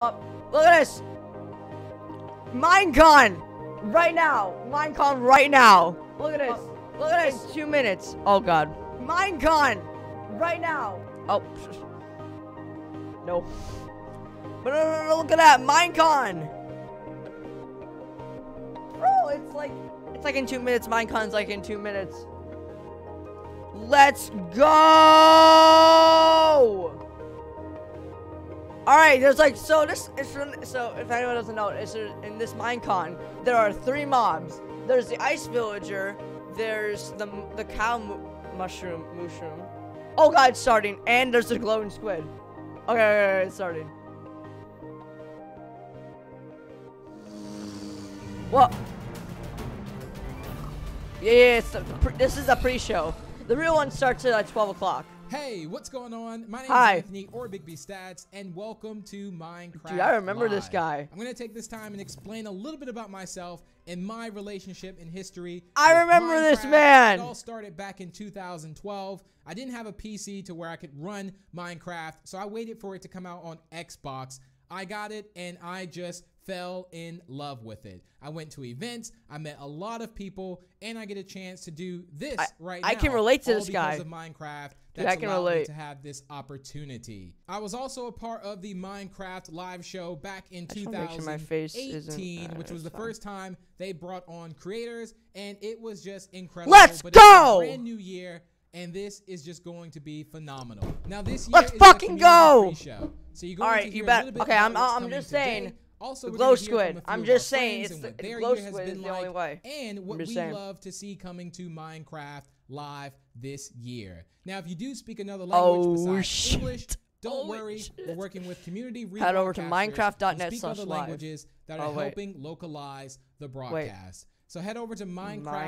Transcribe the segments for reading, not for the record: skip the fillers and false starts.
Look at this. Minecon right now. Minecon right now. Look at this. Look at this. 2 minutes. Oh god. Minecon right now. Oh. No. But no, look at that. Minecon. Bro, it's like in 2 minutes. Minecon's like in 2 minutes. Let's go. All right, there's like so if anyone doesn't know, in this Minecon there are 3 mobs. There's the ice villager, there's the cow mushroom. Oh god, it's starting, and there's the glowing squid. Okay, it's starting. What? Yeah, this is a pre-show. The real one starts at like 12 o'clock. Hey, what's going on? My name is Anthony, or Big B Stats, and welcome to Minecraft. Dude, I remember this guy. I'm going to take this time and explain a little bit about myself and my relationship in history. I remember this man. It all started back in 2012. I didn't have a PC to where I could run Minecraft, so I waited for it to come out on Xbox. I got it, and I just fell in love with it. I went to events, I met a lot of people, and I get a chance to do this right now. I can relate to this guy. Because of Minecraft. Dude, I can relate to have this opportunity. I was also a part of the Minecraft live show back in 2018, which was the first time they brought on creators, and it was just incredible. Let's go! It's a brand new year, and this is just going to be phenomenal. Now this year let's fucking go! Show. So you're all right, you bet. Okay, I'm just saying. Also, the glow squid. I'm just saying, it's the glow squid is the only way. And what we love to see coming to Minecraft Live this year. Now, if you do speak another language besides English, don't worry. We're working with community rebroadcasters. Head over to minecraft.net/live. Speak other languages that are helping localize the broadcast. So head over to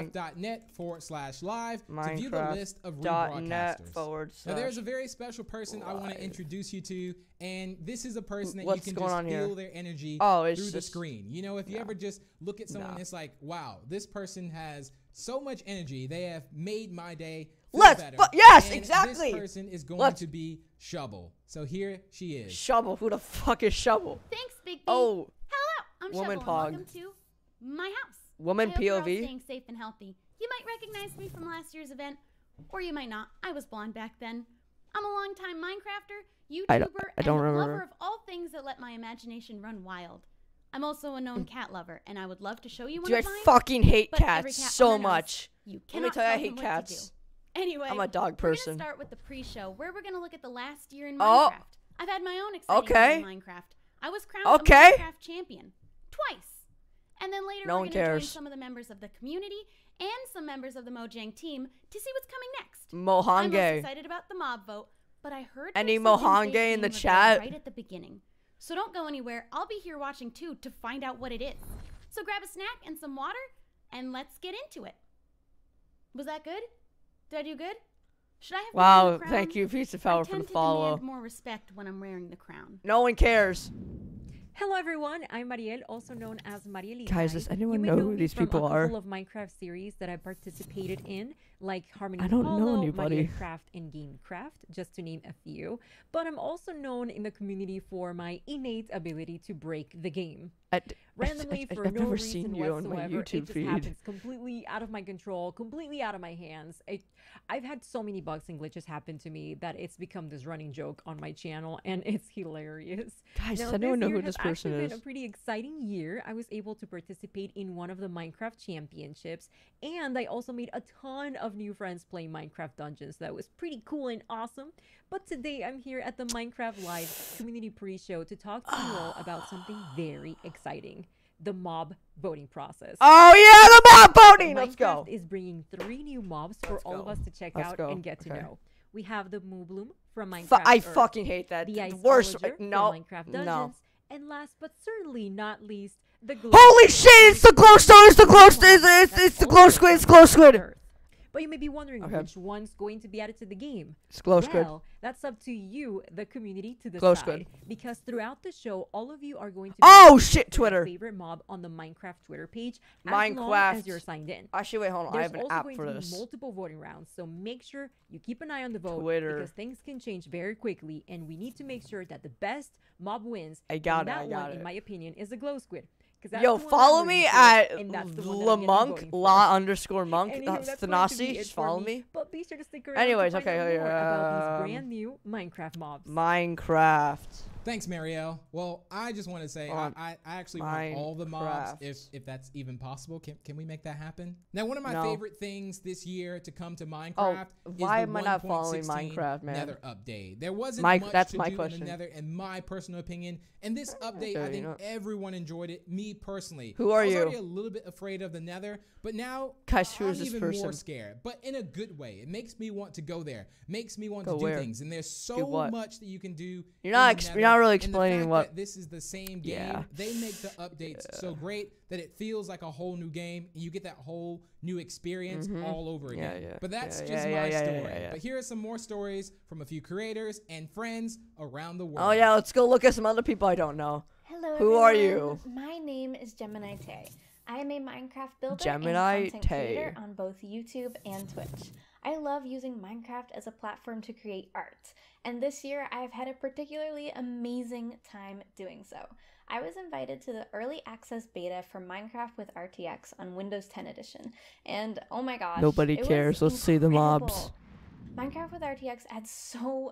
minecraft.net/live to view the list of rebroadcasters. Now there's a very special person I want to introduce you to, and this is a person that you can just feel their energy through the screen. You know, if you ever just look at someone, it's like, wow, this person has so much energy. They have made my day better. Yes, exactly. This person is going to be Shovel. So here she is. Shovel? Who the fuck is Shovel? Thanks, Big B. Oh. Hello, I'm Woman Shovel, and welcome to my house. Woman I hope you're all POV. staying safe and healthy. You might recognize me from last year's event, or you might not. I was blonde back then. I'm a longtime Minecrafter, YouTuber, and lover of all things that let my imagination run wild. I'm also a known cat lover, and I would love to show you one of mine. I fucking hate cats so much. You Let me tell you, I hate cats. Anyway, I'm a dog person. We're gonna start with the pre-show, where we're gonna look at the last year in Minecraft. I've had my own exciting year in Minecraft. I was crowned a Minecraft champion twice. And then later we're going to join some of the members of the community and some members of the Mojang team to see what's coming next. Mohange. I'm most excited about the mob vote, but I heard any Mohange in the chat right at the beginning. So don't go anywhere. I'll be here watching too to find out what it is. So grab a snack and some water, and let's get into it. Was that good? Did I do good? Should I have wow, thank you, Pizza Power, for the follow. I tend to demand more respect when I'm wearing the crown. No one cares. Hello everyone, I'm Mariel, also known as Marielita. Guys, does anyone know who these people are? A couple of Minecraft series that I participated in, like Harmony I don't know anybody. Minecraft, and Gamecraft, just to name a few. But I'm also known in the community for my innate ability to break the game. Randomly, for no reason whatsoever, it just happens completely out of my control, completely out of my hands. I've had so many bugs and glitches happen to me that it's become this running joke on my channel, and it's hilarious. Guys, I don't know who this person is. It's been a pretty exciting year. I was able to participate in one of the Minecraft championships, and I also made a ton of new friends playing Minecraft Dungeons. That was pretty cool and awesome. But today I'm here at the Minecraft Live community pre-show to talk to you all about something very exciting. The mob voting process. Oh yeah, the mob voting! Let's go. Minecraft is bringing 3 new mobs for all of us to check out and get to know. We have the Moobloom from Minecraft I fucking hate that. The worst. No, Minecraft Dungeons. And last but certainly not least, the glow. Holy shit! It's the glowstone! It's the glow! It's the glow squid! It's glow squid! But you may be wondering which one's going to be added to the game. It's Glow Squid. Well, that's up to you, the community, to decide. Because throughout the show, all of you are going to Twitter favorite mob on the Minecraft Twitter page as long as you're signed in. Actually, wait, hold on. I have an app for this. There's also going to be multiple voting rounds, so make sure you keep an eye on the vote because things can change very quickly, and we need to make sure that the best mob wins. In my opinion, is the Glow Squid. Yo, follow me at LaMonk, La_monk. That's Thanasi. Just follow me. But be sure to stick around. Anyways, about these brand new Minecraft mobs. Minecraft. Thanks, Marielle. Well, I just want to say I actually want all the mobs if that's even possible. Can we make that happen? Now, one of my favorite things this year to come to Minecraft is why am I not following Minecraft, man? Nether update. There wasn't much to do in the Nether, in my personal opinion. And this update, I think everyone enjoyed it. Me personally, who are you? I was already a little bit afraid of the Nether, but now I'm even more scared. But in a good way. It makes me want to go there. Makes me want to do things. And there's so much that you can do. You're not really explaining what this is the same game. They make the updates so great that it feels like a whole new game. And you get that whole new experience all over again. But that's just my story. But here are some more stories from a few creators and friends around the world. Oh yeah, let's go look at some other people I don't know. Hello, who are you? My name is Gemini Tay. I am a Minecraft builder and content creator on both YouTube and Twitch. I love using Minecraft as a platform to create art, and this year I have had a particularly amazing time doing so. I was invited to the early access beta for Minecraft with RTX on Windows 10 edition, and oh my gosh, nobody cares. Let's see the mobs. Minecraft with RTX adds so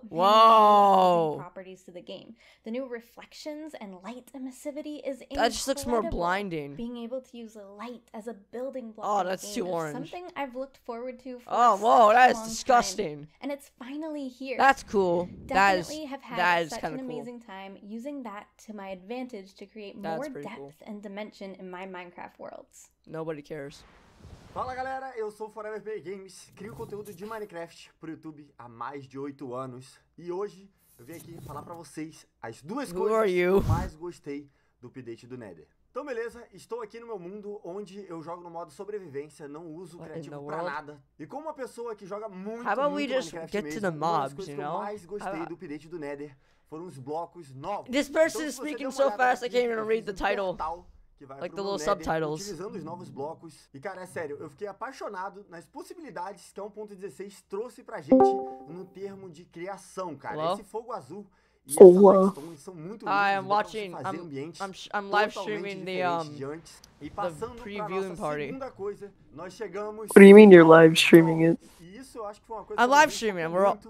many properties to the game. The new reflections and light emissivity is incredible. That just looks more blinding. Being able to use light as a building block. Oh, that's too orange. Something I've looked forward to for that is disgusting. Time, and it's finally here. That's cool. Definitely have had such an amazing time using that to my advantage to create more depth and dimension in my Minecraft worlds. Nobody cares. Fala galera, eu sou Forever Play Games, crio conteúdo de Minecraft pro YouTube há mais de 8 anos e hoje eu vim aqui falar pra vocês as duas coisas que eu mais gostei do update do Nether. Então beleza, estou aqui no meu mundo onde eu jogo no modo sobrevivência, não uso criativo pra nada. E como uma pessoa que joga muito Minecraft mesmo, uma das coisas que eu mais gostei do update do Nether foram os blocos novos. This person is speaking so fast I can't even read the title. Like the little subtitles. Utilizando os novos blocos. E cara, é sério, eu fiquei apaixonado nas possibilidades que a 1.16 trouxe pra gente no termo de criação, cara. Esse fogo azul e essa redstone são muito lindos. I'm live streaming the previewing party. Segunda coisa, nós chegamos. What do you mean you're live streaming it? E isso eu acho que foi uma coisa I'm live streaming. We're all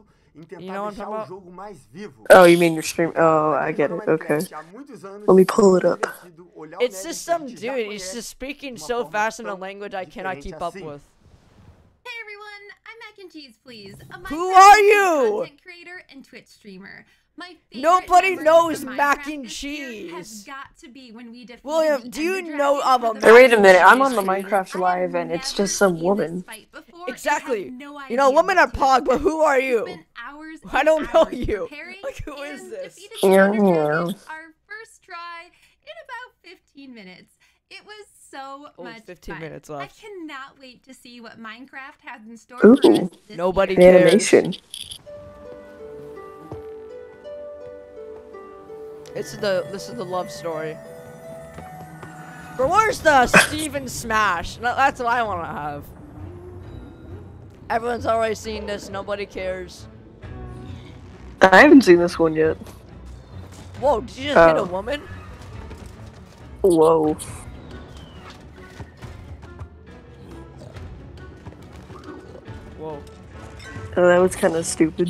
Oh, you mean your stream? Oh, I get it. Okay. Let me pull it up. It's just some dude. He's just speaking so fast in a language I cannot keep up with. Hey everyone, I'm Mac and Cheese, please. Who are you? Content creator and Twitch streamer. Nobody knows Mac and Cheese. William, do you know of a Hey, wait a minute, I'm on the Minecraft Live and it's just some woman. Exactly. You know, women are pog, but who are you? I don't know you. Like, who is this? Our first try in about 15 minutes. It was so much 15 fun. minutes left. I cannot wait to see what Minecraft has in store for us this Nobody year. cares. Animation. This is the love story. But where's the Steven Smash? That's what I want to have. Everyone's already seen this. Nobody cares. I haven't seen this one yet. Whoa! Did you just hit a woman? Whoa. Whoa. Oh, that was kind of stupid.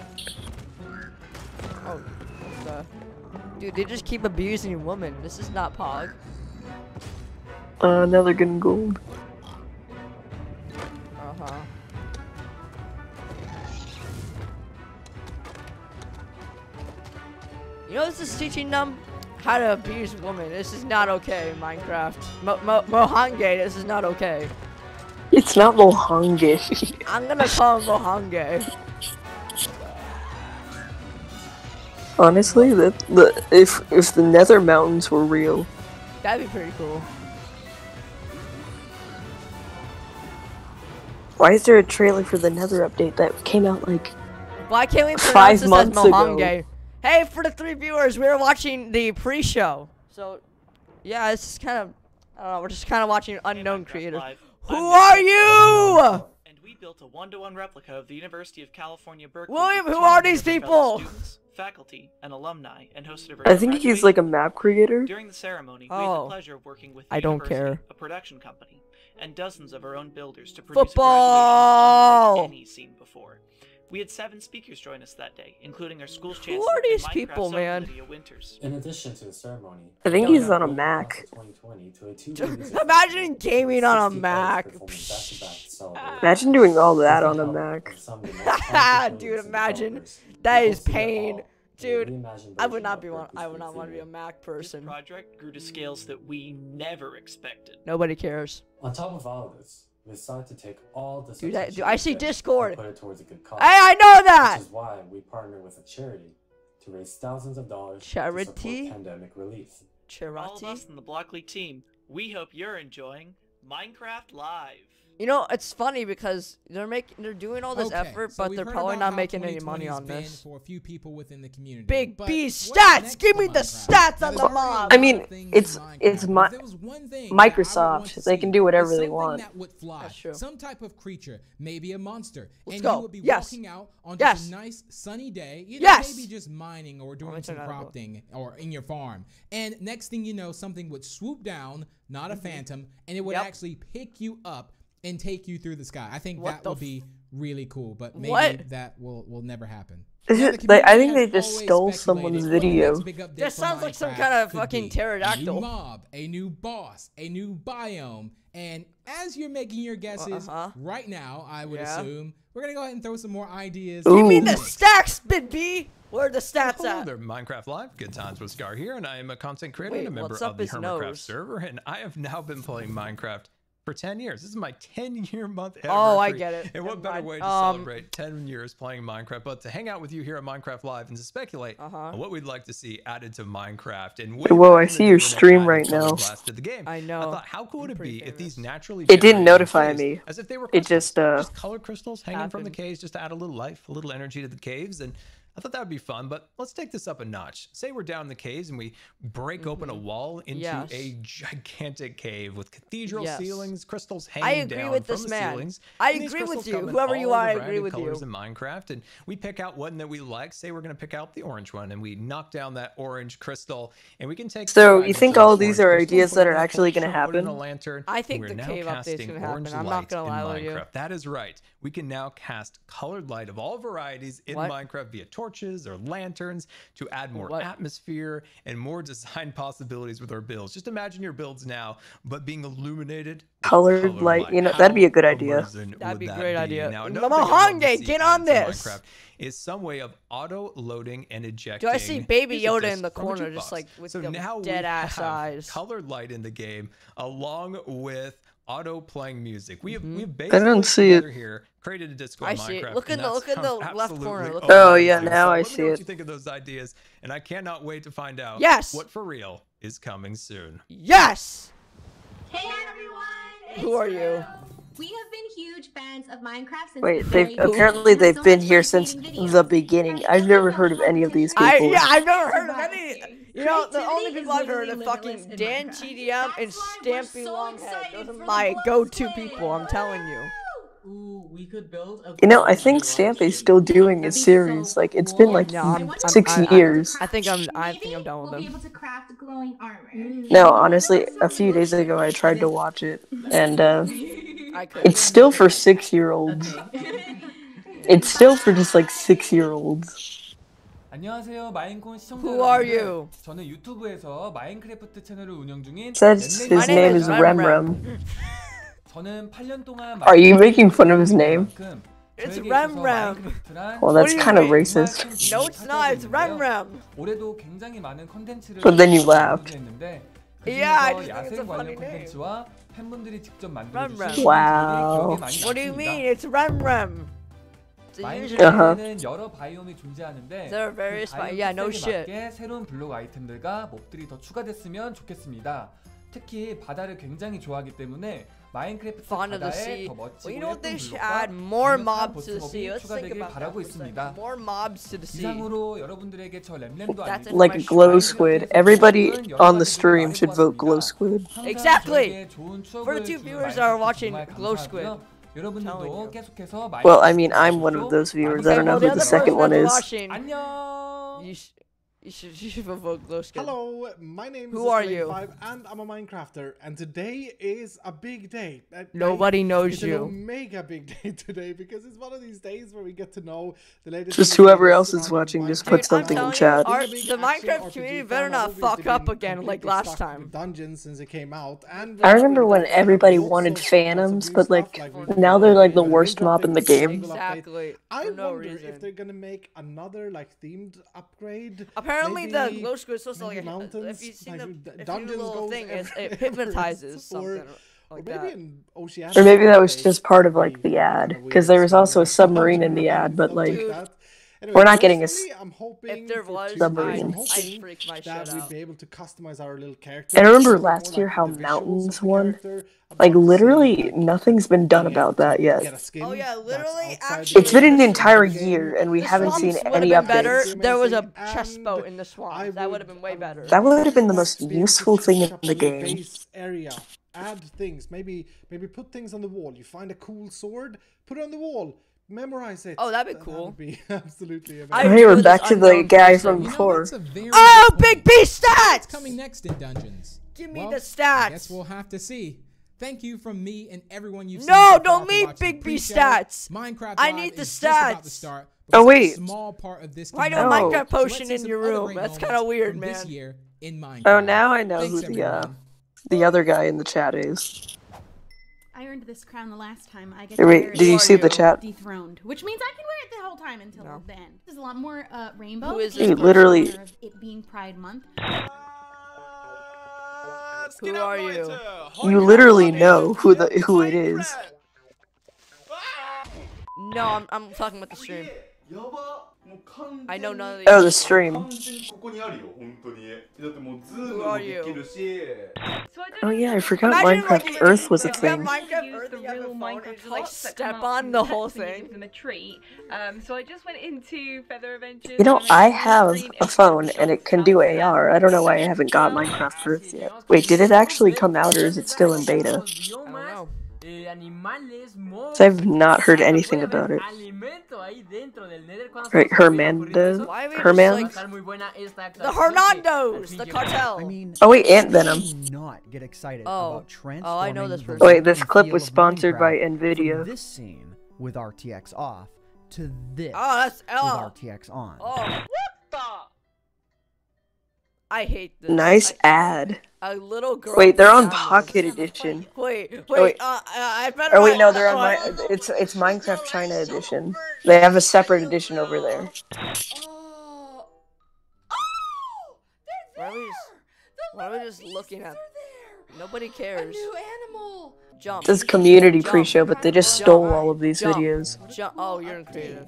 Oh, dude, they just keep abusing women. This is not Pog. Now they're getting gold. Uh-huh. You know, this is teaching them how to abuse women. This is not okay, Minecraft. Mohange, this is not okay. It's not Mohange. I'm gonna call him Mohange. Honestly, if the Nether Mountains were real, that'd be pretty cool. Why is there a trailer for the Nether update that came out like Why can't we 5 months ago? Hey, for the 3 viewers, we were watching the pre-show. So, yeah, it's kind of, I don't know, we're just kind of watching unknown creators. Who are you? And we built a 1-to-1 replica of the University of California, Berkeley. William, who are these people? Students, faculty, and alumni, and hosted I think he's like a map creator. During the ceremony, we had the pleasure of working with the University, a production company, and dozens of our own builders to produce football a graduation unlike any seen before. We had 7 speakers join us that day, including our school's chancellor. Who are these people, man? In addition to the ceremony, I think he's on a Mac. Imagine gaming on a Mac. Imagine doing all that on a Mac. Dude, imagine. That is pain. Dude, I would not want to be a Mac person. This project grew to scales that we never expected. Nobody cares. On top of all of this, we decided to take all the dude, I see Discord. Put it towards a good cause. Hey, I know that. Which is why we partner with a charity to raise thousands of dollars to support pandemic relief. All of us in the Block League team, we hope you're enjoying Minecraft Live. You know, it's funny because they're doing all this effort, but they're probably not making any money on this. For a few people within the community. Big B stats! Give me the stats on the mob! I mean, it's Microsoft. They can do whatever they want. That would fly. Some type of creature, maybe a monster, and you would be walking out on just a nice sunny day. You know, maybe just mining or doing some crafting or in your farm. And next thing you know, something would swoop down, not a phantom, and it would actually pick you up and take you through the sky. I think that would be really cool, but maybe that will never happen. I think they just stole someone's video. That sounds like some kind of fucking pterodactyl. A new mob, a new boss, a new biome, and as you're making your guesses right now, I would assume we're gonna go ahead and throw some more ideas. Give me the stacks, Big B. Where are the stats Hello at? There, Minecraft Live. Good times with Scar here, and I am a content creator and a member of the Hermitcraft server, and I have now been playing Minecraft for 10 years. This is my 10-year month anniversary. Oh, I get it. And what better way to celebrate 10 years playing Minecraft, but to hang out with you here at Minecraft Live and to speculate on what we'd like to see added to Minecraft. And whoa, I see your stream right now. The game. I know. I thought, how cool would it be if these naturally it didn't notify me. As if they were it just color crystals hanging from the caves, just to add a little life, a little energy to the caves. And I thought that would be fun, but let's take this up a notch. Say we're down in the caves and we break open a wall into a gigantic cave with cathedral ceilings, crystals hanging down from the ceilings. I agree with you. Whoever you are, I agree with you. In Minecraft, and we pick out one that we like. Say we're going to pick out the orange one, and we knock down that orange crystal, and we can take. So you think all these are ideas that are actually going to happen? I think the cave update's going to happen. I'm not going to lie with you. That is right. We can now cast colored light of all varieties in Minecraft via torches or lanterns to add more atmosphere and more design possibilities with our builds. Just imagine your builds now, but being illuminated. Colored light, you know, that'd be a good idea. That'd be a great idea. Momonge, get on this. Minecraft is some way of auto-loading and ejecting. Do I see Baby Yoda in the corner, just like with the dead-ass eyes? Colored light in the game, along with auto-playing music. We have basically I don't see it here. Created a Discord. I see it. Look in the left corner. Oh yeah, now I see it. What you think of those ideas? And I cannot wait to find out. Yes. What for real is coming soon. Yes. Hey everyone. Who are you? We have been huge fans of Minecraft since Wait, they've been here since the beginning. I've never heard of any of these people. I've never heard of any. You know, the only people I've heard are fucking Dan TDM and Stampy Longhead. Those are my go-to people, I'm telling you. Ooh, we could build a you know, I think Stampy's still doing his series. Like it's been like 6 years. I think I'm done with him. No, honestly, a few days ago I tried to watch it, and it's still for 6-year-olds. It's still for just like 6-year-olds. 안녕하세요, 마인콘 시청자 Who are you? 저는 유튜브에서 마인크래프트 채널을 운영 중인 Says his name is Remrem. 저는 8년 동안 Are you making fun of his name? It's Remrem. Well, that's kind of racist. No, it's not. It's Remrem. 올해도 굉장히 많은 컨텐츠를 But then you laughed. Yeah, I just think it's a funny name. 팬분들이 직접 만들어 Wow. What do you mean? It's Remrem. 마인크래프트에는 여러 바이옴이 존재하는데 There are various yeah, no shit. 새로운 블록 아이템들과 몹들이 더 추가됐으면 좋겠습니다. 특히 바다를 굉장히 좋아하기 때문에 마인크래프트 Fond of the 바다에 sea. 더 Well, 멋지고 you know what? They 예쁜 should 블록과 add more 강력한 mobs to the 보스몹이 sea. Let's think 추가되길 about that 바라고 for a second. 있습니다. More mobs to the sea. 이상으로 여러분들에게 저 램램도 That's 아니고 Like glow squid. Everybody on the stream should vote glow squid. Exactly. For the 2 viewers that are watching glow squid. 여러분들도 계속해서 Well, I mean, I'm one of those viewers. I don't know who the second one is. 안녕. You should vote glow squid. Hello, my name is Who are you? and I'm a Minecrafter, and today is a big day. Nobody knows it's you. It's a mega big day today because it's one of these days where we get to know the latest. Just whoever else is watching, just put something in chat. The Minecraft community better not fuck up again like last time. Dungeons since it came out, and I remember when everybody wanted Phantoms, but like now they're like the worst mob in the game. Exactly. I wonder if they're gonna make another like themed upgrade. Apparently the glow squid is supposed to like if you see the little thing, it hypnotizes something. Like that. Or maybe that was just part of like the ad, because there was also a submarine in the ad, but like we're not getting a if there was submarine. I'd freak my shit out. We'd be able to customize our little character. I remember last year how Mountains won. Like literally nothing's been done about that yet. Oh yeah, literally actually it's been an entire year and we haven't seen any updates. Better. There was a chest boat in the swamp. That would have been way better. That would have been the most useful thing in the game. Area. Add things. Maybe put things on the wall. You find a cool sword, put it on the wall. Memorize it. Oh, that'd be cool. That would be absolutely Oh, amazing. hey, we're back to the guy from before. Oh, Big B stats! What's coming next in Dungeons? Give me the stats. I guess we'll have to see. Thank you from me and everyone you've seen. No, don't leave Big B stats. Minecraft I need the stats. Start, oh wait. Small part of this why do a Minecraft potion in your room? That's kind of weird, man. This year in Minecraft. Oh, now I know who the other guy in the chat is. I earned this crown the last time. I get to wait, did you see the chat? Dethroned, which means I can wear it the whole time until then. There's a lot more rainbow. Who is this? Literally. It being Pride Month. Who are you? You literally know who it is. No, I'm talking about the stream. I know none of these. Oh, the stream. Who are you? Oh yeah, I forgot Minecraft Earth was a thing. Minecraft Earth, the real Minecraft just like step on the whole thing. So I just went into Feather Adventures. You know, I have a phone and it can do AR. I don't know why I haven't got Minecraft Earth yet. Wait, did it actually come out or is it still in beta? I don't know. So I've not heard anything about it. Right, Herman. The Hernandos, the cartel. I mean, oh wait, Ant Venom. Not get excited about transforming. Oh, I know this person. Oh wait, this clip was sponsored by Nvidia. This scene with RTX off to this with RTX on. Oh, what the? I hate this. Nice ad. A little girl. Wait, they're on Pocket Edition. Wait. Oh wait, no, they're on it's Minecraft China Edition. They have a separate edition over there. Why are we just looking at? Nobody cares. A new animal. Jump. This is community pre-show, but they just stole all of these videos. Oh, you're in creative.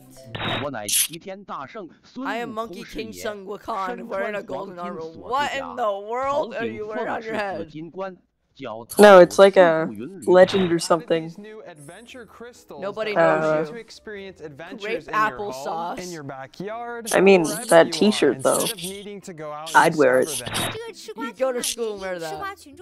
I am Monkey King Sun Wukong wearing a golden armor. What in the world are you wearing on your head? No, it's like a legend or something. Nobody knows you. Grape applesauce. In your backyard. I mean, that t-shirt though. I'd wear it. You go to school and wear that.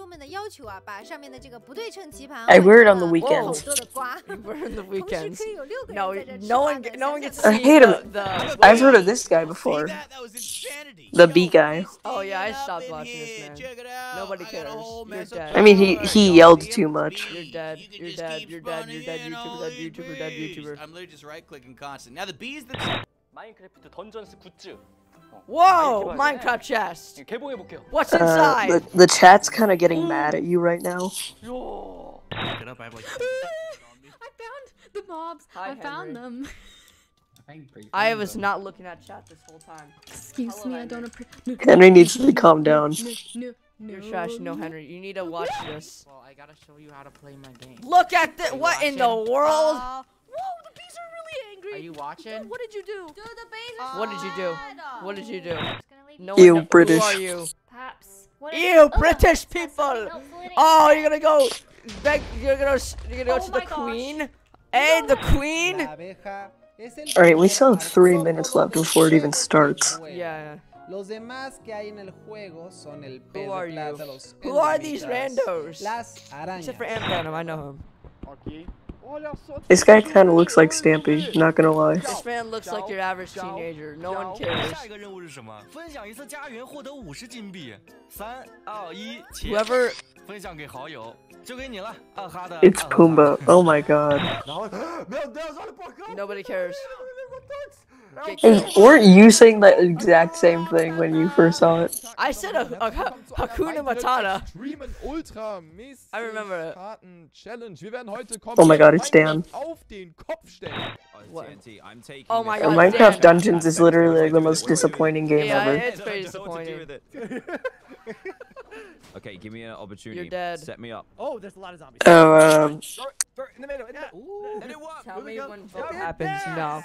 I wear it on the weekends. You wear it on the weekends. No one gets to see I hate him. I've heard of this guy before. The B guy. Oh yeah, I stopped watching this man. Nobody cares. You're dead. I mean, he yelled too much. You're dead. You're dead. You're dead. You're dead. YouTuber. Dead YouTuber. I'm literally just right-clicking constant. Now the bees that. 마인크래프트 던전스 굿즈. Whoa! Minecraft chest. What's inside? The chat's kind of getting mad at you right now. I found the mobs. I found them. I was not looking at chat this whole time. Excuse me, I don't appreciate. Henry needs to calm down. You're trash, no Henry. You need to watch this. Well, I gotta show you how to play my game. Look at this. What in the world? Whoa, the bees are really angry. Are you watching? Dude, what did you do? Dude, the bees are What did you do? What did you do? You British. Who are you? Perhaps Ew, British people! Oh, you're gonna go you're gonna go to the Queen? Hey, the Queen? Alright, we still have 3 minutes left before it even starts. Yeah. Los demás que hay en el juego son el pez Who are de plata, los Who are these randos? Las arañas. Except for Amvenom, I know him. This guy kind of looks like Stampy, not gonna lie. This man looks like your average teenager. No one cares. Whoever. It's Pumbaa. Oh my god. Nobody cares. Hey, weren't you saying that exact same thing when you first saw it? I said Hakuna Matata. I remember it. Oh my god, it's Dan. What? Oh my god, Minecraft Dungeons is literally like the most disappointing game ever. Yeah, it's very disappointing. Okay, give me an opportunity. You're dead. Set me up. Oh, there's a lot of zombies. Oh, In the middle. Tell me when vote happens now.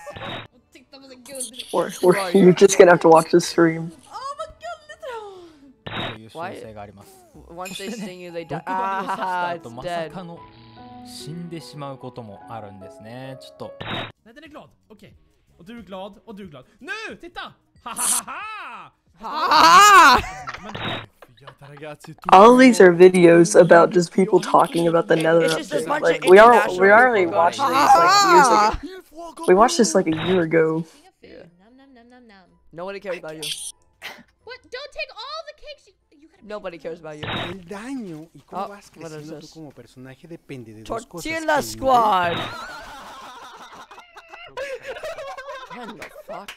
Or you're just gonna have to watch the stream. Why? Once they sting you, they die. Ah, it's dead. 死んでしまうこともあるんですね。ちょっと。 Nej, den är glad. Okej. Och du är glad, och du är glad. Nu, titta! Ha ha ha ha! All these are videos about just people talking about the Nether update. Like we already watched this like years ago. We watched this like a year ago. Yeah. Nobody cares about you. What? Don't take all the cakes. Nobody cares about you. El daño y cómo vas creciendo tú como personaje depende de dos cosas. Tortilla Squad. What the fuck?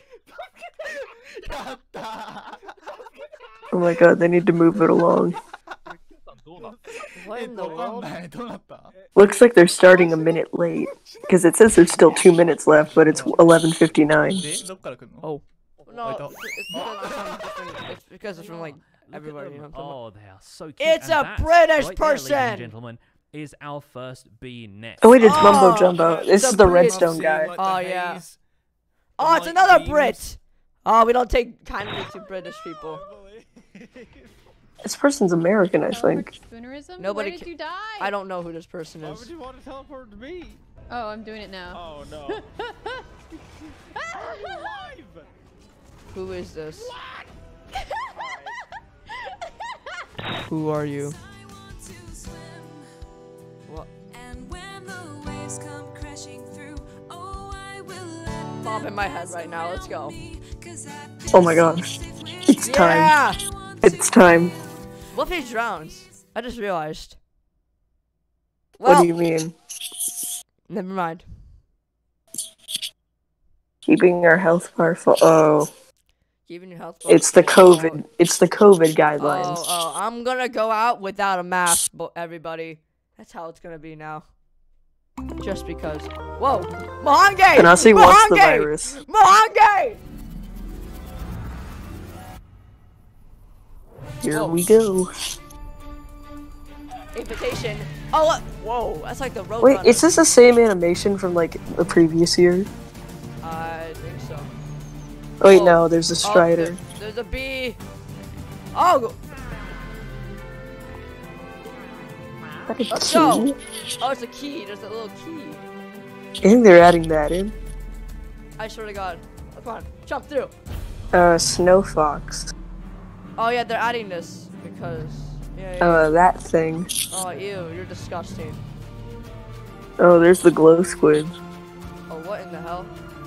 Oh my god, they need to move it along. What in the world? Looks like they're starting a minute late. Because it says there's still 2 minutes left, but it's 11:59. Oh. No, it's because it's from like everybody. You know, oh, they are so cute. It's a British person! There, ladies and gentlemen, is our first bee next. Oh wait, it's Mumbo Jumbo. This is the Redstone guy. Oh yeah. Oh, it's another Brit! Oh, we don't take kindly to British people. This person's American, I think. Spoonerism? Nobody. Where did you die? I don't know who this person is. Why would you want to teleport to me? Oh, I'm doing it now. Oh no. Who is this? Who are you? What? Pop in my head right now. Let's go. Oh my god. It's time. Yeah! It's time. What if he drowns? I just realized. Well, what do you mean? Never mind. Keeping our health bar full. Oh. Keeping your health bar It's the COVID. It's the COVID guidelines. Oh, I'm gonna go out without a mask, everybody. That's how it's gonna be now. Just because. Whoa! Mohange! Kanasi wants the virus. Mohange! Here we go. Invitation. Oh, whoa! That's like the road. Wait, is this the same animation from like the previous year? I think so. Oh wait, no, there's a Strider. There's a bee. Oh. Let's go. Oh, it's a key. There's a little key. I think they're adding that in. I swear to God. Oh, come on, jump through. Snow Fox. Oh yeah, they're adding this because. Yeah. That thing. Oh, ew, you're disgusting. Oh, there's the glow squid. Oh, what in the hell?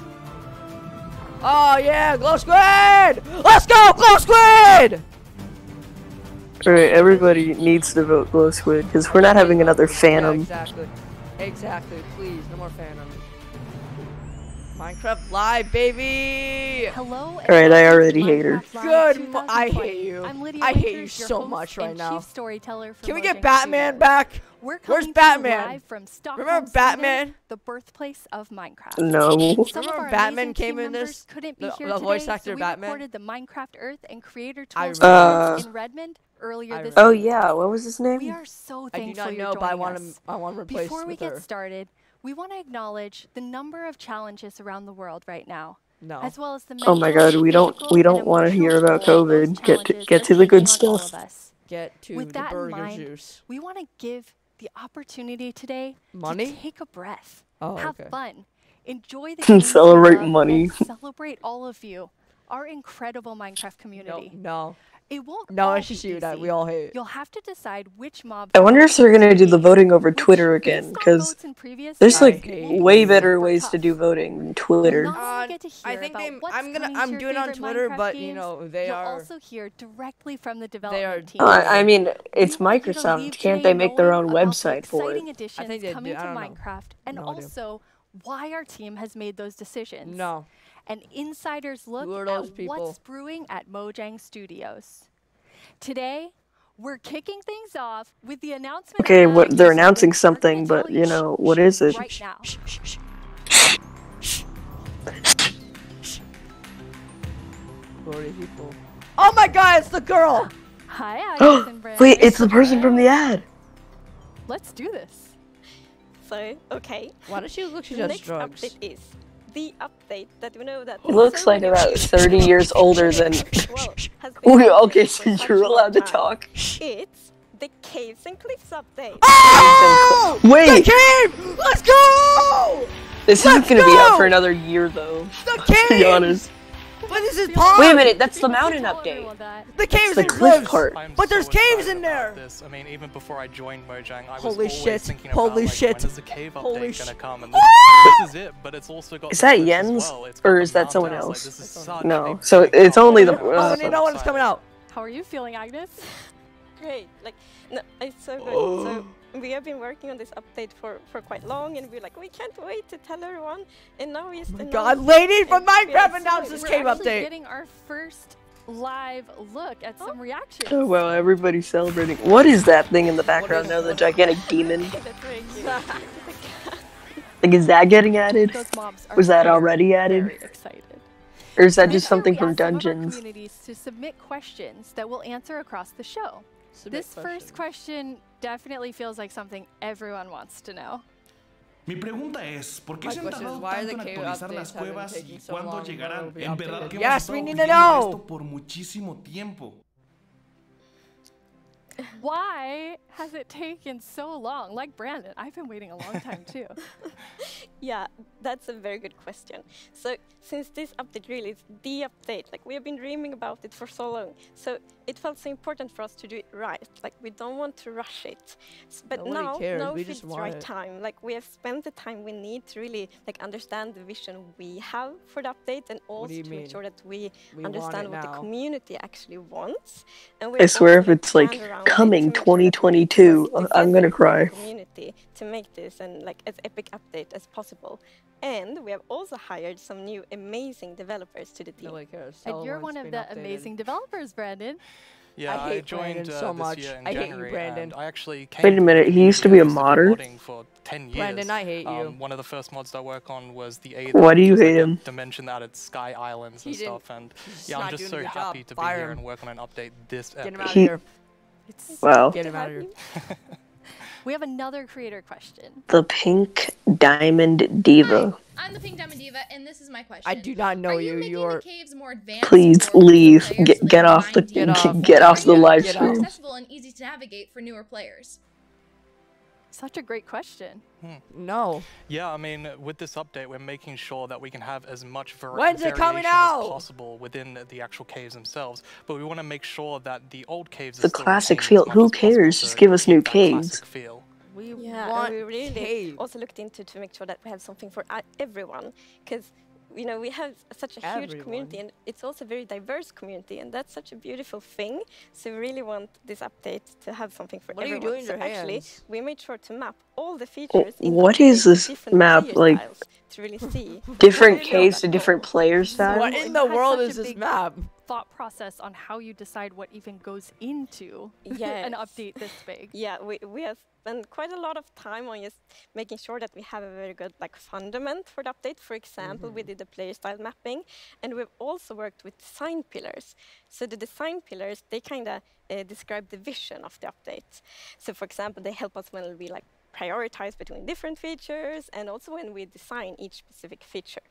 Oh yeah, glow squid! Let's go, glow squid! Alright, everybody needs to vote glow squid because we're not having another Phantom. Yeah, exactly. Please, no more Phantom. Minecraft Live, baby! Hello. Alright, I already hate her. Good. I hate you. I hate you so much right now. Can we get Batman back? Where's Batman? Remember Batman? The birthplace of Minecraft. No. Remember Batman came in this? Couldn't be here the voice actor so we Batman? recorded the Minecraft Earth and Creator Tools in Redmond earlier this Oh week. yeah, what was his name? We are so thankful I do not you're know, but I joining us. want to replace Before we with get her. started, we want to acknowledge the number of challenges around the world right now. No. As well as the Oh my god, we don't want to hear about COVID. Get to the good stuff. get to With the that burger in mind, juice. we want to give the opportunity today Money? to take a breath, Oh, have okay. fun, enjoy the games Celebrate we love, money. and celebrate all of you, our incredible Minecraft community. No. It won't No, all it's just be you that easy. we all hate. You'll have to decide which mob. I wonder if they're gonna do the voting over Twitter again, because there's like way better ways to do voting than Twitter. I think I'm doing it on Twitter, but you know they You'll are. also hear directly from the development team. I mean, it's Microsoft. Can't they make their own website for it? Exciting additions coming to Minecraft, and also why our team has made those decisions. No. An insider's look at what's brewing at Mojang Studios. Today, we're kicking things off with the announcement. Okay, what they're announcing something, but you know, what is it? Right now. Oh my God, it's the girl! Hi, Agnes and Brandon. Wait, it's the person from the ad. Let's do this. So, okay. Why does she look like she The does next drugs? update is the update that we know that Looks like about 30 years older than. Okay, so you're allowed to talk. It's the Caves and Cliffs update. Oh! Wait! The cave! Let's go! This isn't gonna be out for another year, though. The To be honest. But this is pond! Wait a minute, that's the mountain update. The caves the and cliff cliffs! part. But there's caves in there! This. I mean, even before I joined Mojang, I was Holy always shit. thinking Holy about, like, shit. when is the cave Holy update gonna sh- come? And this is it, but it's also got Is the that cliffs as Jens? well. It's got Or the is that someone mountains, like, else? this is such No, a so big it's only the. Oh, you know when it's coming out. How are you feeling, Agnes? Great. Like, no, it's so good. So we have been working on this update for quite long, and we're like, we can't wait to tell everyone. And now we just God, lady from Minecraft We're announced this cave actually update. Getting our first live look at some reactions. Oh wow, everybody's celebrating. What is that thing in the background now? The gigantic demon? Like, is that getting added? Was that already added? Or is that just something from Dungeons? Communities to submit questions that we'll answer across the show. This first question definitely feels like something everyone wants to know. Mi pregunta es, ¿por qué se han tardado tanto en actualizar las cuevas y cuándo llegarán? En verdad que hemos estado pidiendo esto por muchísimo tiempo. Why has it taken so long? Like Brandon, I've been waiting a long time too. Yeah, that's a very good question. So since this update really is the update, like we have been dreaming about it for so long, so it felt so important for us to do it right. Like we don't want to rush it. But now it's the right time. Like we have spent the time we need to really like understand the vision we have for the update, and also to make sure that we understand what the community actually wants. And I swear if it's like coming 2022, I'm gonna cry. Community to make this and like as epic update as possible. And we have also hired some new amazing developers to the team. And you're one of the amazing developers, Brandon. Yeah, I joined so much. this year in I hate January, you, Brandon. and I actually came Wait a minute, he used to be a modder? for 10 years. Brandon, I hate you. One of the first mods I work on was the Aether. Why do you hate him? Dimension that had Sky Islands and stuff, and he's yeah, I'm not just doing so a good happy job. to be Fire here him. and work on an update this epic. Get him out of here. Wow. Get him out of here. We have another creator question. The Pink Diamond Diva. I'm the Pink Diamond Diva, and this is my question. I do not know you. You're. Caves more advanced. Please leave. Get off the live stream. Accessible and easy to navigate for newer players. Such a great question. No. Yeah, I mean, with this update, we're making sure that we can have as much When's it coming variation as out? possible within the actual caves themselves. But we want to make sure that the old caves The classic feel. Who cares? Just give us new caves. We want we really caves. also looked into to make sure that we have something for everyone, because you know we have such a huge community, and it's also a very diverse community, and that's such a beautiful thing. So we really want this update to have something for What are you everyone. doing with your actually, hands? we made sure to map all the features. What is this map like? To really see Different caves to different player styles? What in the world is this map? Thought process on how you decide what even goes into an update this big. Yeah, we have spent quite a lot of time on just making sure that we have a very good like fundament for the update. For example, we did the player style mapping, and we've also worked with design pillars. So the design pillars, they kind of describe the vision of the update. So for example, they help us when we like prioritize between different features, and also when we design each specific feature.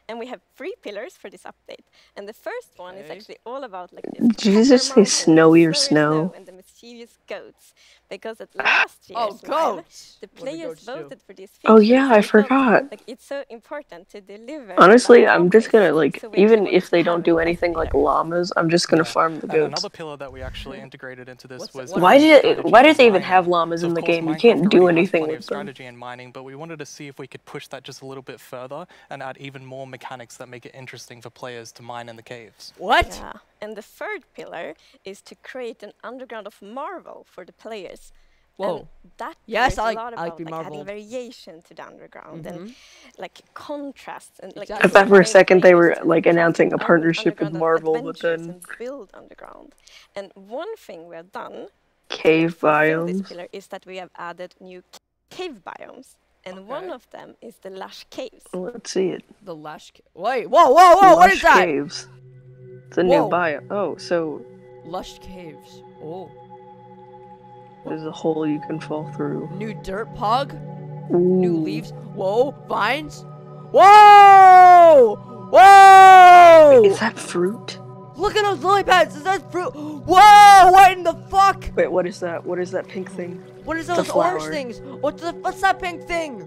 And we have 3 pillars for this update. And the first one is actually all about like did you just say snowy or snow? And the mischievous goats. Because at last year's live, the players voted for these features. Oh yeah, I forgot. Like it's so important to deliver. Honestly, I'm just gonna like, even if they don't do anything like llamas, I'm just gonna farm the goats. Another pillar that we actually integrated into this was why did they even have llamas in the game? You can't do anything with them. Strategy and mining, but we wanted to see if we could push that just a little bit further and add even more mechanics that make it interesting for players to mine in the caves. What? Yeah. And the third pillar is to create an underground of Marvel for the players. Whoa. And that yes, I I like adding variation to the underground and like contrasts and like. I thought for a second they were like announcing a partnership with Marvel, but then build underground. And one thing we have done cave biomes. This pillar is that we have added new cave biomes. And one of them is the Lush Caves. Let's see it. The Lush Wait, whoa, what is that? Lush Caves. It's a new bio. Oh, so... Lush Caves. Oh. There's a hole you can fall through. New dirt pog? Ooh. New leaves? Whoa, vines? Whoa! Whoa! Wait, is that fruit? Look at those lily pads! Is that fruit? Whoa! What in the fuck? Ait, what is that? What is that pink thing? What is those orange things? What's that pink thing?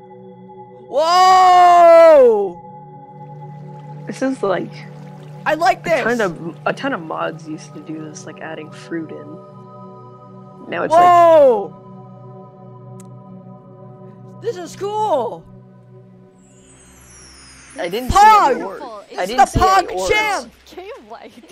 Whoa! This is like... I like this! A ton of mods used to do this, like adding fruit in. Now it's Whoa! Like... This is cool! I didn't Pog! see any ores. It's the Pog champ! Cave-like.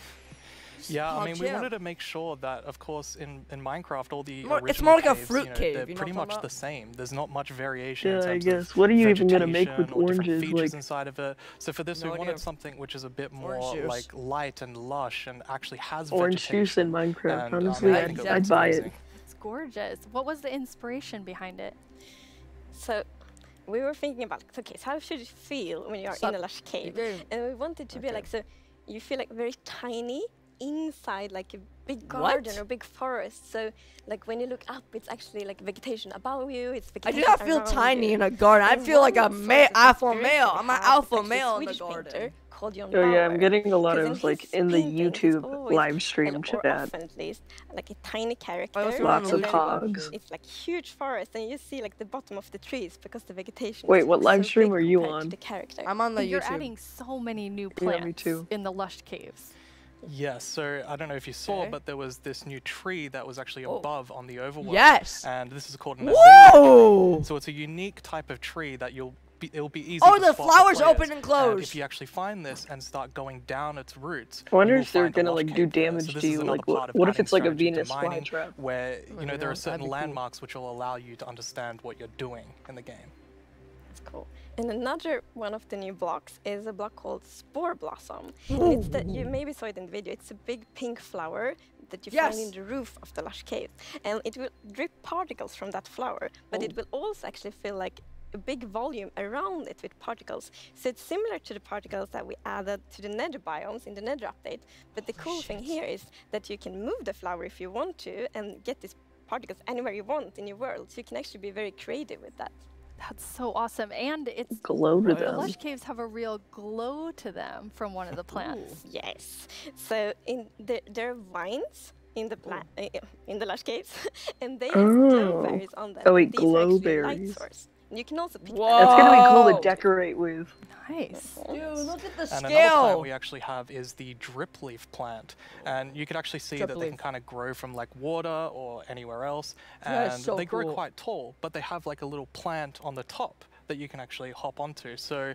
Yeah, I mean, we wanted to make sure that, of course, in Minecraft, all the original it's more like caves, a fruit cave. They're pretty much the same. There's not much variation. Yeah, in terms I guess. Of what are you even gonna make with oranges? Features inside of it. So for this, we wanted something which is a bit more like light and lush, and actually has orange juice in Minecraft. Honestly, I'd buy it. It's gorgeous. What was the inspiration behind it? So. We were thinking about, okay, so how should it feel when you are in a lush cave? And we wanted to be like, so you feel like very tiny inside like a big garden or big forest. So like when you look up, it's actually like vegetation above you. It's vegetation. I do not feel tiny in a garden. I feel like a alpha male. I'm an alpha male in the garden. Called John Oh yeah, I'm getting a lot of like in the YouTube live stream chat. Often at least, like a tiny character. Lots of hogs. It's like huge forest, and you see like the bottom of the trees because the vegetation. Wait, what live stream are you on? The character. I'm on the YouTube. You're adding so many new plants in the Lush Caves. Yes, so I don't know if you saw, but there was this new tree that was actually above on the overworld. Yes! And this is called an azalea tree. So it's a unique type of tree that it'll be easy to the spot flowers for open and close. And if you actually find this and start going down its roots, I wonder if they're gonna like do damage to you. Like, what if it's like a Venus flytrap? Where there are certain landmarks which will allow you to understand what you're doing in the game. That's cool. And another one of the new blocks is a block called Spore Blossom. And it's that you maybe saw it in the video. It's a big pink flower that you find in the roof of the Lush Cave, and it will drip particles from that flower. But it will also actually feel like a big volume around it with particles. So it's similar to the particles that we added to the nether biomes in the nether update. But the cool thing here is that you can move the flower if you want to and get these particles anywhere you want in your world. So you can actually be very creative with that. That's so awesome. And it's glow to them. The Lush Caves have a real glow to them from one of the plants. Yes. So there are vines in the in the Lush Caves, and they have glowberries on them. Oh wait, glowberries. You can also pick That's gonna be cool to decorate with. Nice. Dude, look at the and scale. Another plant we actually have is the drip leaf plant, and you can actually see that they can kind of grow from like water or anywhere else, and they grow quite tall, but they have like a little plant on the top that you can actually hop onto. So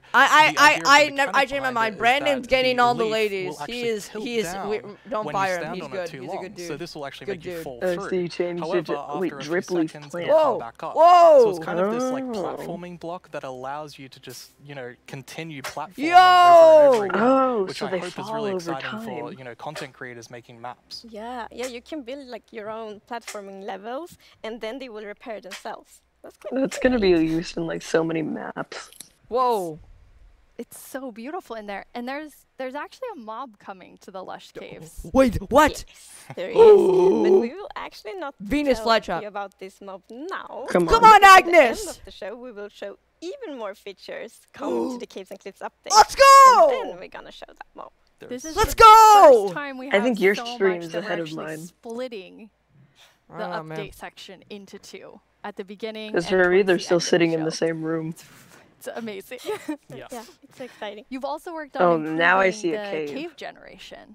I change my mind. Brandon's getting all the ladies. He is don't fire him. He's good. He's a good dude. So this will actually make you fall through. So you changed it to drip leaf plant. Whoa! Back up. So it's kind of this like platforming block that allows you to just continue platforming over and over again, which I hope is really exciting for content creators making maps. Yeah, you can build like your own platforming levels, and then they will repair themselves. That's gonna be used in like so many maps. Whoa. It's so beautiful in there. And there's actually a mob coming to the Lush Caves. Wait, what? Yes, there is. But we will actually not Venus tell flytrap you about this mob now. Come on, Agnes! At the end of the show, we will show even more features come to the Caves and Cliffs update. Let's go! And then we're gonna show that mob. Let's go! First time we have I think your so stream much is that ahead we're of actually mine. splitting the update section into two at the beginning. Because they're either still sitting in the same room. It's amazing. Yeah, it's exciting. You've also worked on now I see the a cave generation.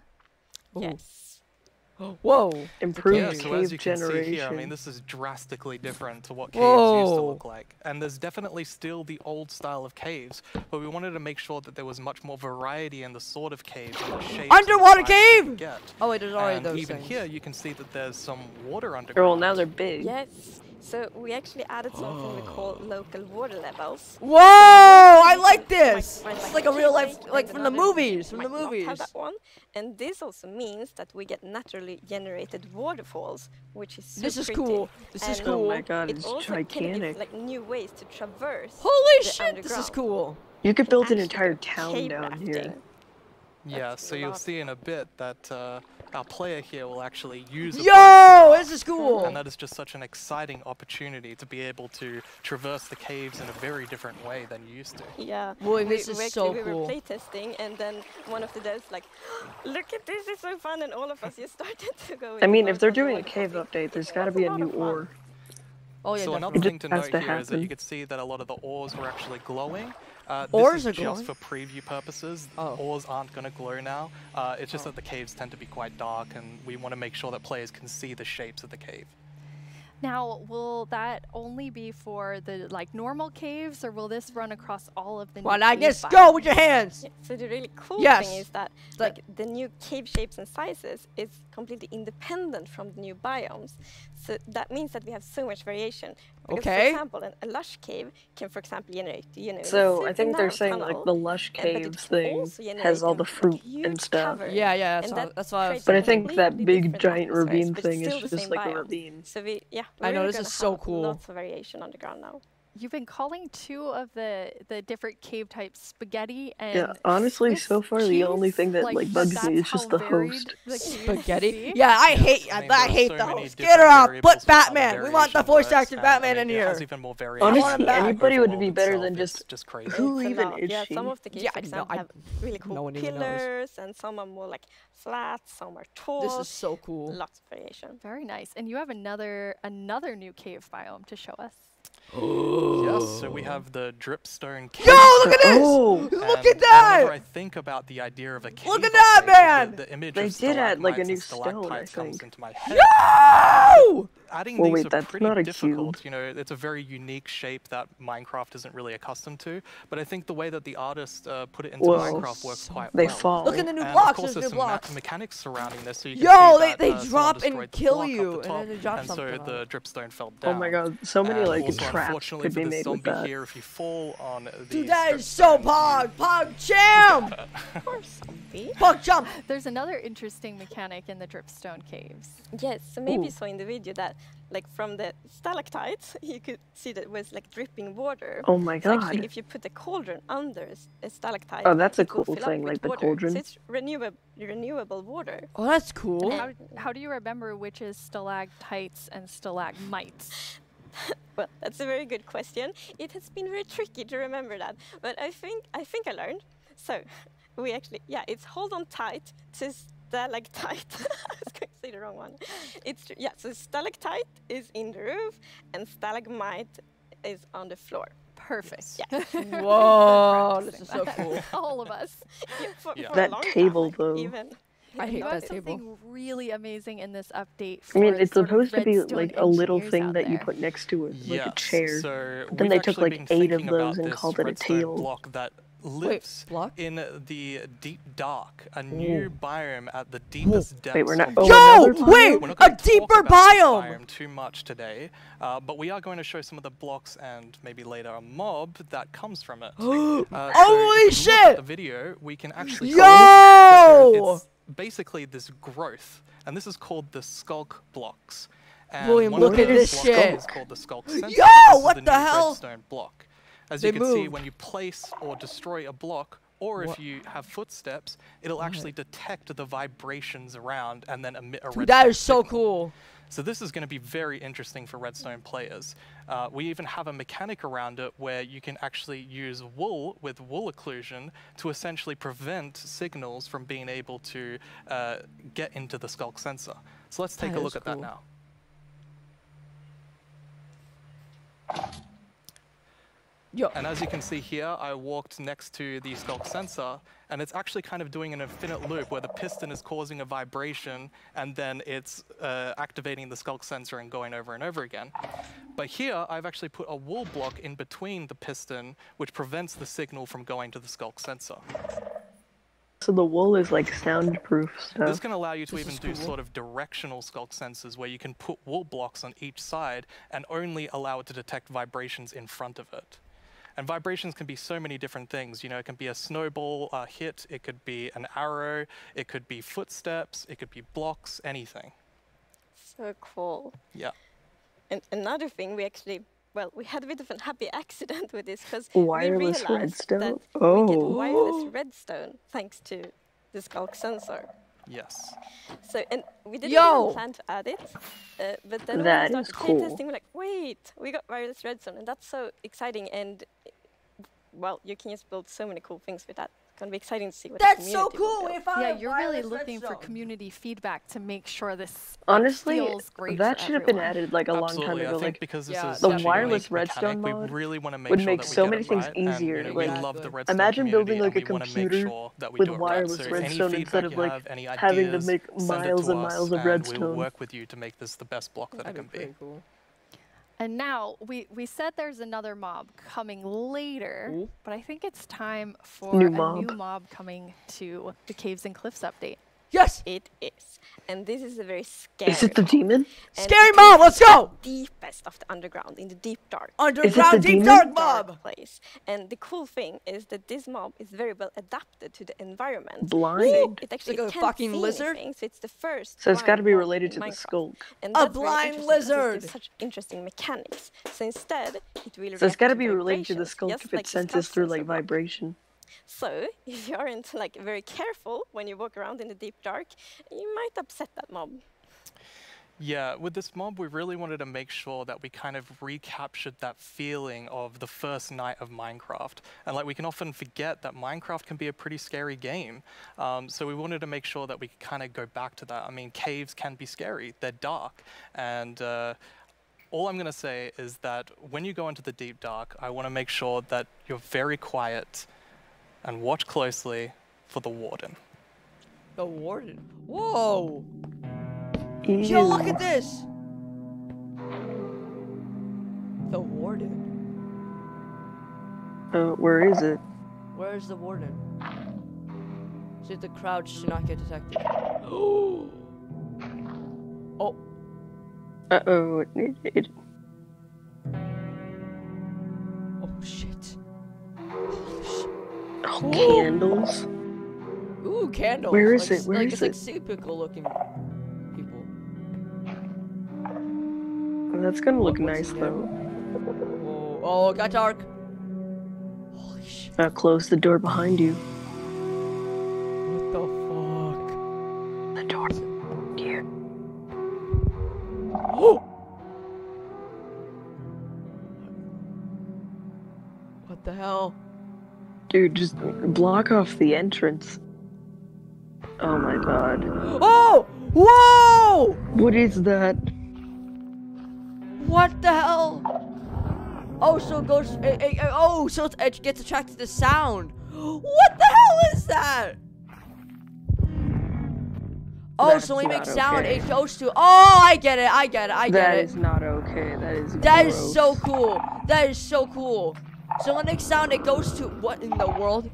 Yes. Whoa! Improved yeah, so as cave you can generation. see here, I mean, this is drastically different to what caves used to look like. And there's definitely still the old style of caves, but we wanted to make sure that there was much more variety in the sort of caves and the shapes. Underwater cave! Oh wait, there's already and those even things. here, you can see that there's some water underground. Girl, now they're big. Yes. So we actually added something we call local water levels. Whoa! I like this. It's like a real life, like from the movies. From the movies. Have that one. And this also means that we get naturally generated waterfalls, which is so This is pretty. cool. This is And cool. Oh my god, it's also gigantic. gives, like new ways to traverse. Holy the shit! This is underground. cool. You could build an entire town cave down rafting. here. Yeah, so you'll see in a bit that our player here will actually use a Yo, this is cool. And that is just such an exciting opportunity to be able to traverse the caves in a very different way than you used to. Yeah. Boy, this is so we cool. were playtesting, and then one of the devs like, look at this, it's so fun, and all of us just started to go. I mean, if they're doing a cave update, there's got to be a new ore. Oh yeah, so definitely. another thing to It has note to here is that happen. you could see that a lot of the ores were actually glowing. Ores this are is glowing? just for preview purposes. Ores aren't going to glow now. It's just that the caves tend to be quite dark, and we want to make sure that players can see the shapes of the cave. Now, will that only be for the like normal caves, or will this run across all of the? Come on, new Agnes, cave go biomes? with your hands. Yeah, so the really cool Yes. thing is that like the new cave shapes and sizes is completely independent from the new biomes. So that means that we have so much variation. Because, Okay. For example, a lush cave can, for example, generate, So a I think they're super saying narrow like the lush tunnel, but it caves can thing also generate has all a the fruit and huge stuff. cover, Yeah, and that's what I was creates But I a think that completely big different giant atmospheres, ravine but it's thing is still the just same like a biome. ravine. So I we're know, this gonna is so have cool. Lots of variation underground now. You've been calling two of the different cave types spaghetti and Yeah, honestly, so far the only thing that like bugs me is just the host. Spaghetti. Yeah, I hate the host. Get her out. Put Batman. We want the voice actor Batman in here. Honestly, anybody would be better than just crazy. Who It's a even lot. is Yeah, she? some of the caves, Yeah, for no, example, I- have really cool no one even knows. pillars, and some are more like flat, some are tall. This is so cool. Lots of variation. Very nice. And you have another new cave biome to show us. Yes, so we have the dripstone cave. Yo, look at this! Oh, Look at that! Whenever I think about the idea of a cave, Look at that, update, man! The image They of did add, like, a stalagmites new and stalactites stone, I comes think. into my head. Yo! Adding Well, these wait, are that's pretty not a difficult. cube. You know, it's a very unique shape that Minecraft isn't really accustomed to. But I think the way that the artist put it into Whoa. Minecraft works quite They well. fall. Look at the new And blocks. Of course, There's there's new some blocks. mechanics surrounding this, so you Yo, can see they- that, they someone drop and destroyed the kill block up you, the and top, then they drop and so something on the it. dripstone fell Oh down. my god, so many And like also, traps unfortunately could for be the made with zombie that. here, if you fall on the Dude, that is so pog. Pog champ. Poor zombie. Pog jump. There's another interesting mechanic in the dripstone caves. Yes, so maybe Ooh. you saw in the video that, like, from the stalactites, you could see that it was like dripping water. Oh my So actually, god. if you put a cauldron under a stalactite, Oh, that's a it will cool fill up thing, with like the water. cauldron. So it's renewable water. Oh, that's cool. How do you remember which is stalactites and stalagmites? Well, that's a very good question. It has been very tricky to remember that, but I think I learned. So we actually, yeah, it's hold on tight to stalactite. I was going to say the wrong one. Yeah, so stalactite is in the roof and stalagmite is on the floor. Perfect. Yeah. Whoa, this is so cool. All of us. Yeah, for a That long table, time, though. Even. I hate You have that table. something really amazing in this update. I mean, for it's sort of supposed to be redstone like a little engineers thing out that you there. put next to it, like Yes, a chair. so But then we've they took actually like been 8 of thinking those about and this called it a redstone tail. block that lives block? in the deep dark, a new biome at the deepest depths. Wait, we're not. of Oh, Yo, another time? wait, We're not a going to talk deeper about this biome. too much today, but we are going to show some of the blocks and maybe later a mob that comes from it. Holy if you look shit! at the video, we can actually see Yo! that it's basically this growth, and this is called the skulk blocks. And William, one of look at those this blocks shit. is called the skulk center. Yo, This is what the the new hell? redstone block. As They you can see, moved. when you place or destroy a block, or What? if you have footsteps, it'll actually detect the vibrations around and then emit a Dude, red that is so cool. So this is going to be very interesting for Redstone players. We even have a mechanic around it where you can actually use wool with wool occlusion to essentially prevent signals from being able to get into the Sculk sensor. So let's take a look at that now. And as you can see here, I walked next to the Sculk sensor, and it's actually kind of doing an infinite loop where the piston is causing a vibration, and then it's activating the Sculk sensor and going over and over again. But here, I've actually put a wool block in between the piston, which prevents the signal from going to the Sculk sensor. So the wool is like soundproof stuff. This can allow you to even do sort of directional Sculk sensors where you can put wool blocks on each side and only allow it to detect vibrations in front of it. And vibrations can be so many different things. You know, it can be a snowball hit, it could be an arrow, it could be footsteps, it could be blocks, anything. So cool. Yeah. And another thing, we had a bit of a happy accident with this because wireless we realized redstone. that we get wireless redstone thanks to the Sculk sensor. Yes. So, and we didn't even plan to add it, but then when we started testing, we're like, wait, we got wireless redstone, and that's so exciting. And well, you can just build so many cool things with that. It's gonna be exciting to see what that's so cool. Yeah, you're really looking for community feedback to make sure this honestly feels great that for should have been added like a long time ago. I think like because this is the wireless redstone mechanic, mod we really want to make would sure make that we so get many it things right. easier. And, like we love the redstone imagine building like a community, computer with wireless redstone instead of like having to make miles and miles of redstone. We'll work with you to make this the best block that it can be. Cool. And now, we said there's another mob coming later, but I think it's time for a new mob coming to the Caves and Cliffs update. Yes! It is. And this is a very scary Is it the demon? Scary mob, let's go! Deepest of the underground, in the deep dark. Underground deep dark mob! Place. And the cool thing is that this mob is very well adapted to the environment. Blind? So it actually like a fucking lizard? Anything, so it's the first. So it's got to be related to the Sculk. And a blind lizard! There's such interesting mechanics. So instead, it will. So it's got to be related to the Sculk if it senses through like vibration. So, if you aren't like very careful when you walk around in the deep dark, you might upset that mob. Yeah, with this mob, we really wanted to make sure that we kind of recaptured that feeling of the first night of Minecraft. And like we can often forget that Minecraft can be a pretty scary game. So we wanted to make sure that we could kind of go back to that. I mean, caves can be scary, they're dark. And all I'm going to say is that when you go into the deep dark, I want to make sure that you're very quiet and watch closely for the warden. The warden? Whoa! Ew. Yo, look at this! The warden. Where is it? Where is the warden? See if the crouch to not get detected. Oh! Uh-oh. Oh, shit. Oh, candles. Ooh, candles. Where is like, it? Where like, is it's it? It's like typical looking people. Oh, that's gonna look nice though. Whoa. Oh, it got dark. Holy shit. Close the door behind you. What the fuck? The door. Here. Oh! What the hell? Dude, just block off the entrance. Oh my god. Oh! Whoa! What is that? What the hell? Oh, so it goes. Oh, so it gets attracted to sound. What the hell is that? Oh, That's so we make not sound. okay. It goes to. Oh, I get it. I get it. I get That it. is not okay. That is. That gross. is so cool. That is so cool. So when it makes sound, it goes to what in the world?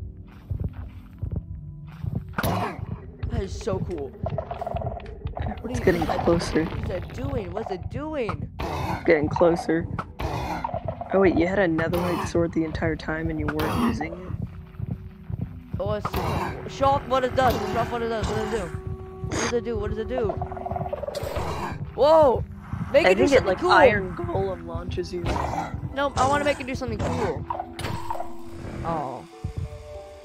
That is so cool. It's getting closer. What's it doing? What's it doing? It's getting closer. Oh wait, you had a netherite sword the entire time and you weren't using it? Oh, let's show off what it does. Show off what it does. What does it do? What does it do? What does it do? Whoa! Make it do something like cool. Iron Golem launches you. No, I want to make it do something cool. Oh.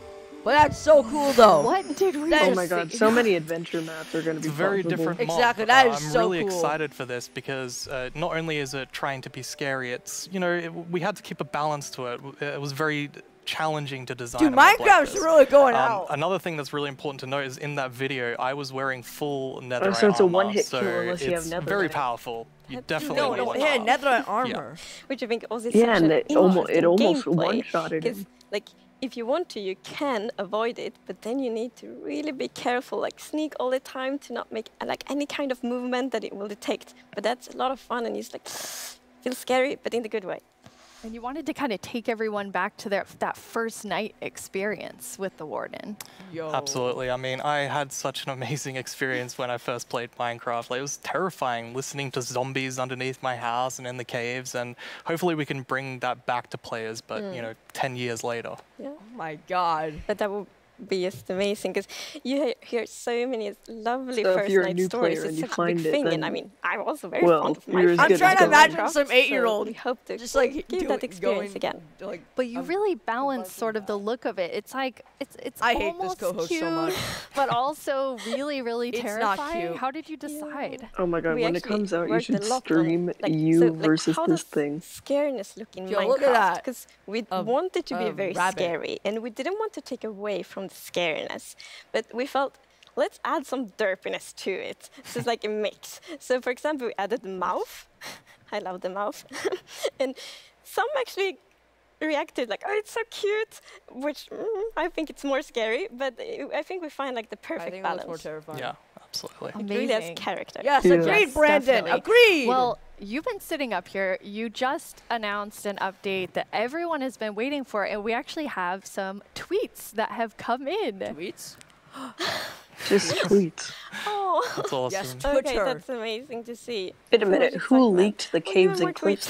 But that's so cool, though. What did we? Oh my god, so many adventure maps are going to be very different. Exactly, that is so cool. I'm really excited for this because not only is it trying to be scary, it's we had to keep a balance to it. It was very challenging to design. Dude, Minecraft's really going out. Another thing that's really important to note is in that video, I was wearing full netherite armor. So it's a one-hit kill unless you have netherite. It's very powerful. You definitely want to watch it. Netherite armor. Which I think also is yeah, and it almost one-shotted him. Like, if you want to, you can avoid it, but then you need to really be careful, like sneak all the time to not make like any kind of movement that it will detect. But that's a lot of fun, and it's like feels scary, but in the good way. And you wanted to kind of take everyone back to that first night experience with the Warden. Yo. Absolutely. I mean, I had such an amazing experience when I first played Minecraft. Like, it was terrifying listening to zombies underneath my house and in the caves. And hopefully we can bring that back to players, but 10 years later. Yeah. Oh my God. But that will be just amazing because you hear so many lovely first night stories. It's such a big thing, and I mean, I'm also very fond of Minecraft. I'm trying to imagine some 8-year-old. We hope to just like give that experience again. But you really balance sort of the look of it. It's like it's I almost hate this co-host cute, so much. but also really, really It's terrifying. not cute. How did you decide? Oh my god, We when it comes out, you should stream like, you versus how this does thing. Scariness look in Yo, Minecraft? look at that. Because we wanted to be very scary, and we didn't want to take away from the scariness. But we felt, let's add some derpiness to it. So it's like a mix. So for example, we added the mouth. I love the mouth. And some actually reacted like, oh, it's so cute, which I think it's more scary, but I think we find like the perfect balance. That's more terrifying. Yeah, absolutely. It really has character. Yes, agreed, Brandon. Definitely. Agreed. Well, you've been sitting up here. You just announced an update that everyone has been waiting for, and we actually have some tweets that have come in. Tweets? Just tweets. Oh, that's awesome. Yes, Twitter. Okay, that's amazing to see. Wait a minute, who leaked the Caves and Cliffs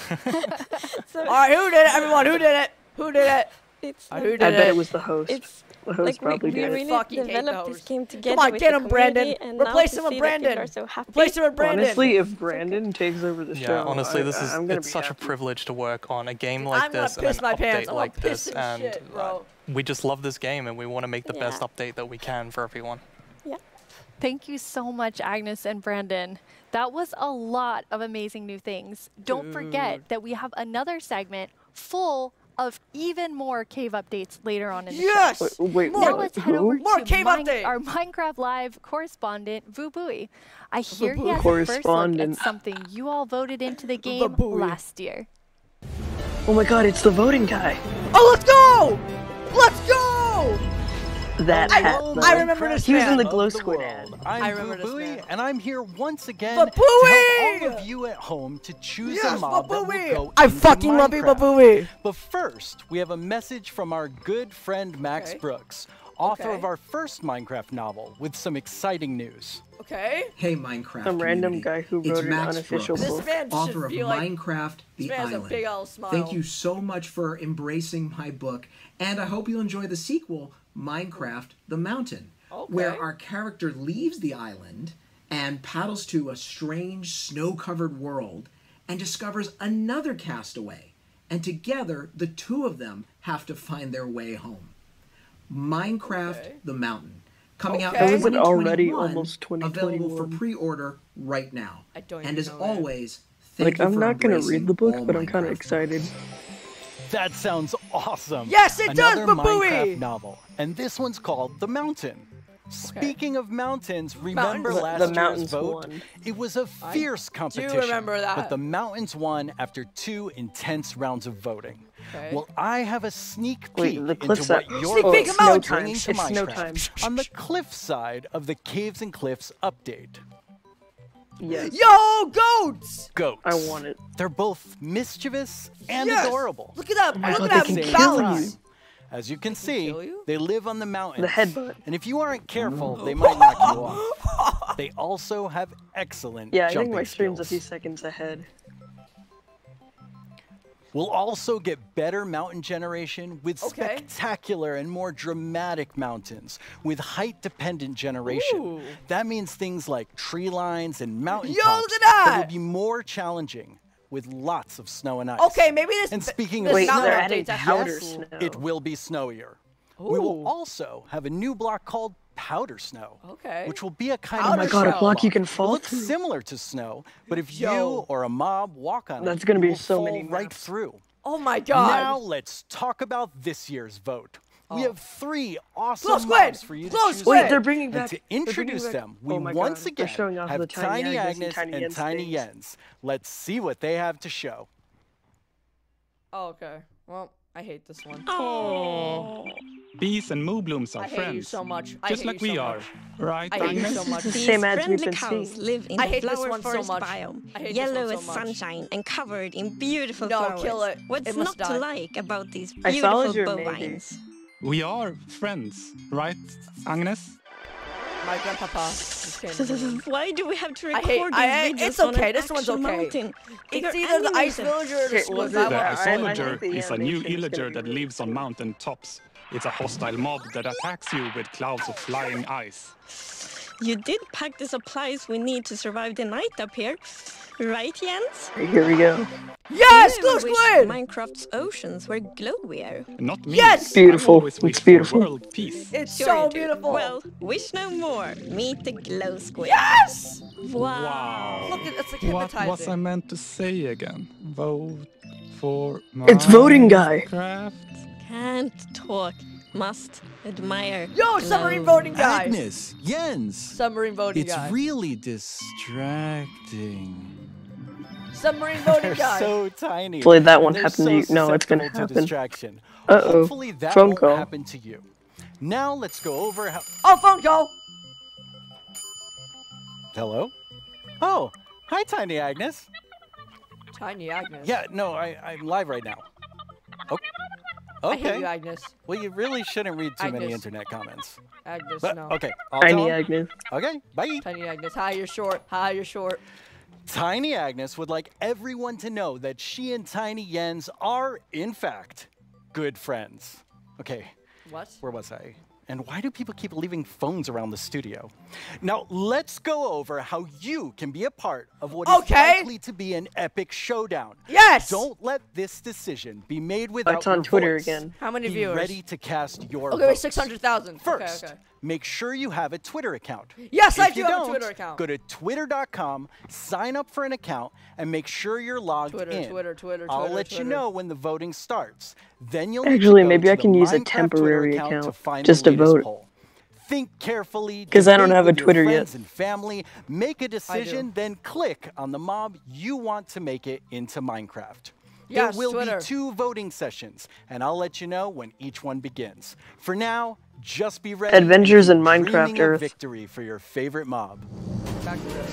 update? All right, who did it? Everyone, who did it? Who did it? Who did I it? bet it was the host. The host like probably we did really it. Fucking developed this game together. Come on, with get the him, Brandon. and Replace now him to with see that Brandon. people are so happy. Replace him with Brandon. Honestly, if Brandon takes over the show, honestly, it's such happy. a privilege to work on a game like this and an update like this, and we just love this game and we want to make the best update that we can for everyone. Yeah. Thank you so much, Agnes and Brandon. That was a lot of amazing new things. Don't forget that we have another segment full of even more cave updates later on in the show. Wait, now let's head over more to cave update. Our Minecraft Live correspondent, Vubui. I hear he has a first look at something you all voted into the game last year. Oh my god, it's the voting guy. Oh, let's go! Let's go! That hat. I remember this He was in man. the glow squid ad. I'm Vubui, and I'm here once again to Vubui! help all of you at home to choose a mob that will go I into fucking love you, Minecraft. Vubui! But first, we have a message from our good friend Max Brooks, author of our first Minecraft novel, with some exciting news. Okay. Hey Minecraft Some random guy who it's wrote an Max unofficial Brooks, book. This man author should of be like, Minecraft The this man has a Island. big old smile. Thank you so much for embracing my book, and I hope you'll enjoy the sequel, Minecraft The Mountain, where our character leaves the island and paddles to a strange snow-covered world and discovers another castaway, and together the two of them have to find their way home. Minecraft The Mountain, coming out in 2021, already almost available for pre-order right now. And as always, Like, thank you I'm for not gonna embracing read the book, all but I'm kind of Minecraft excited. That sounds awesome. Yes, it does, Another Babooey! Minecraft novel, and this one's called The Mountain. Speaking of mountains, remember last year's Mountains vote? won. It was a fierce competition. remember that. But the Mountains won after 2 intense rounds of voting. Okay. Well, I have a sneak Wait, peek the into cliff's what at- your Oh, vote snow is time. bringing to It's snow Minecraft time. on the cliff side of the Caves and Cliffs update. Yes. Yo, goats! Goats. I want it. They're both mischievous and Yes! adorable. Look at that! Oh my Look God, at they that can kill balance! you. As you can see, they live on the mountains. The headbutt. And if you aren't careful, they might knock you off. They also have excellent Yeah, I think jumping my stream's a skills. few seconds ahead. We'll also get better mountain generation with spectacular and more dramatic mountains with height-dependent generation. Ooh. That means things like tree lines and mountain Yo, tops look at that! will be more challenging with lots of snow and ice. Okay, maybe this. And speaking this of Wait, snow, they're update's adding a powder house. snow. it will be snowier. We will also have a new block called Powder Snow. Okay. Which will be a kind of... Oh my god, a block you can fall through. It looks similar to snow, but if you or a mob walk on that's it, gonna be you will so fall many right through. Oh my god. Now let's talk about this year's vote. We have 3 awesome mobs for you to choose. Wait, they're bringing back... And to introduce them, we once again have Tiny Agnes and Tiny Jens. Let's see what they have to show. Oh, okay. Well, I hate this one. Oh. Bees and Mooblooms are friends. I hate you so much. Just like we are. Right, I hate you so much. Same as we've been cows seeing. live in I the hate this flower one so forest much. biome, yellow as sunshine and covered in beautiful flowers. Kill it. What's It not must to die. like about these Astrologer, beautiful maybe. bovines? We are friends, right, Agnes? My grandpapa just came to me. Why do we have to I hate- record I- these videos it's on okay, an this one's actual okay. mountain? It's either the ice villager or the squid. The Isolager is a new illager that lives on mountain tops. It's a hostile mob that attacks you with clouds of flying ice. You did pack the supplies we need to survive the night up here, right, Jens? Here we go. Yes, You Glow ever wish Squid! Minecraft's oceans were glowier. Not me. Yes! Beautiful. I always wish It's beautiful. for world peace. It's Sure so you do. beautiful. Well, wish no more. Meet the Glow Squid. Yes! Wow. Look, it's like What hypnotizing. was I meant to say again? Vote for It's voting guy. Minecraft. Can't talk. Must admire. Yo, submarine voting guy. Agnes, Jens. Submarine voting It's guy. really distracting. Submarine voting They're guy. so tiny. Hopefully that won't They're happen so to you. No, it's gonna susceptible to happen. distraction. Uh-oh. Hopefully that Phone won't call. happen to you. Now let's go over how... Oh, phone call. Hello? Oh, hi, Tiny Agnes. Tiny Agnes. Yeah, no, I'm live right now. Oh, I okay. hate you, Agnes. Well, you really shouldn't read too many Agnes. internet comments. Agnes, But, no. okay, I'll tell Tiny 'em. Agnes. Okay, bye. Tiny Agnes. Hi, you're short. Hi, you're short. Tiny Agnes would like everyone to know that she and Tiny Jens are, in fact, good friends. Okay, What? where was I? And why do people keep leaving phones around the studio? Now, let's go over how you can be a part of what is likely to be an epic showdown. Yes! Don't let this decision be made without It's on your Twitter voice. again. How many Be viewers? ready to cast your Okay, wait, votes. 600,000. First, Okay, okay. make sure you have a Twitter account. Yes, If I you do have a don't, Twitter account. Go to twitter.com, sign up for an account, and make sure you're logged Twitter, in. Twitter, I'll let you know when the voting starts. Then you'll Actually, need to go maybe to I the can use a Minecraft temporary Twitter account to account find just the to latest vote. poll. Think carefully. 'Cause I don't debate have a with your Twitter yet. friends and family. Make a decision, then click on the mob you want to make it into Minecraft. Yes, there will Twitter. be 2 voting sessions, and I'll let you know when each one begins. For now, just be ready. Adventures to in keep Minecraft dreaming of Earth. victory for your favorite mob. Back to this.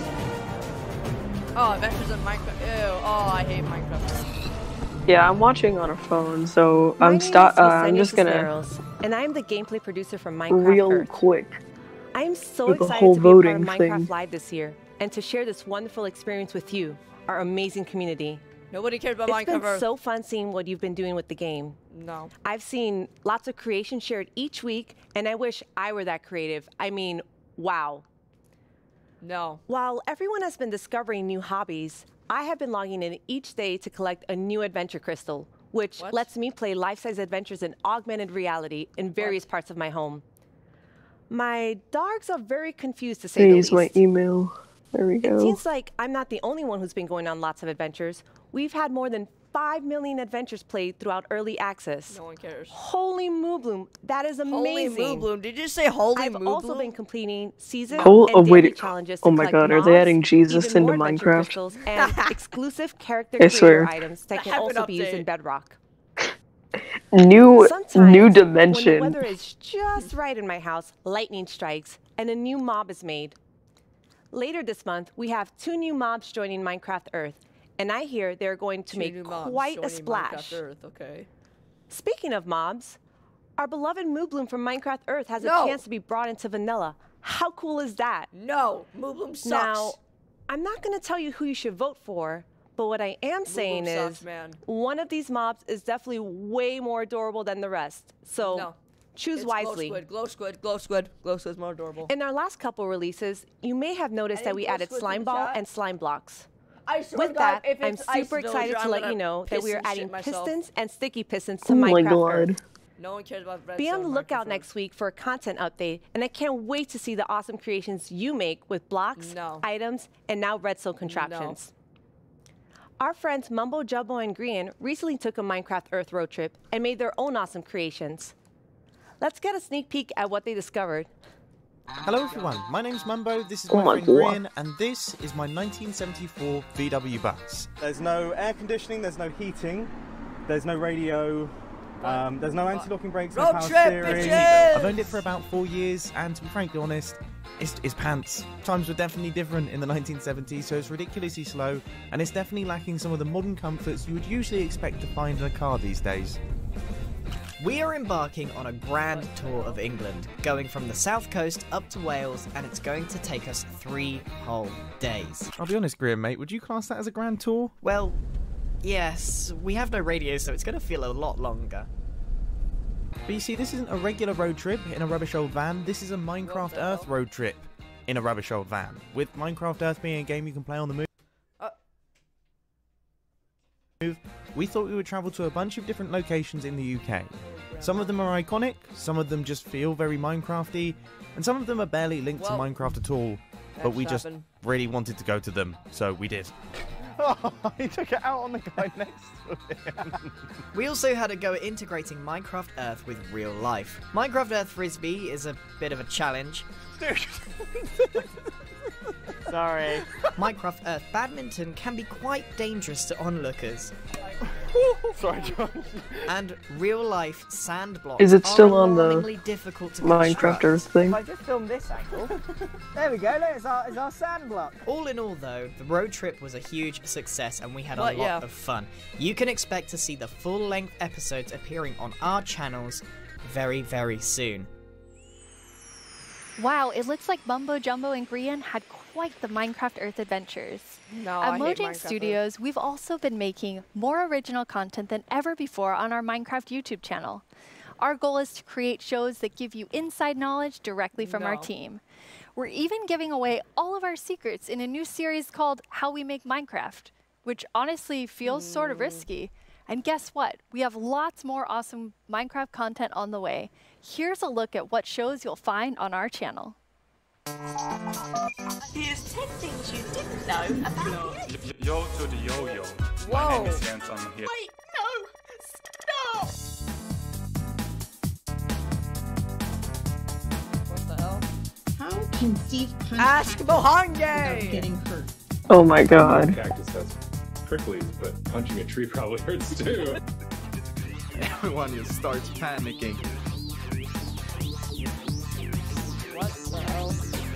Oh, Adventures in Minecraft. Ew. Oh, I hate Minecraft. Yeah, I'm watching on a phone, so My I'm name is Yesenia just gonna Cisneros, and I'm the gameplay producer from Minecraft real Earth. quick. I'm so with the excited whole to be a part of voting Minecraft thing. Live this year and to share this wonderful experience with you, our amazing community. Nobody cared about It's Minecraft. been so fun seeing what you've been doing with the game. No. I've seen lots of creation shared each week, and I wish I were that creative. I mean, wow. No. While everyone has been discovering new hobbies, I have been logging in each day to collect a new adventure crystal, which lets me play life-size adventures in augmented reality in various parts of my home. My dogs are very confused, to say the Here's least. my email. There we It go. seems like I'm not the only one who's been going on lots of adventures. We've had more than 5 million adventures played throughout early access. No one cares. Holy Moobloom, that is Holy amazing. Moobloom. Did you say Holy I've Moobloom? also been completing season Oh, and wait. daily challenges to Oh my collect god, are they mobs, adding Jesus even into more adventure Minecraft? crystals, and exclusive character I creator swear. items that I can have an also be used in update. Bedrock. New Sometimes, dimension. when the weather is just right in my house, lightning strikes and a new mob is made. Later this month, we have 2 new mobs joining Minecraft Earth, and I hear they're going to 2 make new mobs quite a joining splash. Minecraft Earth. Okay. Speaking of mobs, our beloved Moobloom from Minecraft Earth has No. a chance to be brought into vanilla. How cool is that? No. Moobloom sucks. Now, I'm not going to tell you who you should vote for, but what I am saying Moobloom is sucks, man. one of these mobs is definitely way more adorable than the rest. So No. choose It's wisely. Glow Squid. Glow Squid. Glow Squid. Glow Squid's more adorable. In our last couple releases, you may have noticed that Any we Glow added Squids in Slime the Ball chat? and Slime Blocks. I swear With to God, that, if I'm it's Ice super Villager, excited to I'm let you gonna know that piss we are and adding shit myself. pistons and sticky pistons to Oh my Minecraft god. Earth. No one cares about redstone. Be on the lookout next week for a content update, and I can't wait to see the awesome creations you make with blocks, items, and now redstone contraptions. Our friends Mumbo Jumbo and Grian recently took a Minecraft Earth road trip and made their own awesome creations. Let's get a sneak peek at what they discovered. Hello everyone, my name's Mumbo, this is my friend Grian, and this is my 1974 VW bus. There's no air conditioning, there's no heating, there's no radio, there's no anti-locking brakes, no power steering. I've owned it for about 4 years, and to be frankly honest, it's pants. Times were definitely different in the 1970s, so it's ridiculously slow, and it's definitely lacking some of the modern comforts you would usually expect to find in a car these days. We are embarking on a grand tour of England, going from the south coast up to Wales, and it's going to take us 3 whole days. I'll be honest, Grian, mate, would you class that as a grand tour? Well, yes, we have no radio, so it's going to feel a lot longer. But you see, this isn't a regular road trip in a rubbish old van, this is a Minecraft Earth road trip in a rubbish old van, with Minecraft Earth being a game you can play on the move. We thought we would travel to a bunch of different locations in the UK. Some of them are iconic, some of them just feel very Minecrafty, and some of them are barely linked to Minecraft at all, but we just really wanted to go to them, so we did. Oh, he took it out on the guy next to him. We also had a go at integrating Minecraft Earth with real life. Minecraft Earth Frisbee is a bit of a challenge. Dude. Sorry. Minecraft Earth Badminton can be quite dangerous to onlookers. Sorry, Josh. And real-life sand blocks Is it still on the Minecraft Earth thing? If I just film this angle, there we go. There's our sand block. All in all, though, the road trip was a huge success, and we had a lot of fun. You can expect to see the full-length episodes appearing on our channels very, very soon. Wow, it looks like Mumbo Jumbo and Grian had quite the Minecraft Earth adventures. At Mojang Studios, we've also been making more original content than ever before on our Minecraft YouTube channel. Our goal is to create shows that give you inside knowledge directly from our team. We're even giving away all of our secrets in a new series called How We Make Minecraft, which honestly feels sort of risky. And guess what? We have lots more awesome Minecraft content on the way. Here's a look at what shows you'll find on our channel. Here's 10 things you didn't know about me. Yo to the yo-yo. Whoa. My name is Hanson here. Wait, no! Stop! What the hell? How can Steve punch Ask Mohange without getting hurt? Oh my god. Cactus has pricklies, but punching a tree probably hurts too. Everyone just starts panicking. What the hell?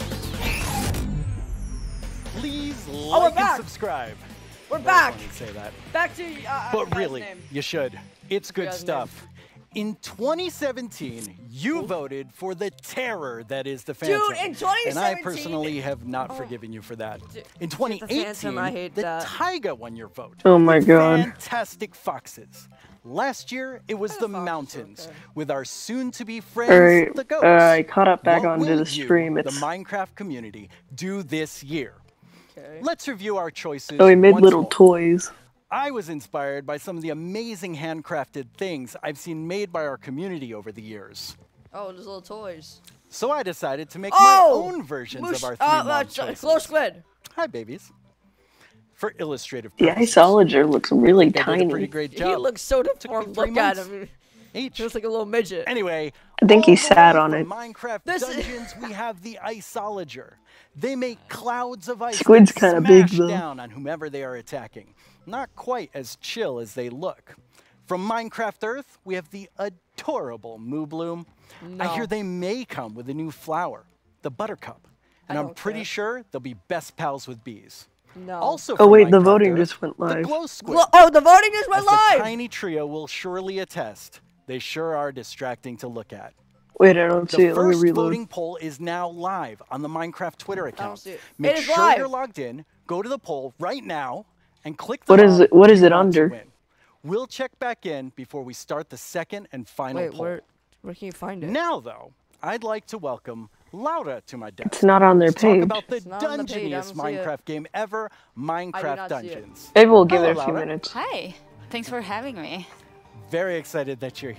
Please like and subscribe. We're back. Say that. Back to but really, you should. It's good stuff. In 2017, you voted for the terror that is the Phantom. Dude, in 2017... And I personally have not forgiven you for that. In 2018, the Taiga won your vote. Oh my god. Fantastic Foxes. Last year, it was the Mountains, with our soon-to-be friends, the Ghosts. I caught up back onto the stream. The Minecraft community do this year. Let's review our choices. Oh, we made little toys. I was inspired by some of the amazing handcrafted things I've seen made by our community over the years. Oh, those little toys. So I decided to make my own versions of our three mob choices. Glow Squid. Hi, babies. For illustrative The purposes. Iceologer looks really tiny. Did a pretty great job. He looks so deformed. Look at him. Each. He looks like a little midget. Anyway, I think he sat on it. Minecraft Dungeons, we have the Iceologer. They make clouds of ice Squid's kind of big though. down on whomever they are attacking. Not quite as chill as they look. From Minecraft Earth, we have the adorable Moobloom. No. I hear they may come with a new flower, the Buttercup. And I'm pretty sure they'll be best pals with bees. No. Also, oh wait, the Minecraft voting Earth, just went live. The Glow Squid. Oh, the voting just went live! The tiny trio will surely attest. They sure are distracting to look at. Wait, I don't see it. Let me The first reload. voting poll is now live on the Minecraft Twitter account. I don't see it. Make It is sure live. you're logged in, go to the poll right now, and click the What is it under? We'll check back in before we start the second and final poll. Where can you find it? Now, though, I'd like to welcome Laura to my desk. It's not on their to page. talk about the It's not on the page. I dungeoniest don't see it. Minecraft game ever, Minecraft not see it. Dungeons. Maybe we'll give it a few Laura. minutes. Hi. Thanks for having me. Very excited that you're here.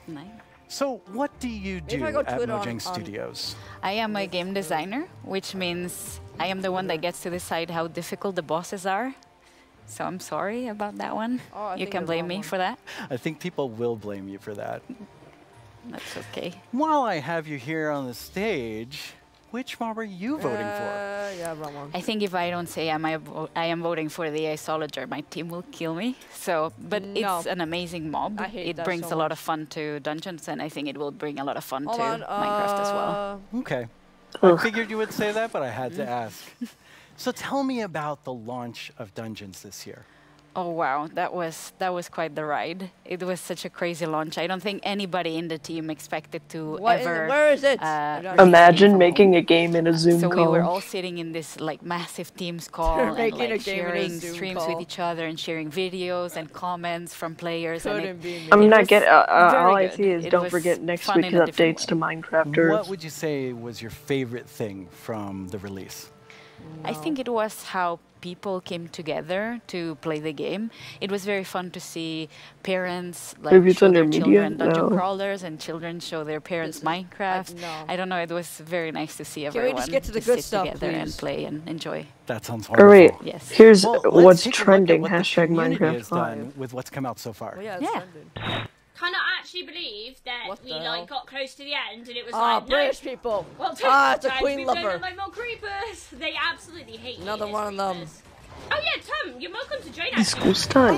Nice. So what do you do at Mojang Studios? I am a game designer, which means I am the one that gets to decide how difficult the bosses are. So I'm sorry about that one. You can blame me for that. I think people will blame you for that. That's okay. While I have you here on the stage, which mob are you voting for? Yeah, wrong one. I think if I don't say I am voting for the Isolager, my team will kill me. So, but it's an amazing mob. It brings a lot of fun to Dungeons, and I think it will bring a lot of fun to Minecraft as well. Okay. I figured you would say that, but I had to ask. So tell me about the launch of Dungeons this year. Oh wow, that was quite the ride. It was such a crazy launch. I don't think anybody in the team expected to ever. Where is it? Imagine making a game in a Zoom call. So we were all sitting in this like massive Teams call and like sharing streams with each other and sharing videos and comments from players. I'm not getting. All I see is don't forget next week's updates to Minecrafters. What would you say was your favorite thing from the release? I think it was how people came together to play the game. It was very fun to see parents like show their children dungeon crawlers and children show their parents Minecraft. I don't know, it was very nice to see everyone just get to the good sit together and play and enjoy. That sounds wonderful. All right, yes. Here's what's trending, hashtag Minecraft Live. With what's come out so far. Yeah. Cannot actually believe that we like got close to the end and it was like British people. Well, it's a queen lover. Don't like more creepers. They absolutely hate another one of them. Oh yeah, Tom, you're welcome to join us. It's school's time.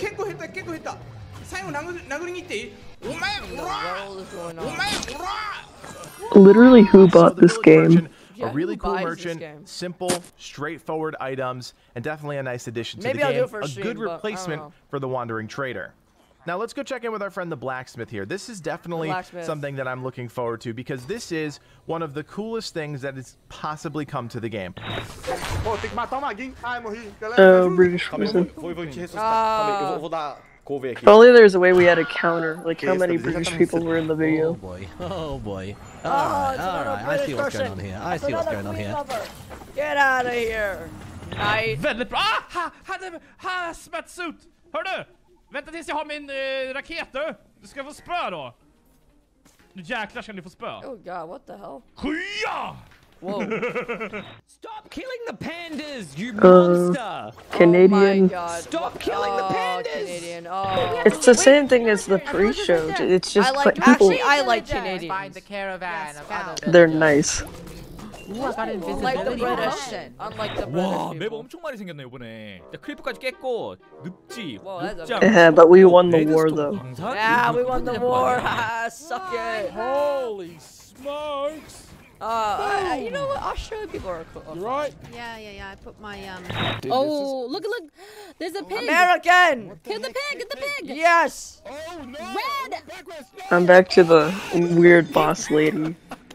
Literally, who bought this game? A really cool merchant, simple, straightforward items, and definitely a nice addition to the game. A good replacement for the Wandering Trader. Now let's go check in with our friend the Blacksmith here. This is definitely something that I'm looking forward to because this is one of the coolest things that has possibly come to the game. British person. If only there was a way we had a counter, like how many British people were in the video. Oh boy. Oh boy. Alright, I see what's going on here. I see what's going on here. Get out of here. Väldigt bra. Hazmat-suit. Hör du? Vänta tills jag har min raket du. Du ska få spö då. Nu jäklar ska ni få spö. Oh god, what the hell? Skya! Whoa. Stop killing the pandas, you monster! Canadian. Oh my god. Stop killing the pandas! Canadian. It's the same thing as the pre-show. It's just people. Actually, I like Canadians. Find the caravan of other They're nice. Ooh, I got Unlike the British. Unlike the British. 와, 맵 엄청 많이 생겼네 이번에. 크리퍼까지 깼고 늪지. Yeah, but we won the war though. Yeah, we won the war. Suck it. Holy smokes. You know what? Australian people are cool. You right? Yeah. I put my Oh, look! There's a pig. American. Kill the pig! Get the pig! Yes. Oh no! Red. I'm back to the weird boss lady.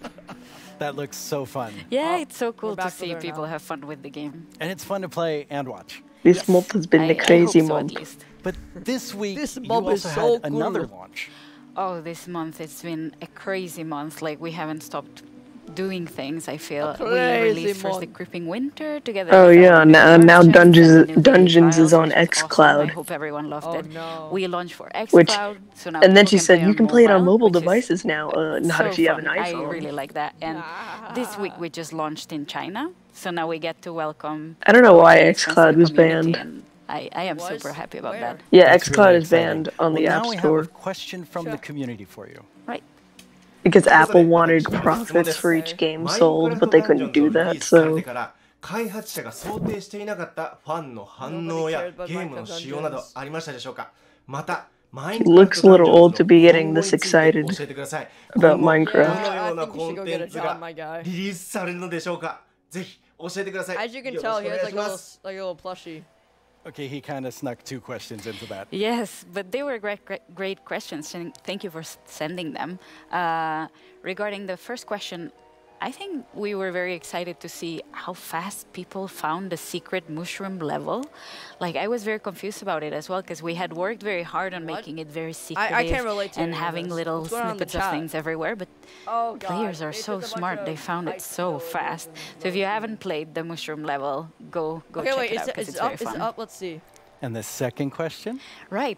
That looks so fun. Yeah, it's so cool to see people have fun with the game. And it's fun to play and watch. This month has been the crazy month. But this week, this you also had another launch. Oh, this month, it's been a crazy month. Like, we haven't stopped doing things, I feel. We released first the Creeping Winter together. Oh yeah, now Dungeons is on xCloud. I hope everyone loved it. No. We launched for xCloud. So now and then she said you can play it on mobile devices now. Not if you have an iPhone. I really like that. And this week we just launched in China. So now we get to welcome. I don't know why xCloud was banned. I am super happy about that. Yeah, xCloud is banned on the App Store. Now we have a question from the community for you. Right. Because Apple wanted profits for each game sold, but they couldn't do that, so... 開発者が想定していなかったファンの反応やゲームの仕様などありましたでしょうか。また、 He looks a little old to be getting this excited about Minecraft. どのようなコンテンツがリリースされるのでしょうか。ぜひ教えてください。 As you can tell, he has like a little plushie. Okay, he kind of snuck 2 questions into that. Yes, but they were great questions, and thank you for sending them. Regarding the first question, I think we were very excited to see how fast people found the secret mushroom level. Like, I was very confused about it as well, because we had worked very hard on making it very secretive I can't relate to and having little snippets of things everywhere, but players are so smart, they found it so fast. So if you haven't played the mushroom level, go check it out, because it's very fun. It's up, let's see. And the second question? Right.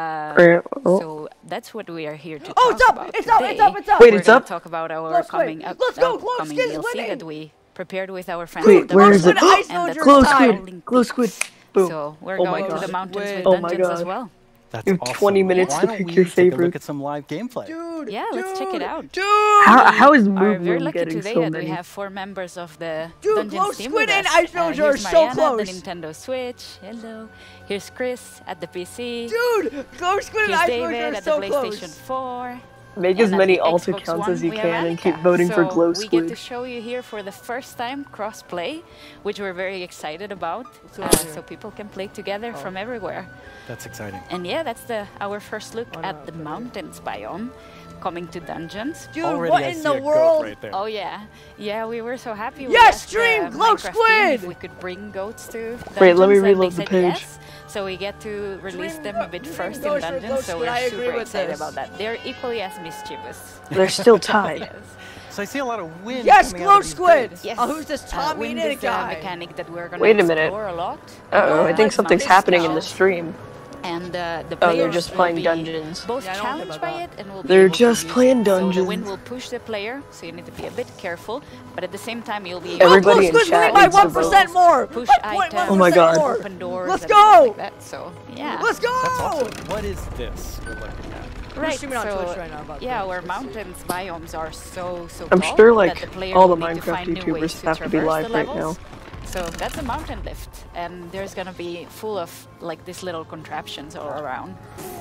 So that's what we are here to talk about It's today. up! Wait, it's up? Talk about our coming up upcoming DLC that we prepared with our friends. Wait, where is it? Glow squid. Boom. So we're going to the mountains with oh my dungeons God. as well. That's you have awesome. 20 minutes to pick your Take a favorite. look at some live gameplay. Yeah, let's check it out. How is We're very Moon lucky getting today so that many? we have 4 members of the Glow Dungeons team Squid with and us. Ice Villager are Here's so Mariana close. at the Nintendo Switch. Hello. Here's Chris at the PC. Dude, Glow Squid and Here's Ice David Villager are at so the close. PlayStation 4. Make as And many at the alt Xbox accounts One, as you we can have and keep Annika. voting for So Glow we get to Squid. show you here for the first time cross-play, which we're very excited about. So people can play together from everywhere. That's exciting. And yeah, that's our first look at the mountains biome coming to dungeons. Dude, what in the world? Right there. Oh yeah, yeah, we were so happy. We Yes, asked stream the Glow Minecraft team Squid! if we could bring goats to dungeons. Wait, let me and reload they the said page. Yes. So we get to release them a bit first in Glow dungeons. So Squid, I we're agree super with excited this. about that. They're equally as mischievous. They're still tied. Yes. So I see a lot of wind. Yes, coming out Glow of these Squid! graves. Yes. Oh, who's this Tommy wind Nitty is a guy? mechanic that we're gonna Wait a minute. explore a lot. Uh-oh, I think something's Mountains happening in now. the stream. And the Oh, players they're just will playing be dungeons. both Yeah, I don't care challenged about by that. it and will be They're able to just use playing it. So the dungeons. wind will push the player, so you need to be a bit careful. But at the same time, you'll be Everybody in Glow Squid's chat winning by needs to vote. 1% more! push By items, Oh my God. more. open doors, Let's and stuff go! like that. So yeah, Let's go! That's awesome. What is this we're looking at? right. streaming on So Twitch right now about yeah, this. our mountains biomes are so I'm tall sure that like the player all the will need to Minecraft find new YouTubers ways have to be traverse live the right now. levels. So that's a mountain lift, and there's gonna be full of like these little contraptions all around.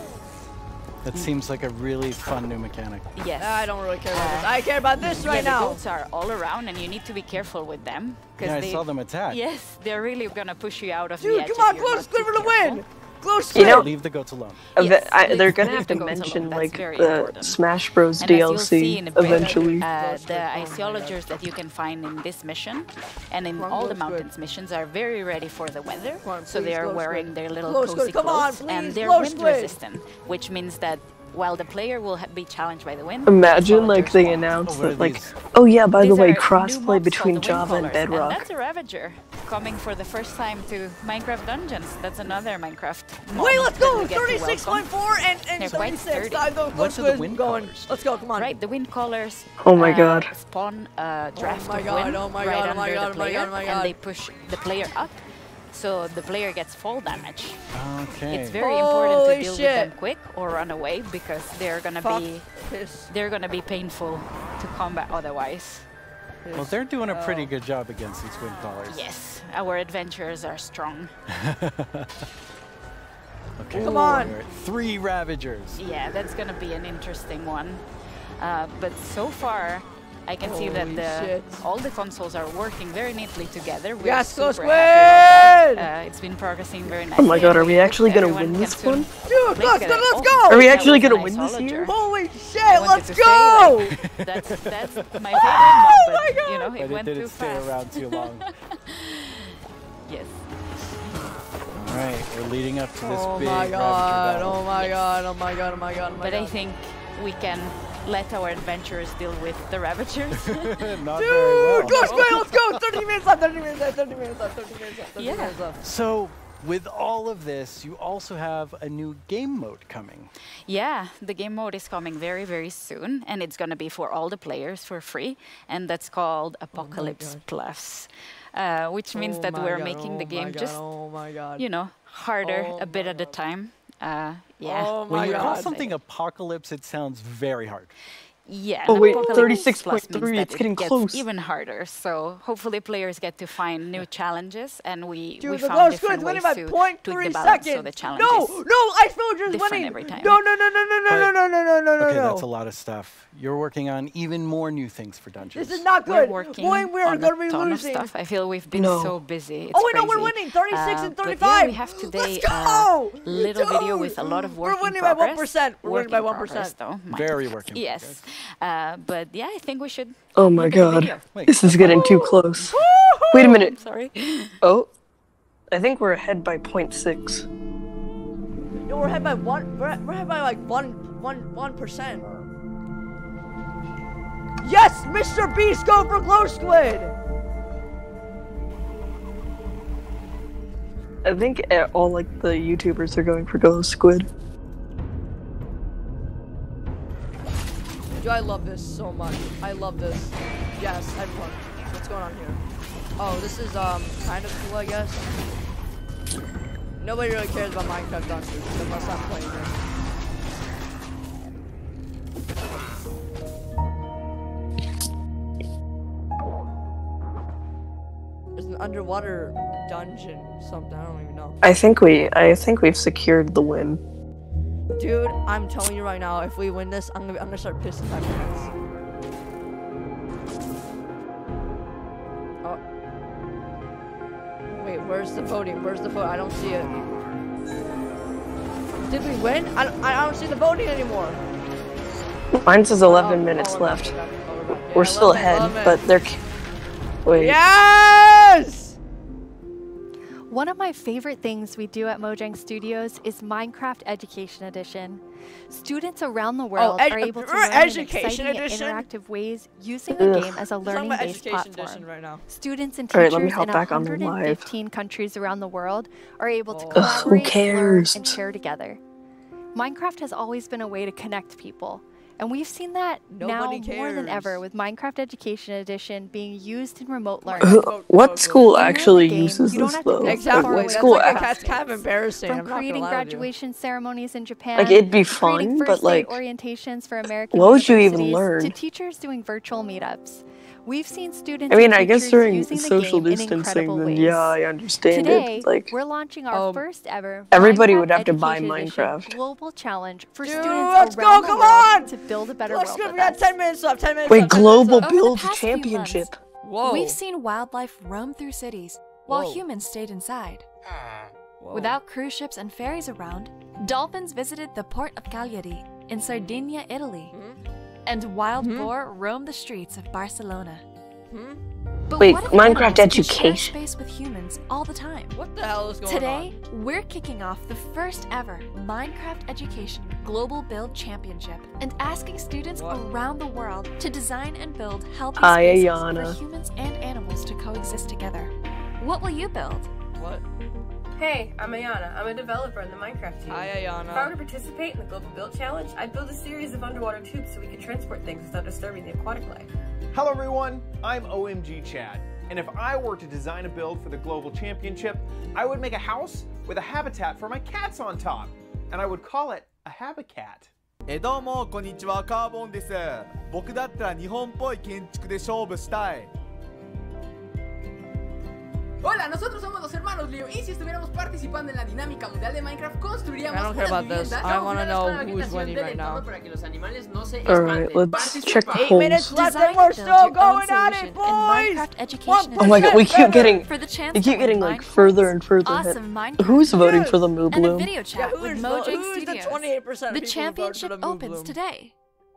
That seems like a really fun new mechanic. Yes. I don't really care about this. I care about this right The now. goats are all around, and you need to be careful with them. Yeah, I they, saw them attack. Yes, they're really gonna push you out of the Dude, edge. come if on, you're Glow not Squid too for the careful. win! Glow Squid! You know, Leave the goats alone. Yes, they're gonna leave have the to goats mention alone. That's like very the important. Smash Bros. And as you'll see in DLC a bit, eventually. the iceologers that you can find in this mission and in all the mountains missions are very ready for the weather. So they are wearing their little cozy clothes, and they're wind resistant, which means that while the player will be challenged by the wind. Imagine like they announce that like, oh yeah, by the These way, are crossplay new mobs between called the Java and Windcallers, Bedrock. And that's a Ravager coming for the first time to Minecraft Dungeons. That's another Minecraft mod Wait, let's that go! we get to welcome. 36.4 and They're quite 76. sturdy. I go What are the wind going. callers? Let's go, come on. Right, the wind callers Oh my God. spawn a draft my of God, wind oh my right God, oh under my God, the oh my player, God, oh my and they God. push the player up, so the player gets fall damage. Okay. It's very important Holy to deal shit. with them quick or run away because they're gonna Fuck be this. painful to combat otherwise. Well, they're doing a pretty good job against these wind callers. Yes, our adventurers are strong. Okay. Come on. We're at 3 Ravagers. Yeah, that's gonna be an interesting one. But so far, I can see that Holy shit. all the consoles are working very neatly together. We're Yes, Glow super happy about Squid! that. It's been progressing very nicely. Oh my God, are we and actually gonna everyone win can this soon one? Dude, play let's together. go, let's Oh, go! Are we that actually was gonna an win this isolager. year? Holy I shit, wanted let's to go! say, like, that's my favorite mod, Oh but my God. you know, But it it went too didn't stay fast. around too long. Yes. All right, we're leading up to this Oh big my God, Ravager oh my God, oh my God, oh my God, oh my But God. I think we can let our adventurers deal with the Ravagers. battle. Not Dude, very well. Glow Squid, let's go! 30 minutes left, 30 minutes left, 30 minutes left, 30 minutes left, 30 Yeah. minutes left. So, with all of this, you also have a new game mode coming. Yeah, the game mode is coming very, very soon, and it's going to be for all the players for free, and that's called Apocalypse Plus, which means that we're making the game just, you know, harder a bit at a time. Yeah. Oh When my you call God. something Apocalypse, it sounds very hard. Yeah. Oh and wait, Apocalypse 36.3, Plus means that it's getting it gets close. even harder. So hopefully players get to find new challenges, and we Dude, the Glow found Squid's different winning ways by to 0.3 tweak the balance so seconds. the challenges. No, Ice Villager's different winning. every time. No, no, no, no, no, no, no, no, no, no, no, Okay, no. that's a lot of stuff. You're working on even more new things for Dungeons. This is not We're good. working Boy, we're on going a to be ton losing. of stuff. I feel we've been No. so busy. It's Oh, wait, no, we're crazy. winning. 36 and But 35. yeah, we have today Let's go! little video with a lot of work We're winning in by progress. 1%. We're winning by Work in 1%. progress, though. Very working. Yes. But yeah, I think we should. Oh my look at the God, video. Wait, this is getting too close. Wait a minute. Sorry. Oh, I think we're ahead by 0.6. No, we're ahead by we're ahead by like 1%. Yes, Mr. Beast, go for Glow Squid. I think all like the YouTubers are going for Glow Squid. Dude, I love this so much. I love this. Yes, everyone. What's going on here? Oh, this is kind of cool, I guess. Nobody really cares about Minecraft Dungeons unless I'm playing it. There's an underwater dungeon, something, I don't even know. I think we've secured the win. Dude, I'm telling you right now, if we win this, I'm gonna start pissing my pants. Oh. Wait, where's the voting? Where's the vote? I don't see it. Did we win? I don't see the voting anymore. Mine says 11 minutes left. We're still ahead, but they're... Wait. Yes! One of my favorite things we do at Mojang Studios is Minecraft Education Edition. Students around the world are able to learn in exciting and interactive ways using the game as a learning-based platform. Students and teachers in 115 countries around the world are able to collaborate, learn, and share together. Minecraft has always been a way to connect people. And we've seen that now more than ever with Minecraft Education Edition being used in remote learning. What school actually uses this though? Exactly. What school? That's kind of embarrassing. From creating graduation ceremonies in Japan, like it'd be fun, but like orientations for American what would you even learn? To teachers doing virtual meetups. We've seen students. I mean, I guess during social distancing, then yeah, I understand it. Like, we're launching our first ever. Everybody would have to buy Minecraft. Global challenge for Dude, students let's around go! the Come world on! To build a better world. We got 10 minutes left. 10 minutes Wait, left. Global Build Championship. Whoa. We've seen wildlife roam through cities while humans stayed inside. Without cruise ships and ferries around, dolphins visited the port of Cagliari in Sardinia, Italy, and wild boar roamed the streets of Barcelona. But wait, Minecraft Education space with humans all the time. What the hell is going Today, we're kicking off the first ever Minecraft Education Global Build Championship and asking students around the world to design and build healthy spaces for humans and animals to coexist together. What will you build? What? Hey, I'm Ayana. I'm a developer in the Minecraft team. Hi, Ayana. If I were to participate in the Global Build Challenge, I'd build a series of underwater tubes so we could transport things without disturbing the aquatic life. Hello everyone, I'm OMG Chad, and if I were to design a build for the Global Championship, I would make a house with a habitat for my cats on top, and I would call it a Habicat. どうもこんにちは、カーボンです。僕だったら日本っぽい建築で勝負したい。 Hola, nosotros somos los hermanos Leo y si estuviéramos participando en la dinámica mundial de Minecraft construiríamos unas viviendas para que los animales no se espanten. Alright, let's check the polls. 8 minutes left and we're still going at it, boys! Oh my god, we keep getting like further and further ahead. Who's voting for the Moo Bloom? And a video chat with Mojang Studios. The 28% the championship opens today.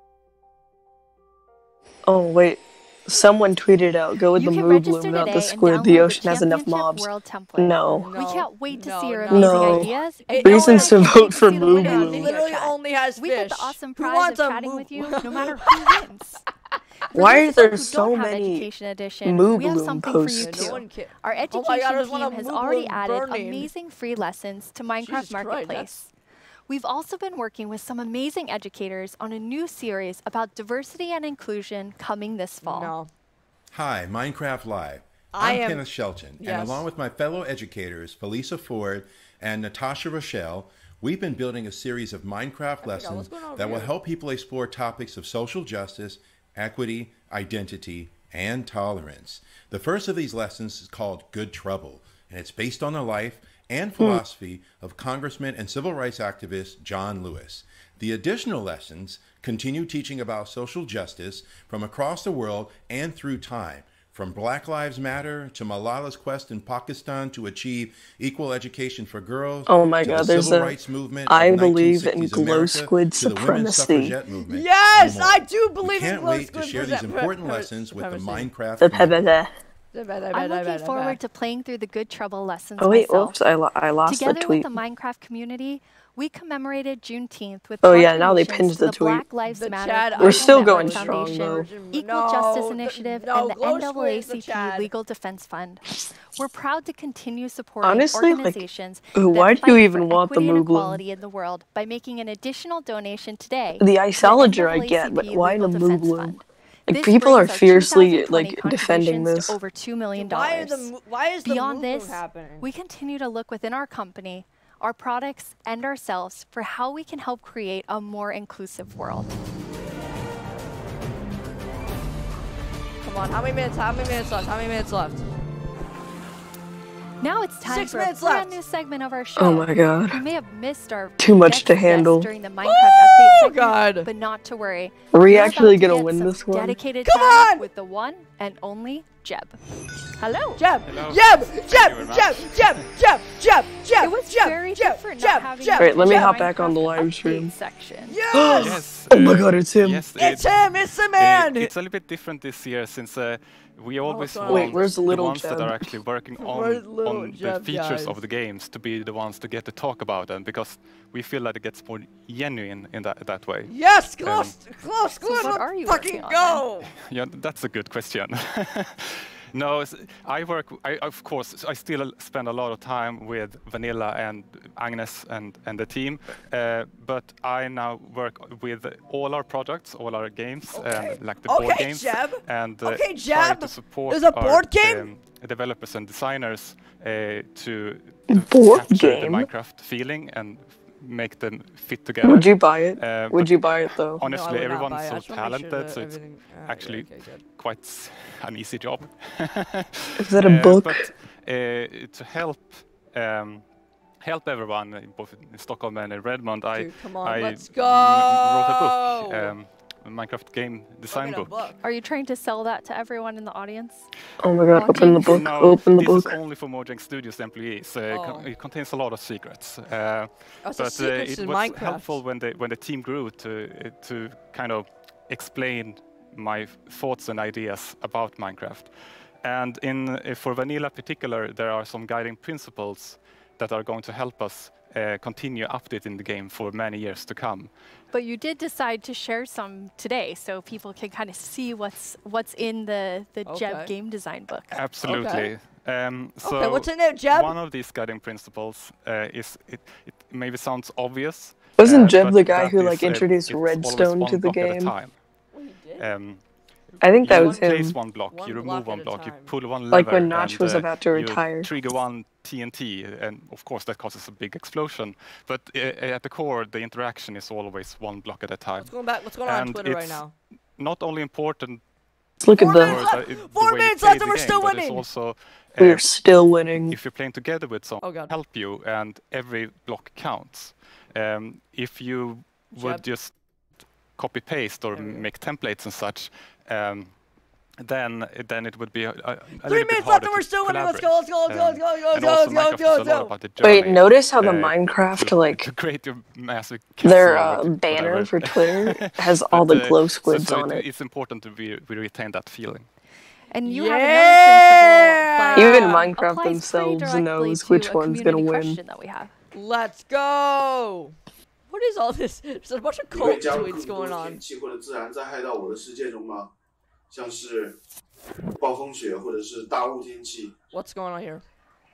Oh wait. Someone tweeted out, go with the Moo Bloom, not the squid. The ocean has enough mobs. No. We can't wait to see your amazing ideas. Reasons to vote for Moo Bloom. It literally only has fish. We get the awesome prize of chatting with you no matter who wins. Why are there so many Moo Bloom posts? Our education team has already added amazing free lessons to Minecraft Marketplace. We've also been working with some amazing educators on a new series about diversity and inclusion coming this fall. Hi, Minecraft Live. I'm Kenneth Shelton, and along with my fellow educators, Felisa Ford and Natasha Rochelle, we've been building a series of Minecraft lessons that will help people explore topics of social justice, equity, identity, and tolerance. The first of these lessons is called Good Trouble, and it's based on the life and philosophy of Congressman and civil rights activist John Lewis. The additional lessons continue teaching about social justice from across the world and through time, from Black Lives Matter to Malala's quest in Pakistan to achieve equal education for girls. Oh my God, there's a I believe in Glow Squid supremacy. Yes, I do believe in Glow Squid supremacy. We can't wait to share these important lessons with the Minecraft community. I'm looking forward to playing through the Good Trouble lessons Oh wait, myself. oops, I lost the Together tweet. with the Minecraft community, we commemorated Juneteenth with Oh yeah, now they pinned the the tweet. Black Lives Matter We're still Global going Foundation, strong though. Equal Justice Initiative, and the NAACP Legal Defense Fund. We're proud to continue supporting Honestly, organizations why that do you fight even for want the equity and Mooglin? equality in the world by making an additional donation today. The to Isolager I get, but NAACP why the Legal Defense Mooglin? Fund. Like This people are brings our fiercely 2020 like defending contributions this. to over $2 million. Why is the Beyond movement this, happening? we continue to look within our company, our products, and ourselves for how we can help create a more inclusive world. Come on, how many minutes left? How many minutes left? Now it's time 6 for a minutes brand left. new segment of our show. Oh my god. You may have missed our Too much to guest handle. during the Minecraft update segment, God. but not to worry. Are we You're actually about to gonna get win some this one? Dedicated Come time on! with the one and only Jeb. Hello. Jeb! Hello. Jeb! It was very different not having Alright, let me the hop back on the Minecraft live update stream. section. Yes! Oh my god, it's him. Yes, It's him! It's the man! It's a little bit different this year since we always on? want Wait, where's the little ones that Jeb? are actually working Where's on little the Jeb, features guys? of the games to be the ones to get to talk about them, because we feel that it gets more genuine in that way. Yes! Close! So what are you Fucking working on go! Yeah, that's a good question. No, of course, I still spend a lot of time with Vanilla and Agnes and the team, but I now work with all our products, all our games, like the board games, Jeb. and Okay, try Jeb. to support There's a board our, game? developers and designers to Board capture the game? Minecraft feeling and make them fit together. Would you buy it? Would but you buy it though? Honestly, No, I would not everyone's buy it. I so just wanna make sure talented, that so it's everything- actually okay, good. quite an easy job. Is that a book? But to help everyone, both in Stockholm and in Redmond, Dude, come on, I let's wrote a go! book, a Minecraft game design book. Are you trying to sell that to everyone in the audience? Oh my god, open the book, No, open the this book. is only for Mojang Studios employees. It contains a lot of secrets. Oh, so But secrets it in was Minecraft. helpful when the team grew to kind of explain my thoughts and ideas about Minecraft. And for Vanilla particular, there are some guiding principles that are going to help us continue updating the game for many years to come. But you did decide to share some today, so people can kind of see what's in the Jeb game design book. Absolutely. Okay. So what's in there, Jeb? one of these guiding principles is it maybe sounds obvious. Wasn't Jeb but the guy that who is, like introduced it's always Redstone one to the block at a game? time. I think that you was place him. one block, you remove one block, you pull one lever, Like when Notch and, was about to you retire. trigger one TNT, and of course that causes a big explosion. But at the core, the interaction is always one block at a time. What's going on And Twitter right it's now? Not only important. Let's look at for the. 4 minutes left and we're still but winning! It's also, We're still winning. if you're playing together with someone, help you, and every block counts. If you would just copy paste or make templates and such, then it would be a 3 minutes left and we're still winning. Let's go! Wait, notice how the Minecraft like create your massive their banner for Twitter has all the glow squids on it. It's important to we retain that feeling. And you have another principle. Even Minecraft themselves knows which one's gonna win. Let's go! What is all this? There's a bunch of cult tweets going on. 像是暴风雪或者是大雾天气。 What's going on here?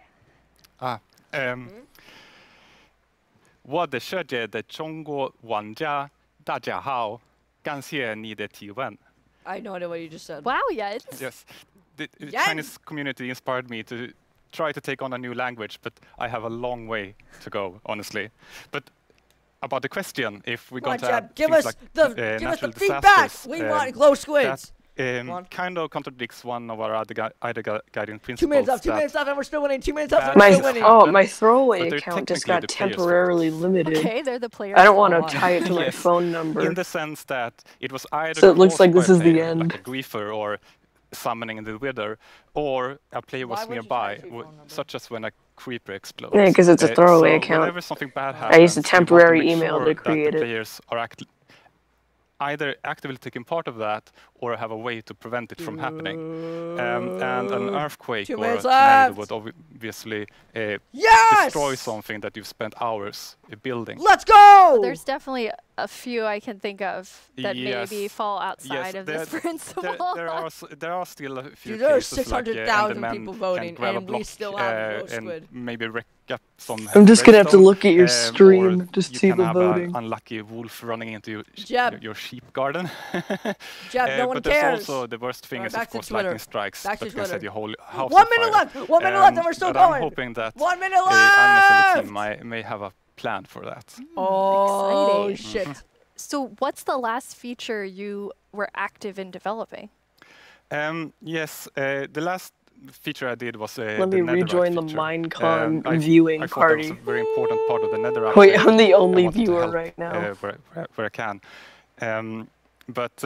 我的世界的中国玩家，大家好，感谢你的提问。 I have no idea what you just said. Wow, Jens. Yes, the Chinese community inspired me to try to take on a new language, but I have a long way to go, honestly. But about the question, if we're going to have give things us like the natural feedback. disasters, We want glow squids. That kind of contradicts one of our other guiding principles. 2 minutes left. 2 minutes left, and we're still winning. 2 minutes left, and we're still winning. My throwaway account just got temporarily limited. Okay, they're the players. I don't want to tie it to my phone number. In the sense that it was either so it looks like this is the end. like a griefer or summoning in the wither, or a player was nearby, such as when a creeper explodes. Yeah, because it's a throwaway account. Whenever something bad happens, I used a temporary email to create it. Players are either actively taking part of that or have a way to prevent it from happening. And an earthquake or a tornado would obviously destroy something that you've spent hours building. Let's go! There's definitely a few I can think of that maybe fall outside of this principle. There are still a few Dude, there are cases 600,000 people voting, and we still have no squid. And maybe wreck up some. I'm just gonna have to look at your stream to see the voting. An unlucky wolf running into your sheep garden. Jeb, no one but cares. There's also the worst thing is of course lightning strikes that can set your whole house 1 minute left. 1 minute left, and we're still going. I'm hoping that 1 minute left. Agnes and the team may have a plan for that. Oh, exciting. Shit. So what's the last feature you were active in developing? Yes, the last feature I did was Let me rejoin the Minecon viewing party. I thought that was a very important part of the Netherite. Wait, I'm the only viewer right now. Where I can. But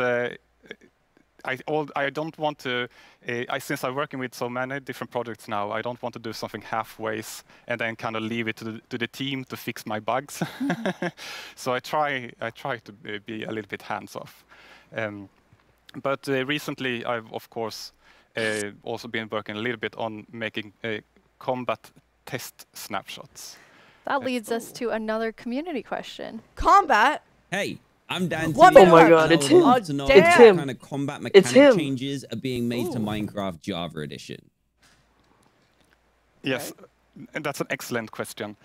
I don't want to, since I'm working with so many different projects now, I don't want to do something halfways and then kind of leave it to the team to fix my bugs. So I try to be a little bit hands-off. But recently I've, of course, also been working a little bit on making combat test snapshots. That leads us to another community question. Combat? Hey, I'm Dante. Oh my god, it's him. It's him. What kind of combat mechanic changes are being made to Minecraft Java Edition? Yes, and that's an excellent question.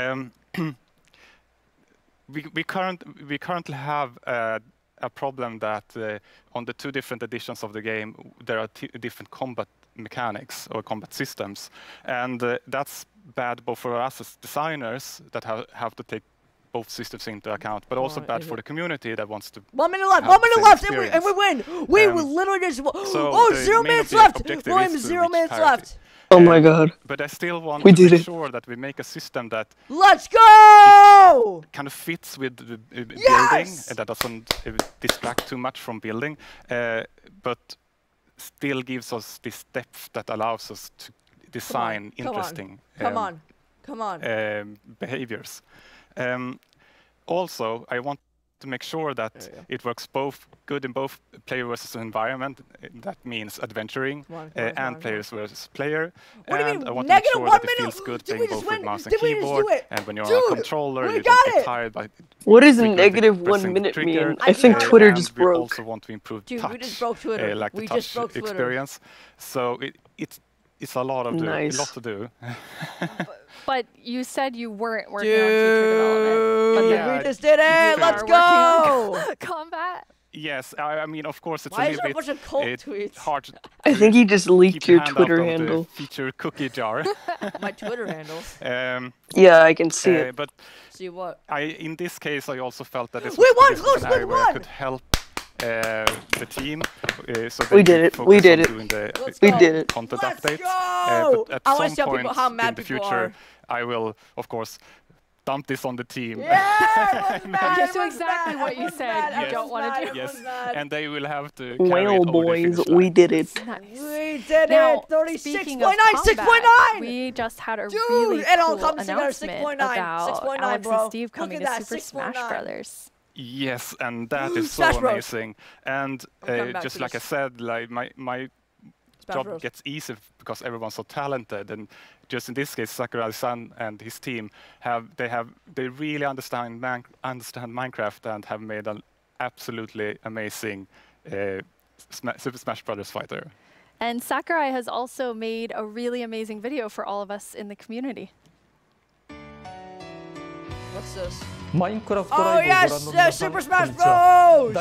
We currently have a problem that on the 2 different editions of the game, there are different combat mechanics or combat systems. And that's bad both for us as designers that have to take both systems into account, but also bad for the community that wants to. 1 minute left, 1 minute left, and we win! We will literally just. Oh, 0 minutes left! William, 0 minutes left! Oh my god. But I still want to make sure that we make a system that let's go! Kind of fits with the building and that doesn't distract too much from building, but still gives us this depth that allows us to design interesting behaviors. Also, I want to make sure that it works both good in both player versus environment. That means adventuring and players versus player. And I want to make sure that it feels good playing both with mouse and keyboard. And when you're on a controller, you don't get tired by. What does -1 minute mean? I think Twitter just broke. We also want to improve touch, like the touch experience. So it's a lot to do. But you said you weren't working on feature development. But we just did it! Let's go! Combat? Yes, I mean, of course, it's a little bit hard. I think he just leaked your Twitter handle. Feature cookie jar. My Twitter handle. Yeah, I can see it. But see what? In this case, I also felt that this was an area where I could help the team. So we did it. We did it. We did it. Content updates. But at some point in the future, I will, of course, dump this on the team. Yeah, just exactly what you said. You don't want to do. Yes, and they will have to. Well, boys, we did it. We did it. 36.9, 6.9. We just had a really cool announcement about Alex and Steve coming to Super Smash Brothers. Yes, and that is so amazing. And just like I said, like my job gets easier because everyone's so talented. And just in this case, Sakurai-san and his team they really understand Minecraft and have made an absolutely amazing Super Smash Brothers fighter. And Sakurai has also made a really amazing video for all of us in the community. What's this? Oh yes, Super Smash Bros!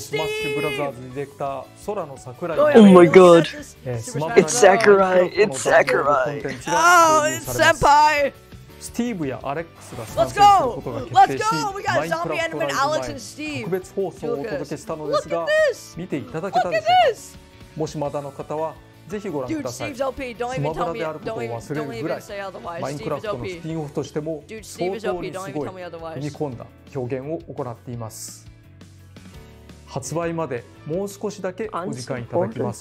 Oh my god. It's Sakurai. It's Sakurai. Oh, it's Senpai! Let's go! Let's go! We got Zombie Enderman, Alex, and Steve. Look at this! Look at this! Look at this! Dude, Steve's OP. Don't even tell me. Don't even say otherwise. Steve is OP. Dude, Steve is OP. Don't even tell me otherwise. 表現を行っています。発売までもう少しだけお時間いただきます。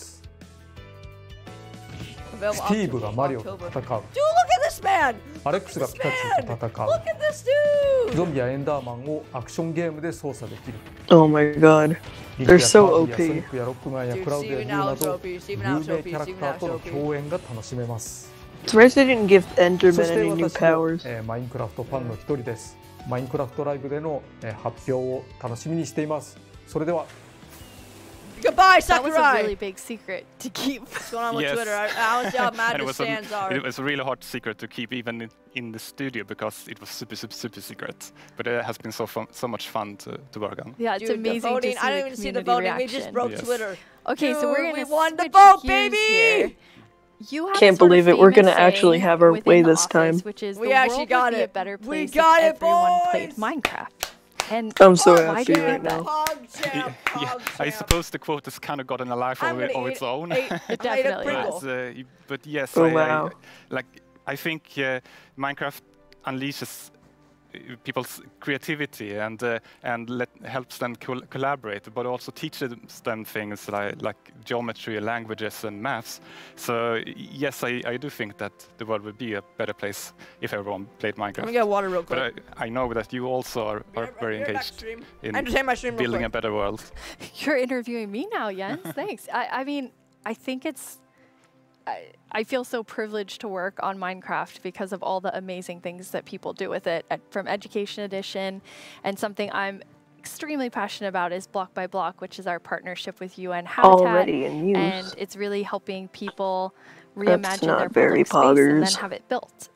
スティーブがマリオと戦う。 Dude, look at this man! アレックスがピカチュウと戦う。 Look at this dude! ゾンビやエンダーマンをアクションゲームで操作できる。 Oh my god. They're so OP. ソニックやロックマンやクラウドやリュウなど有名キャラクターとの共演が楽しめます。 Surprised they didn't give Enderman any new powers. マインクラフトファンの一人です。マインクラフトライブでの発表を楽しみにしています。それでは。 Goodbye, Sakurai! That was a really big secret to keep. What's going on with Twitter? I was how mad the stands are. It was a really hard secret to keep even in the studio because it was super secret. But it has been so much fun to work on. Yeah, it's amazing the voting, to see I didn't even see the voting. Reaction. We just broke Twitter. Okay, so we're gonna won the vote, baby! Here. You have Can't believe it. We're gonna actually have our way this time. Which is we actually got it. We got it, boys! Played Minecraft. And I'm so happy right now. I suppose the quote has kind of gotten a life of its own. It definitely has. But yes, oh, wow. I think Minecraft unleashes people's creativity and helps them collaborate, but also teaches them things like geometry, languages, and maths. So yes, I do think that the world would be a better place if everyone played Minecraft. Let me get water real quick. But I know that you also are very engaged in building a better world. You're interviewing me now, Jens. Thanks. I mean, I think it's. I feel so privileged to work on Minecraft because of all the amazing things that people do with it, from Education Edition, and something I'm extremely passionate about is Block by Block, which is our partnership with UN Habitat. Already in use. And it's really helping people reimagine their public space and then have it built.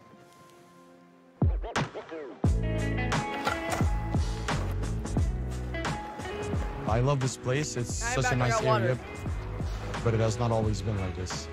I love this place. It's such a nice area, but it has not always been like this.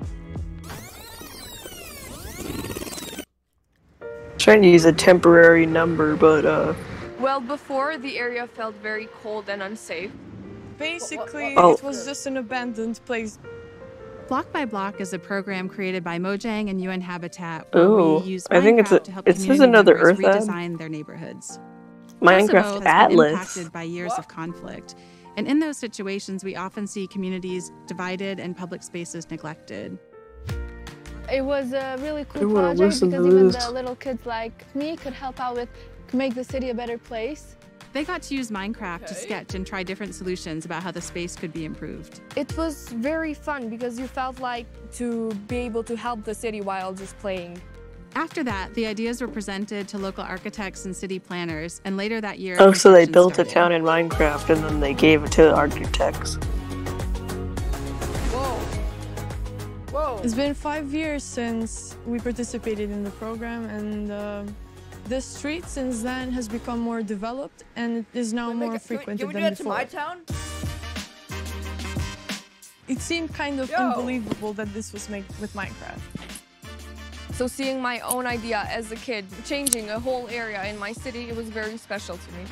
Trying to use a temporary number, but well, before the area felt very cold and unsafe. Basically, it was just an abandoned place. Block by Block is a program created by Mojang and UN Habitat where we use I think Minecraft to help community another members Earth redesign their neighborhoods. Minecraft Kosovo has Atlas. been impacted by years of conflict, and in those situations, we often see communities divided and public spaces neglected. It was a really cool project because even the little kids like me could help out with make the city a better place. They got to use Minecraft to sketch and try different solutions about how the space could be improved. It was very fun because you felt like to be able to help the city while just playing. After that, the ideas were presented to local architects and city planners, and later that year... Oh, so they built a town in Minecraft and then they gave it to the architects. Whoa. It's been 5 years since we participated in the program, and the street since then has become more developed and it is now more frequented than before. Can we do it to my town? It seemed kind of unbelievable that this was made with Minecraft. So seeing my own idea as a kid, changing a whole area in my city, it was very special to me.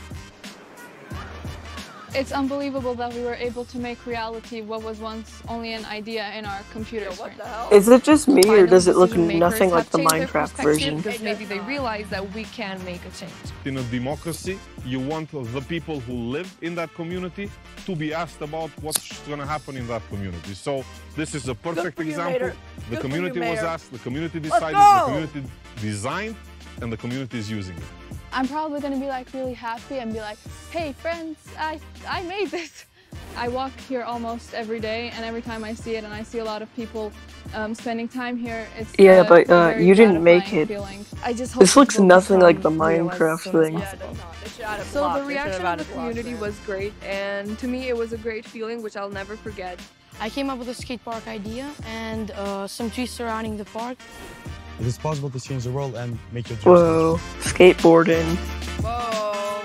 It's unbelievable that we were able to make reality what was once only an idea in our computer screen. Is it just me, or does it look nothing like the Minecraft version? Because maybe they realize that we can make a change. In a democracy, you want the people who live in that community to be asked about what's going to happen in that community. So this is a perfect example. The community was asked, the community decided, the community designed, and the community is using it. I'm probably going to be like really happy and be like, hey friends, I made this. I walk here almost every day, and every time I see it and I see a lot of people spending time here, it's but you didn't make it. I just hope this looks nothing like the Minecraft thing. So the reaction of the community was great, and to me it was a great feeling which I'll never forget. I came up with a skate park idea and some trees surrounding the park. It is possible to change the world and make your dreams. Whoa, skateboarding. Whoa.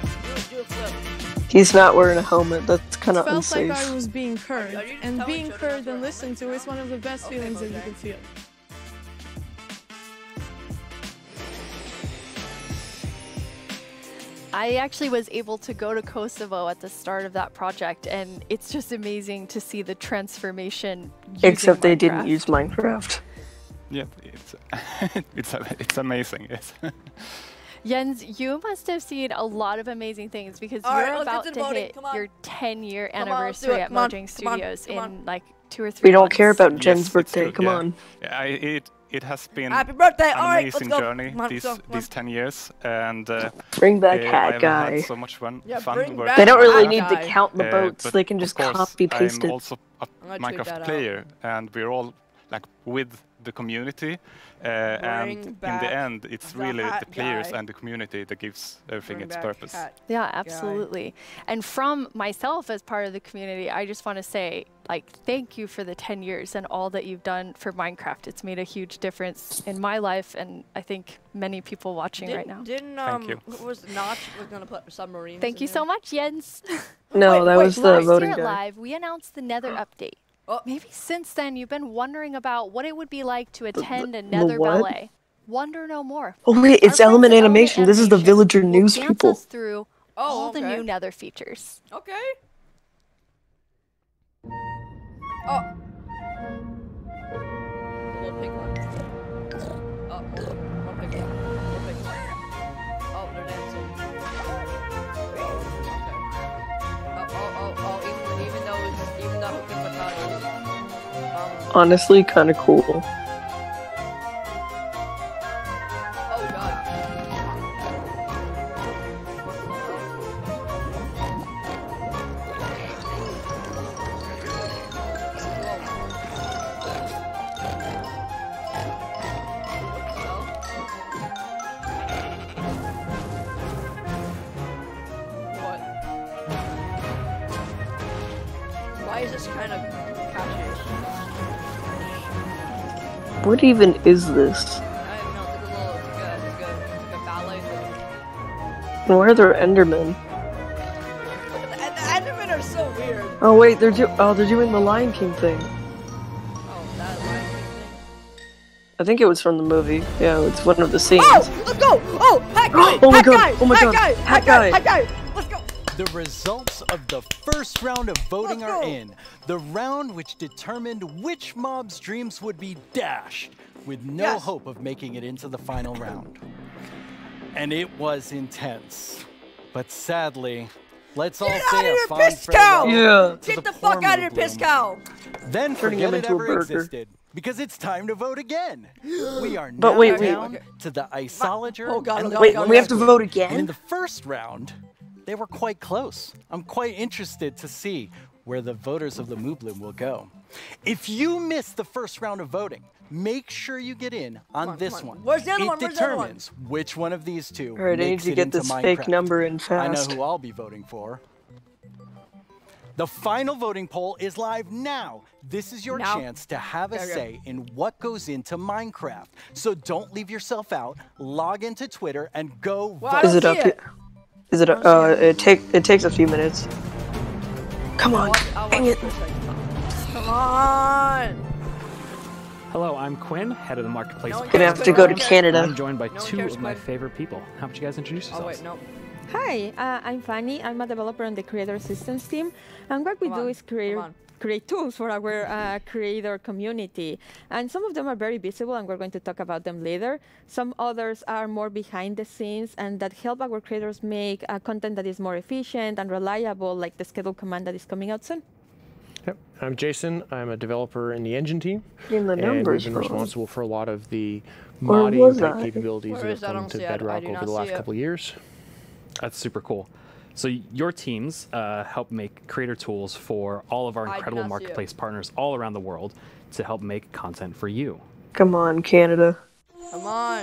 He's not wearing a helmet. That's kind of unsafe. It felt like I was being heard, and being heard and listened to is one of the best feelings that you can feel. I actually was able to go to Kosovo at the start of that project, and it's just amazing to see the transformation. Except they didn't use Minecraft. Yeah, it's amazing. Yes. Jens, you must have seen a lot of amazing things because you're about to hit your 10-year anniversary at Mojang Studios in like 2 or 3 months. We don't care about Jen's birthday. Come on. Yeah, it has been Happy birthday! an Alright, amazing journey these 10 years, and bring back Hat Guy. I've had so much fun. They don't really need to count the boats; they can just copy paste it. I'm also a Minecraft player, and we're all like with the community, and in the end, it's really the players and the community that gives everything its purpose. Yeah, absolutely. And from myself as part of the community, I just want to say, like, thank you for the 10 years and all that you've done for Minecraft. It's made a huge difference in my life, and I think many people watching right now. Thank you. What was Notch was gonna put submarines? Thank you so much, Jens. No, that was the voting guy. Live, we announced the Nether update. Maybe since then you've been wondering about what it would be like to attend a Nether ballet. Wonder no more. Oh wait, it's Element Animation. This is the Villager News people. Us through all the new Nether features. Okay. Oh. Little pig one. Oh, one pig one. One pig one. Oh, they're dancing. Even though honestly kind of cool. Oh god. What? Why is this kind of catchy? What even is this? I don't know, it's like a ballet thing. Why are there Endermen? The Endermen are so weird. Oh wait, they're doing the Lion King thing. Oh, that Lion King thing? I think it was from the movie. Yeah, it's one of the scenes. Oh, let's go! Oh, Hat Guy! Oh my Hat god! Guy! Oh my god! Hat Guy! Hat Guy! Let's go! The results of the first round of voting are in. The round which determined which mob's dreams would be dashed, with no hope of making it into the final round. And it was intense. But sadly, let's all say a fond farewell. Get the fuck out of here, piss cow! Then forget it ever existed. Because it's time to vote again. We are now down to the Isolager. Wait, we have to vote again? And in the first round, they were quite close. I'm quite interested to see where the voters of the Moobloom will go. If you miss the first round of voting, make sure you get in on this one. Where's the other one? It determines which one of these two Alright, I need to get this fake number in fast. I know who I'll be voting for. The final voting poll is live now. This is your chance to have a say in what goes into Minecraft. So don't leave yourself out. Log into Twitter and go vote. Is it up yet? Is it? It takes a few minutes. Come on, dang it! Come on! Hello, I'm Quinn, head of the marketplace. Gonna have to go to Canada. I'm joined by two of my favorite people. How about you guys introduce yourselves? Oh wait, no. Hi, I'm Fanny. I'm a developer on the Creator Assistance team, and what we do is create tools for our creator community. And some of them are very visible, and we're going to talk about them later. Some others are more behind the scenes, and that help our creators make content that is more efficient and reliable, like the schedule command that is coming out soon. Yep. I'm Jason. I'm a developer in the engine team. And we've been responsible for a lot of the modding type capabilities that have come to Bedrock over the last couple of years. That's super cool. So your teams help make creator tools for all of our incredible marketplace partners all around the world to help make content for you. Come on, Canada. Come on.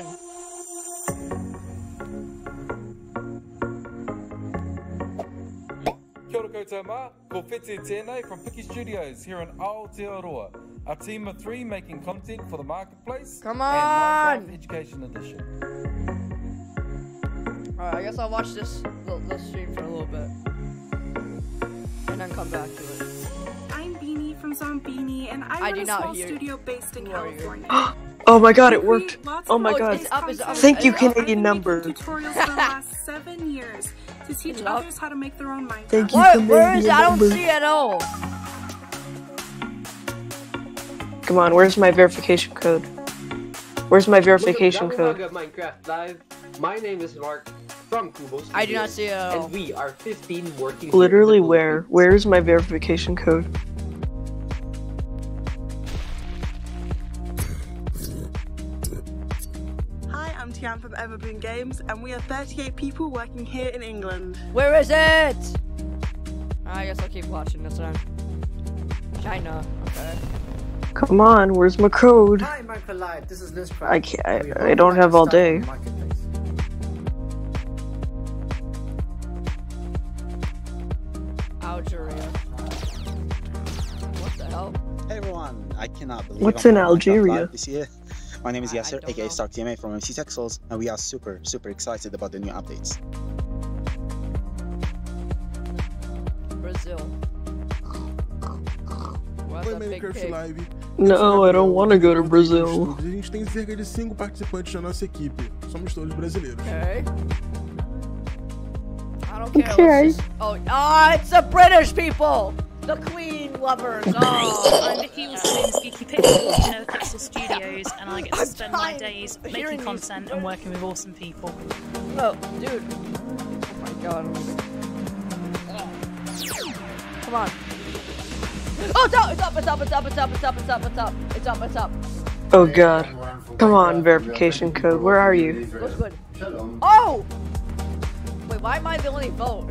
Kia ora koutou mā, ko Whete tēnei from Piki Studios here in Aotearoa. A team of 3 making content for the marketplace. Come on! And Minecraft Education Edition. Alright, I guess I'll watch this stream for a little bit. And then come back to it. I'm Beanie from Zombini, and I run a small studio based in California. Oh my god, it worked! Oh my god. It's up. Thank you, Canadian number. Tutorials for the last 7 years to teach others how to make their own Minecraft. Thank you, Canadian Where is it? I don't see it at all. Come on, where's my verification code? Where's my verification code? Minecraft Live. My name is Mark from Kubo Studios. I do not see it at all. And we are 15 working. Literally where? Where's my verification code? Everboom Games, and we are 38 people working here in England. Where is it? I guess I'll keep watching this one. China, okay. Come on, where's my code? Hi, Minecraft Live. This is Liz. I don't have all day. Algeria. What the hell? Hey everyone, I cannot believe What's in Algeria? This year. My name is Yasser, aka StarkTMA from MC Tech Souls, and we are super excited about the new updates. Brazil. No, I don't want to go to Brazil. A gente tem cerca de 5 participantes na nossa equipe. Somos todos brasileiros. Okay. I don't care. Okay. It's the British people! The Queen lovers! Oh. I'm Vicky Wilson's Geeky Pixel, Nova Pixel Studios, and I get to spend my days making content and working with awesome people. Oh, dude. Oh my god. Come on. Oh, it's up. Oh god. Come on, verification code. Where are you? Oh! Wait, why am I the only vote?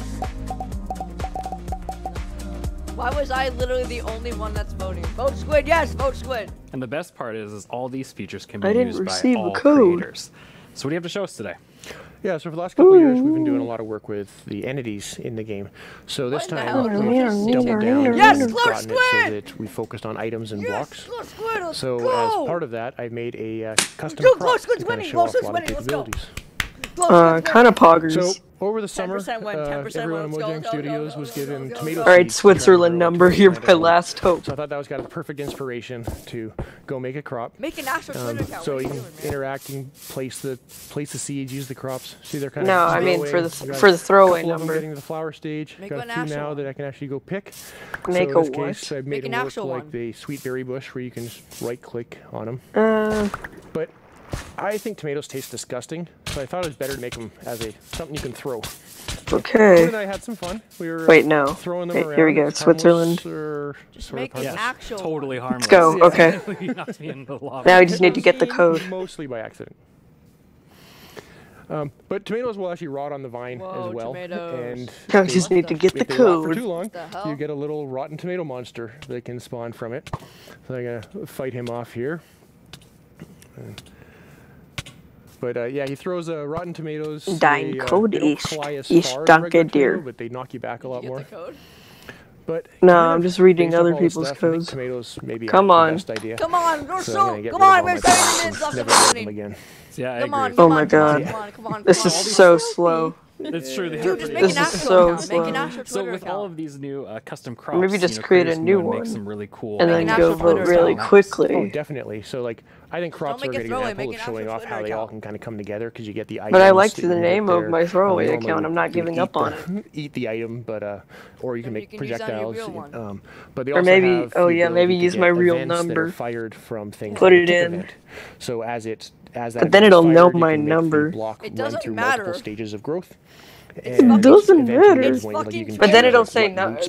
Why was I literally the only one that's voting? Vote Squid, yes, vote Squid. And the best part is all these features can be used by all creators. So what do you have to show us today? Yeah, so for the last couple of years, we've been doing a lot of work with the entities in the game. So this time, we've doubled down and gotten it so that we focused on items and blocks. So as part of that, I've made a custom crop to kind of show off a lot of capabilities. Kind of poggers. So over the summer, everyone at Mojang Studios was given tomato seeds. Alright, Switzerland number, you're my last hope. So I thought that was kind of perfect inspiration to go make a crop. Make an actual Twitter account. So you can interact and place the seeds, use the crops. See, they're kind of. No, I mean for the throwaway number. Getting to the flower stage. Got a few now that I can actually go pick. Make so a in this what? case, I've made them look like the sweet berry bush, where you can just right-click on them. But I think tomatoes taste disgusting, so I thought it was better to make them as something you can throw. Okay. And I had some fun. We were throwing them around. Here we go. Switzerland. Just make an actual. Totally harmless. Let's go. Okay. Now we just need to get the code. Mostly by accident. But tomatoes will actually rot on the vine as well. And now we just need to get the code. For too long, you get a little rotten tomato monster that can spawn from it. So I'm gonna fight him off here. But yeah, he throws rotten tomatoes. Dein Code ist, ich danke dir. But they knock you back a lot more. But no, I'm just reading other people's codes. Tomatoes maybe come on. Come on, we're come on, we're 30 minutes left of the morning. Again. Yeah, I agree. Oh my god. This is so slow. It's true. Dude, just make this an is so slow. So with all of these new custom crops, maybe just create a new one, make some really cool and then go vote really quickly. Oh, definitely. So like, I think crops are a good example of showing off how they all can kind of come together because you get the items. But I liked the name of my throwaway account. I'm not giving up on it. Eat the item, but or you can make projectiles. But they also have oh yeah, maybe use my real number. Fired from things. Put it in. So as that. But then it'll know my number. It doesn't matter. Multiple stages of growth. It doesn't matter. But then it'll say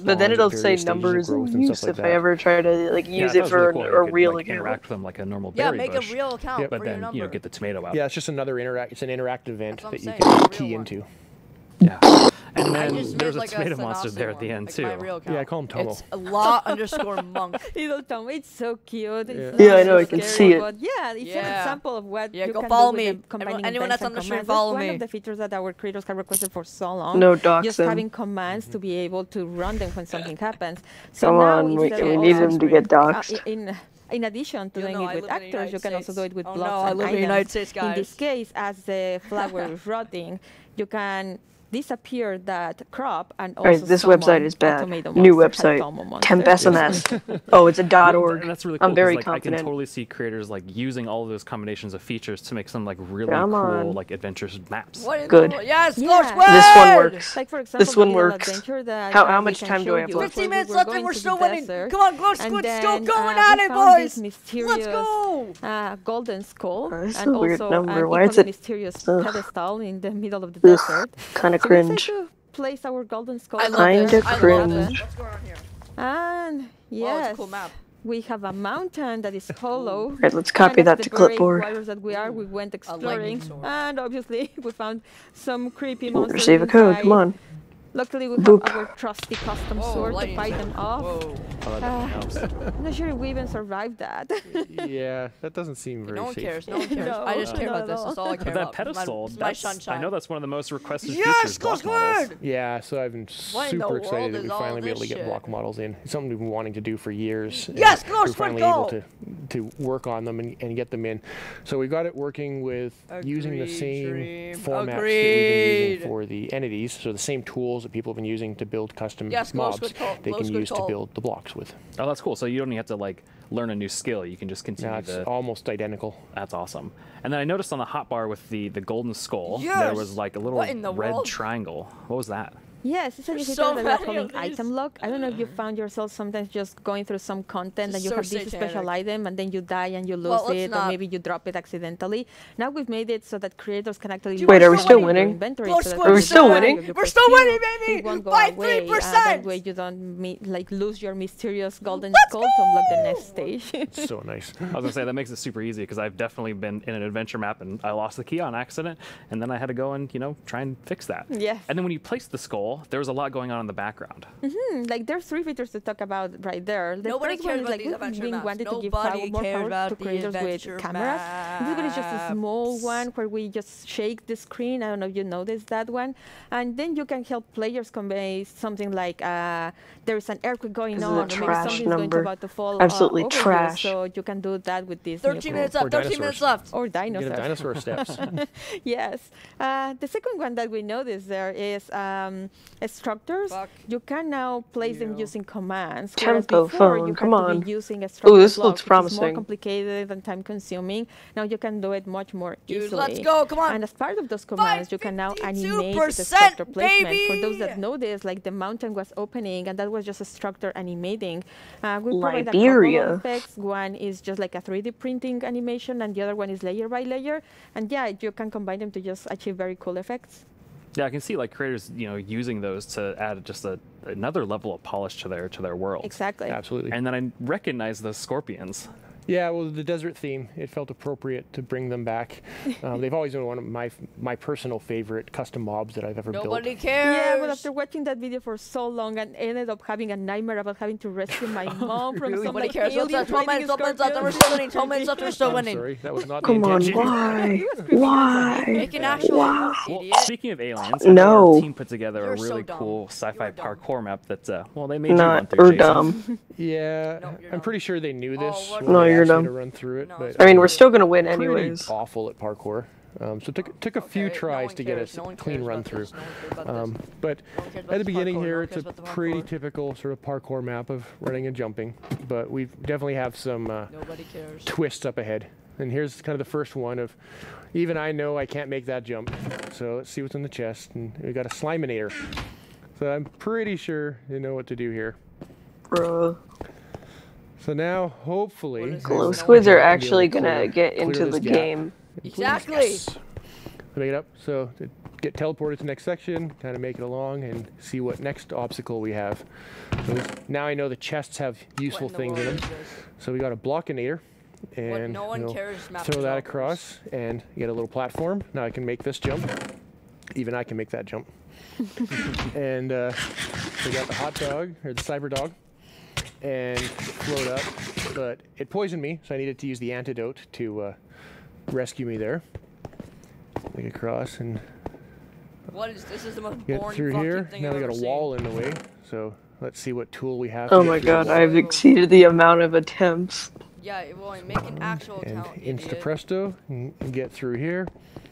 numbers in use if I ever try to use it for a real account. Interact with them like a normal berry make bush. A real account. But then get the tomato out. Yeah, it's just another it's an interactive event that you can key into. Yeah. And then there's a tomato monster there at the end too. Yeah, I call him Tomo. It's law_monk. Little Tomo, it's so cute. Yeah, I know, I can see it. Yeah, it's an example of what you go can follow do me. with combining Anyone that's on the stream, follow me. One of the features that our creators have requested for so long. No dox just them. having commands to be able to run them when something happens. So come now on, we need them to get doxed. In addition to doing it with actors, you can also do it with blocks and items. In the United States, guys. In this case, as the flower is rotting, you can disappear that crop and also this website is bad. New website. Temp SMS. Oh, it's a .org. And that's really cool. I'm very I confident. can totally see creators using all of those combinations of features to make some really cool adventures maps. Good. Yes, yeah. This one works. Like for example, this one works. How much time do I have left? 15 minutes left and we're still winning. Come on, go Squid, still going at it, boys. Let's go. Golden skull this is and a weird also number. an Why is it mysterious pedestal in the middle of the desert. Kind of cringe. Place our golden skull. Kinda cringe. And yes, cool map. we have a mountain that is hollow. Right, let's copy that to clipboard. Warriors that we are, we went exploring, and obviously we found some creepy monsters. Receive a code. Come on. Luckily, we have our trusty custom sword to fight them off. I'm not sure if we even survived that. Yeah, that doesn't seem very safe. No one cares. No one cares. I just care about this. That's all I care about. That pedestal, my sunshine. I know that's one of the most requested features. Block models. Yeah, so I've been super excited that we finally be able to get block models in. It's something we've been wanting to do for years. Yes, we're finally able to work on them and get them in. So we got it working with using the same formats that we've been using for the entities. So the same tools that people have been using to build custom mobs, they can use to build the blocks with. Oh, that's cool. So you don't even have to like learn a new skill. You can just continue. It's almost identical. That's awesome. And then I noticed on the hotbar with the golden skull, there was like a little red triangle. What was that? Yes, it's a visitor that we're calling item lock. I don't know if you found yourself sometimes just going through some content and you have this special item and then you die and you lose it, or maybe you drop it accidentally. Now we've made it so that creators can actually wait, are we still winning? Are we still winning? We're still winning, baby! By 3%! That way you don't lose your mysterious golden skull to unlock the next stage. So nice. I was gonna say that makes it super easy because I've definitely been in an adventure map and I lost the key on accident, and then I had to go and try and fix that. Yeah. And then when you place the skull, there was a lot going on in the background. Like there's 3 features to talk about right there. The Nobody first one cares is about like these adventure we maps. wanted to give more cares power to the creators with adventure cameras. This one is just a small one where we just shake the screen. I don't know if you noticed that one. And then you can help players convey something like there's an earthquake going on, or maybe something's about to fall absolutely over trash. You, so you can do that with this. 13 minutes left. 13 minutes left. Or dinosaurs. Get dinosaur steps. Yes. The second one that we noticed there is structures. You can now place them using commands. Tempo phone, come on. Using a Ooh, this looks promising. More complicated and time-consuming. Now you can do it much more easily. Let's go, come on. And as part of those commands, you can now animate the structure placement. For those that know this, like the mountain was opening, and that was just a structure animating. We provide a couple of effects. One is just like a 3D printing animation, and the other one is layer by layer. And yeah, you can combine them to just achieve very cool effects. Yeah, I can see like creators, using those to add just another level of polish to their world. Exactly. Absolutely. And then I recognize the scorpions. Yeah, well, the desert theme, it felt appropriate to bring them back. They've always been one of my personal favorite custom mobs that I've ever built. Nobody cares. Yeah, but after watching that video for so long and ended up having a nightmare about having to rescue my mom from some Nobody cares. 12 minutes left. We're still winning. 12 minutes left. We're still winning. Sorry, that was not Come the on, intention. why? Make an actual Well, speaking of aliens, our team put together a really cool sci-fi parkour map that, they made you run through, Jason. Dumb. Yeah, I'm pretty sure they knew this. No, you're dumb. To run through it, but I mean, we're still gonna win anyways. Awful at parkour. So took a few tries to get a clean run through. But at the beginning here, it's a pretty typical sort of parkour map of running and jumping. But we definitely have some twists up ahead. And here's kind of the first one of, even I know I can't make that jump. So let's see what's in the chest. And we got a Sliminator. So I'm pretty sure you know what to do here. Bruh. So now, hopefully, Glow Squids are actually gonna get into the game. Exactly. Yes. Make it up. So to get teleported to the next section, kind of make it along, and see what next obstacle we have. So now I know the chests have useful things in them. So we got a Blockinator, and throw that across, and you get a little platform. Now I can make this jump. Even I can make that jump. And we got the hot dog, or the cyber dog, and float up, but it poisoned me, so I needed to use the antidote to rescue me there. Make it across and this is the most get boring through here. thing Now I've we got ever a seen. wall in the way, so let's see what tool we have. Oh my god, I've exceeded the amount of attempts. Yeah, well, make an actual account, and insta presto, and get through here.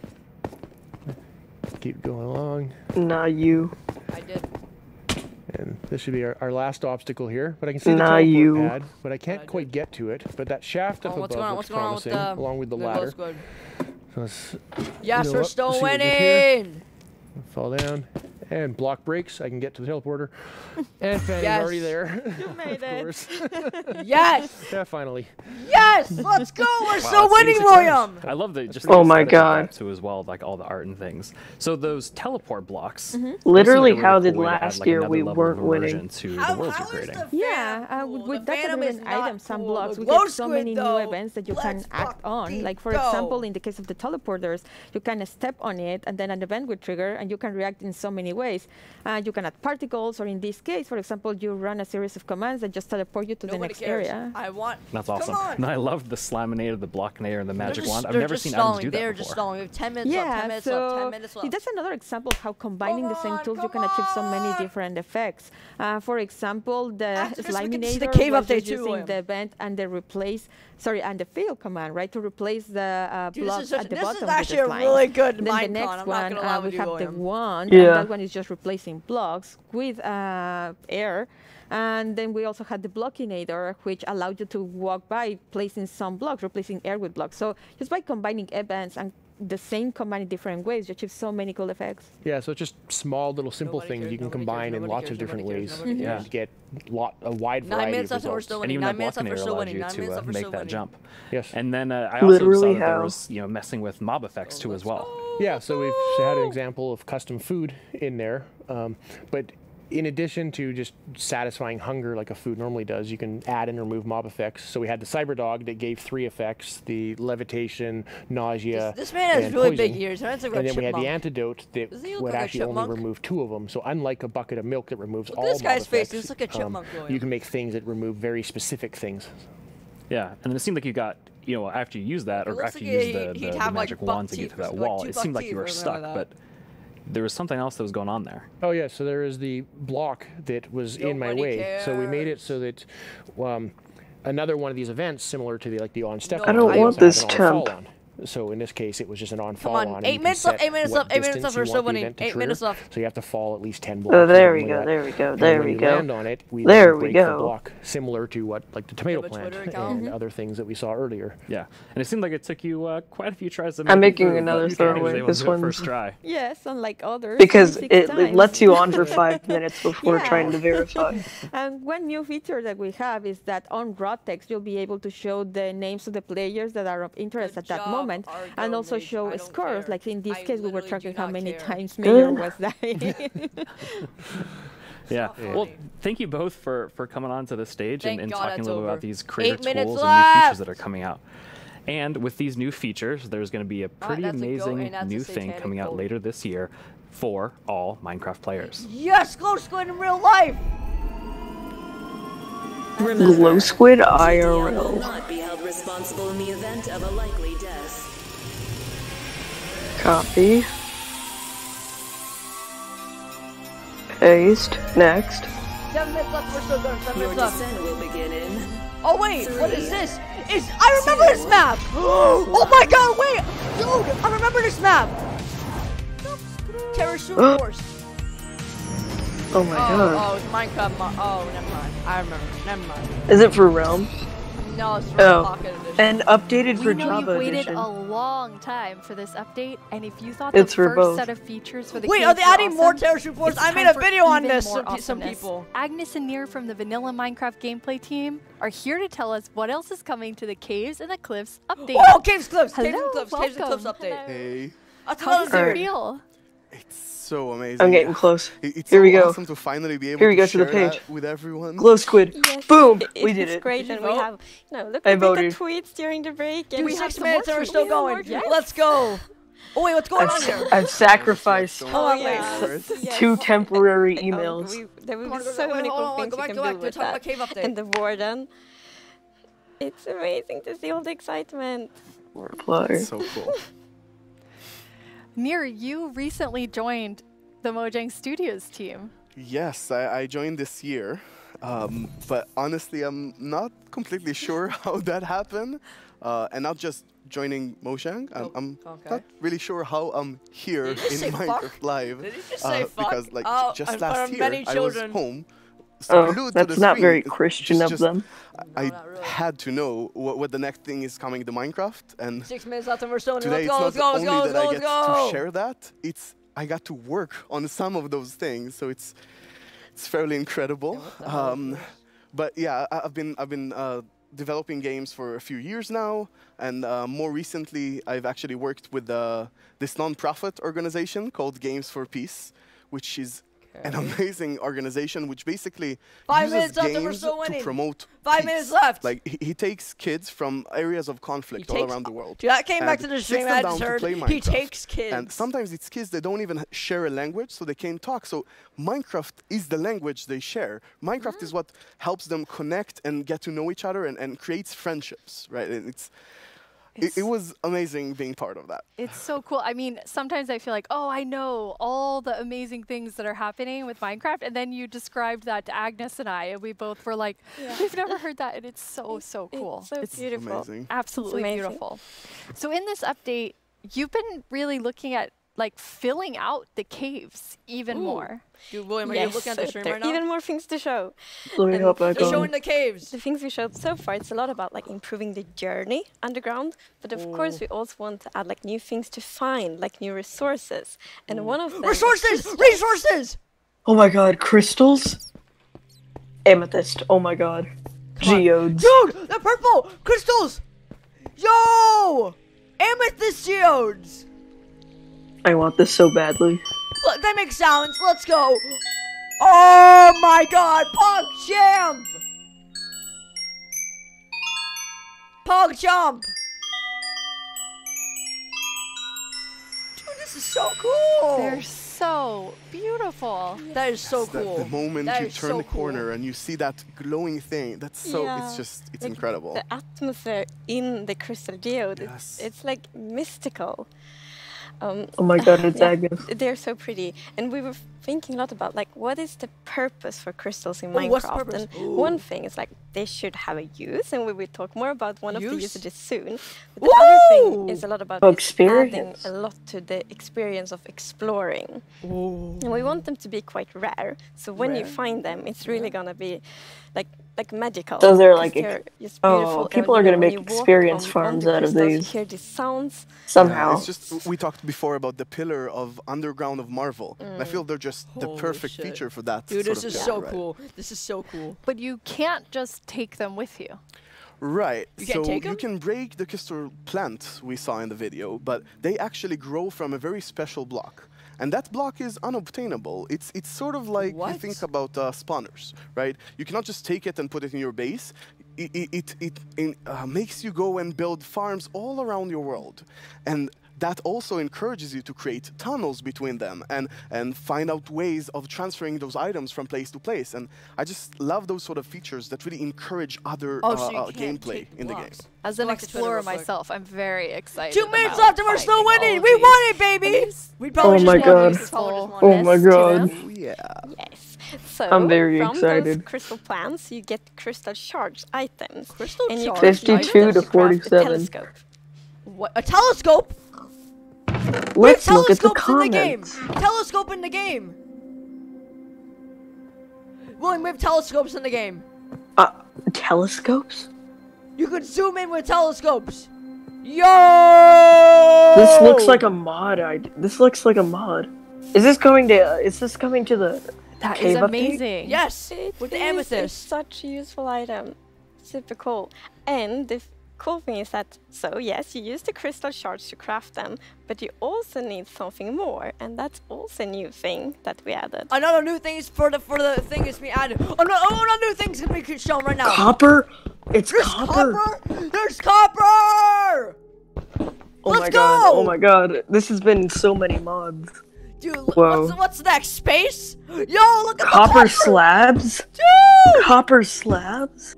Keep going along. Nah, you. I did. And this should be our last obstacle here, but I can see the teleport pad, but I can't quite get to it. But that shaft up above looks promising, along with the ladder. So let's yes, we're still winning! Fall down, And block breaks, I can get to the teleporter. And Fanny's already there. You made it. Yes! Yeah, finally. Yes! Let's go! We're so winning, William! I love the just. Oh my god! Too as well, like all the art and things. So those teleport blocks. Literally, how did last year we weren't winning? To the worlds you're creating. Yeah, with data-driven items and blocks, we get so many new events that you can act on. Like for example, in the case of the teleporters, you can step on it, and then an event will trigger, and you can react in so many ways. You can add particles, or in this case, for example, you run a series of commands that just teleport you to the next area. That's awesome. And I love the Slaminator, the Blockinator, and the Magic Wand. I've never seen items do that before. They're just stalling. We have 10 minutes left, 10 minutes left, 10 minutes left. That's another example of how combining the same tools you can achieve so many different effects. For example, the Slaminator was using the event and the and the fail command, right, to replace the blocks at the bottom of the slime. This is actually a really good Then the next one, we have the wand, and that one is just replacing blocks with air. And then we also had the Blockinator, which allowed you to walk by placing some blocks, replacing air with blocks. So just by combining events and the same command in different ways, you achieve so many cool effects. Yeah, so it's just small little simple things you can combine in lots of different ways and get a wide variety of results. And even that Blockinator allowed you to make that jump. Yes. And then I also saw that there was messing with mob effects too as well. Yeah, so we've had an example of custom food in there, but in addition to just satisfying hunger like a food normally does, you can add and remove mob effects. So we had the Cyber Dog that gave 3 effects: the levitation, nausea, this man has really poison. Big ears. And then we had the antidote that would actually only remove 2 of them. So unlike a bucket of milk that removes all mob effects, This like a chipmunk you can make things that remove very specific things. Yeah, and then it seemed like you got, after you use that, or after you use the magic wand to get to that wall, it seemed like you were stuck, but there was something else that was going on there. Oh yeah, so there is the block that was in my way. So we made it so that another one of these events, similar to the on step. I don't want this temp. So in this case, it was just an on-fall on. 8 minutes left. 8 minutes left. 8 minutes left. We're still winning. 8 minutes left. So you have to fall at least 10 blocks. Oh, there we go. There we go. There we go. Land on it, we there we break go. The block, similar to what like the tomato plant and other things that we saw earlier. Yeah, and it seemed like it took you quite a few tries to. I'm making another throwaway. This one first try. Yes, unlike others. Because it lets you on for 5 minutes before trying to verify. And one new feature that we have is that on raw text you'll be able to show the names of the players that are of interest at that moment, and also show scores. Like in this case, we were tracking how many times Mayor was dying. Yeah. Well, thank you both for coming on to the stage and talking a little about these creator tools and new features that are coming out. And with these new features, there's going to be a pretty amazing new thing coming out later this year for all Minecraft players. Yes, Glow Squid in real life! Glow Squid IRL. Will not be held responsible in the event of a likely death. Copy. Paste. Next. 7 minutes left. We're still going. 7 minutes left. Your descent will begin in. Oh wait, what is this? I remember this map. Oh my god, wait, dude, I remember this map. Terror Super Force. Oh my god. Oh, it's Minecraft. Oh, never mind. I remember. Never mind. Is it for Realm? No, it's for Pocket Edition. And updated for Java You've waited Edition. a long time for this update, and if you thought the It's for first both. set of features for the Wait, games are they adding awesome, more Terror Super Force? I made a video on this. Some people. Agnes and Nir from the Vanilla Minecraft gameplay team are here to tell us what else is coming to the Caves and the Cliffs update. Oh, Caves, Cliffs, Hello, Caves and Cliffs, Caves and Cliffs welcome. update. Hey. How does it feel? It's so amazing. I'm getting close. It's Here so we go. awesome to finally be able Here we go to to the share page. that with everyone. Glow Squid. Yes, Boom. We did it's it. great, and we have look I at the voted. tweets during the break, and Dude, we have 6 some minutes more and we're tweets. still going. Let's go. Oh wait, what's going on here? I've sacrificed Oh yeah. 2 temporary emails. There will be so many cool things you can do with Talk about that. Cave update. And the warden. It's amazing to see all the excitement. Reply. So cool. Nir, you recently joined the Mojang Studios team. Yes, I joined this year, but honestly, I'm not completely sure how that happened, and not just joining Mojang. I'm not really sure how I'm here in Minecraft Live. Did you just say fuck? Because like just in last front of year, many I was children. home. Oh, glued to that's the not screen. very Christian of them. I had to know what the next thing is coming to Minecraft, and 6 minutes left and we're still in. today Let's go, it's not let's go, only let's that go, I let's get go. to share that, it's I got to work on some of those things, so it's fairly incredible. But yeah, I've been developing games for a few years now, and more recently, I've actually worked with this non-profit organization called Games for Peace, which is an amazing organization which basically uses games to promote 5 minutes left. Like he takes kids from areas of conflict all around the world. Dude, that came back to the stream I just heard. He takes kids. And sometimes it's kids that don't even share a language, so they can't talk. So Minecraft is the language they share. Minecraft is what helps them connect and get to know each other and creates friendships, right? And it was amazing being part of that. It's so cool. I mean, sometimes I feel like, oh, I know all the amazing things that are happening with Minecraft, and then you described that to Agnes and I, and we both were like, we've never heard that, and it's so cool. It's beautiful. Amazing. Absolutely beautiful. So in this update, you've been really looking at like filling out the caves even more. Dude, William, are you looking at the stream right now? Even more things to show. Showing the caves. The things we showed so far, it's a lot about like improving the journey underground, but of course we also want to add like new things to find, like new resources. And one of them Resources! Oh my god, crystals? Amethyst, oh my god. Geodes. Dude, the purple! Crystals! Yo! Amethyst geodes! I want this so badly. Look, they make sounds. Let's go. Oh my god, PogChamp! PogChamp! Dude, this is so cool. They're so beautiful. That is so cool. The moment you turn the corner and you see that glowing thing, that's so, it's like incredible. The atmosphere in the crystal geode, it's like mystical. Oh my god, it's Agnes. They're so pretty. And we were thinking a lot about like what is the purpose for crystals in what's the Minecraft? purpose? And one thing is like they should have a use, and we will talk more about one of the usages soon. But the other thing is a lot about adding a lot to the experience of exploring. And we want them to be quite rare. So when you find them, it's really gonna be like magical. So they're like, people are gonna make experience farms out of these. Hear these sounds somehow. It's just we talked before about the pillar of underground of Marvel. And I feel they're just the perfect feature for that. Dude, this is so right? cool. This is so cool. But you can't just take them with you. Right. You you can break the crystal plant we saw in the video, but they actually grow from a very special block. And that block is unobtainable. It's sort of like you think about spawners, right? You cannot just take it and put it in your base. It makes you go and build farms all around your world. And that also encourages you to create tunnels between them and find out ways of transferring those items from place to place. And I just love those sort of features that really encourage other gameplay in the game. As an explorer myself, I'm very excited. 2 minutes left and we're still winning! We won it, baby! We probably oh my god. Oh my god. Yeah. Yes. So I'm very from excited. Those crystal plants, you get crystal shards items. Crystal shards 52 to 47. What? A telescope? Let's look at the comments. Telescope in the game. William, we have telescopes in the game. Telescopes? You could zoom in with telescopes. Yo! This looks like a mod. This looks like a mod. Is this coming to the That cave is amazing. Update? Yes, with the amethyst. It's such a useful item. Super cool. And the cool thing is that, so yes, you use the crystal shards to craft them, but you also need something more, and that's also a new thing that we added. Another new thing is for the thing is being added. Another new thing's gonna be shown right now. Copper? There's copper. There's copper! Oh my god, oh my god. This has been so many mods. Dude, whoa. What's next? Space? Yo, look at copper the copper slabs? Dude! Copper slabs?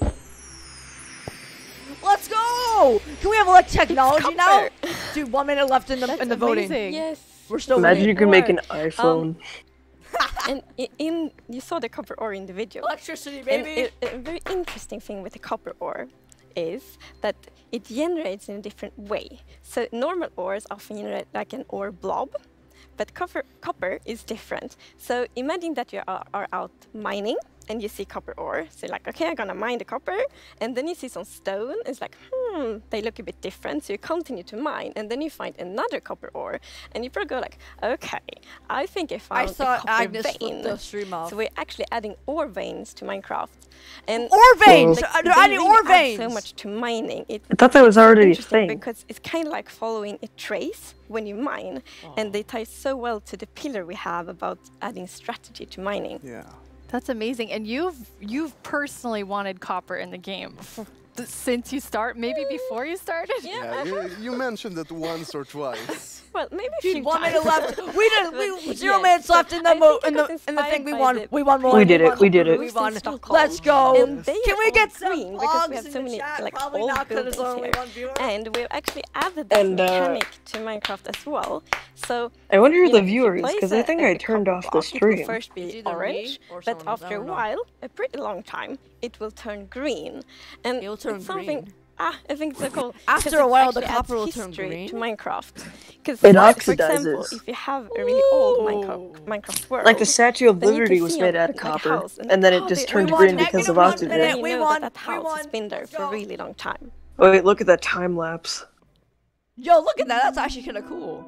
Let's go! Can we have like technology now? Dude, 1 minute left in the voting. Yes. We're still Imagine winning. you can make an iPhone. And you saw the copper ore in the video. Electricity, baby. And a very interesting thing with the copper ore is that it generates in a different way. So normal ores often generate like an ore blob, but copper is different. So imagine that you are out mining and you see copper ore. So you're like, okay, I'm gonna mine the copper. And then you see some stone. It's like, they look a bit different. So you continue to mine, and then you find another copper ore. And you probably go like, okay, I think I found a copper vein. So we're actually adding ore veins to Minecraft. And ore veins! They're adding ore veins! So much to mining. I thought that was already a thing. Because it's kind of like following a trace when you mine. And they tie so well to the pillar we have about adding strategy to mining. Yeah. That's amazing. And you've personally wanted copper in the game since you maybe before you started? Yeah, you mentioned it once or twice. Well, maybe a few 1 times. minute left. We 0 minutes left in the thing. We won. We won more. We did it. We did it. We won. Let's go. And Can we get some green because we have so many like old buildings here. And we've actually added that mechanic to Minecraft as well. So I wonder who the viewer is, because I think I turned off the stream. It will first be orange, but after a while, a pretty long time, it will turn green. And it'll turn green. I think it's so cool. After a while, the copper will turn green. To Minecraft. Because, it for example, oxidizes. if you have a really old Minecraft world, like the Statue of Liberty was made out of copper, and then it just turned green because of oxygen. We won. That house has been there for a really long time. Oh, wait, look at that time lapse. Yo, look at that. That's actually kind of cool.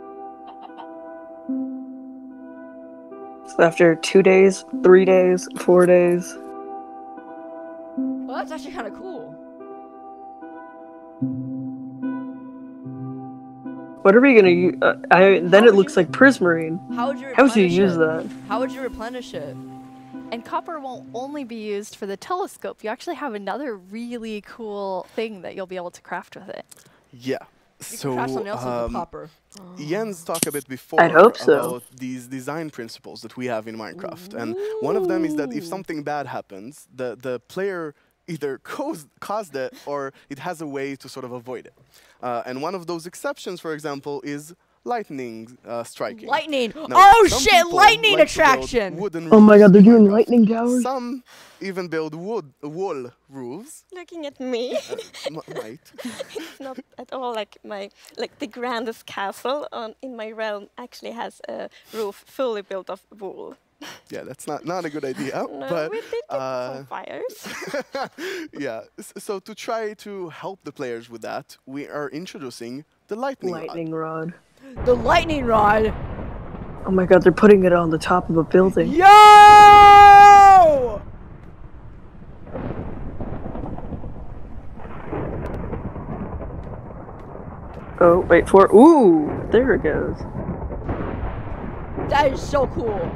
So after 2 days, 3 days, 4 days. Well, that's actually kind of cool. What are we gonna use? Then it looks like prismarine. How would you use that? How would you replenish it? And copper won't only be used for the telescope. You actually have another really cool thing that you'll be able to craft with it. Yeah. So, copper. Jens talked a bit before about these design principles that we have in Minecraft. And one of them is that if something bad happens, the player either caused it or it has a way to sort of avoid it. And one of those exceptions, for example, is lightning striking. Lightning! Now, oh shit! Lightning attraction! Oh my god, they're doing lightning towers? Some even build wall roofs. Looking at me. Right. It's not at all like the grandest castle in my realm actually has a roof fully built of wool. Yeah, that's not a good idea. No, but we did get some fires. Yeah, so to try to help the players with that, we are introducing the lightning rod. The lightning rod? Oh my god, they're putting it on the top of a building. Yo! Oh, wait for it. Ooh, there it goes. That is so cool.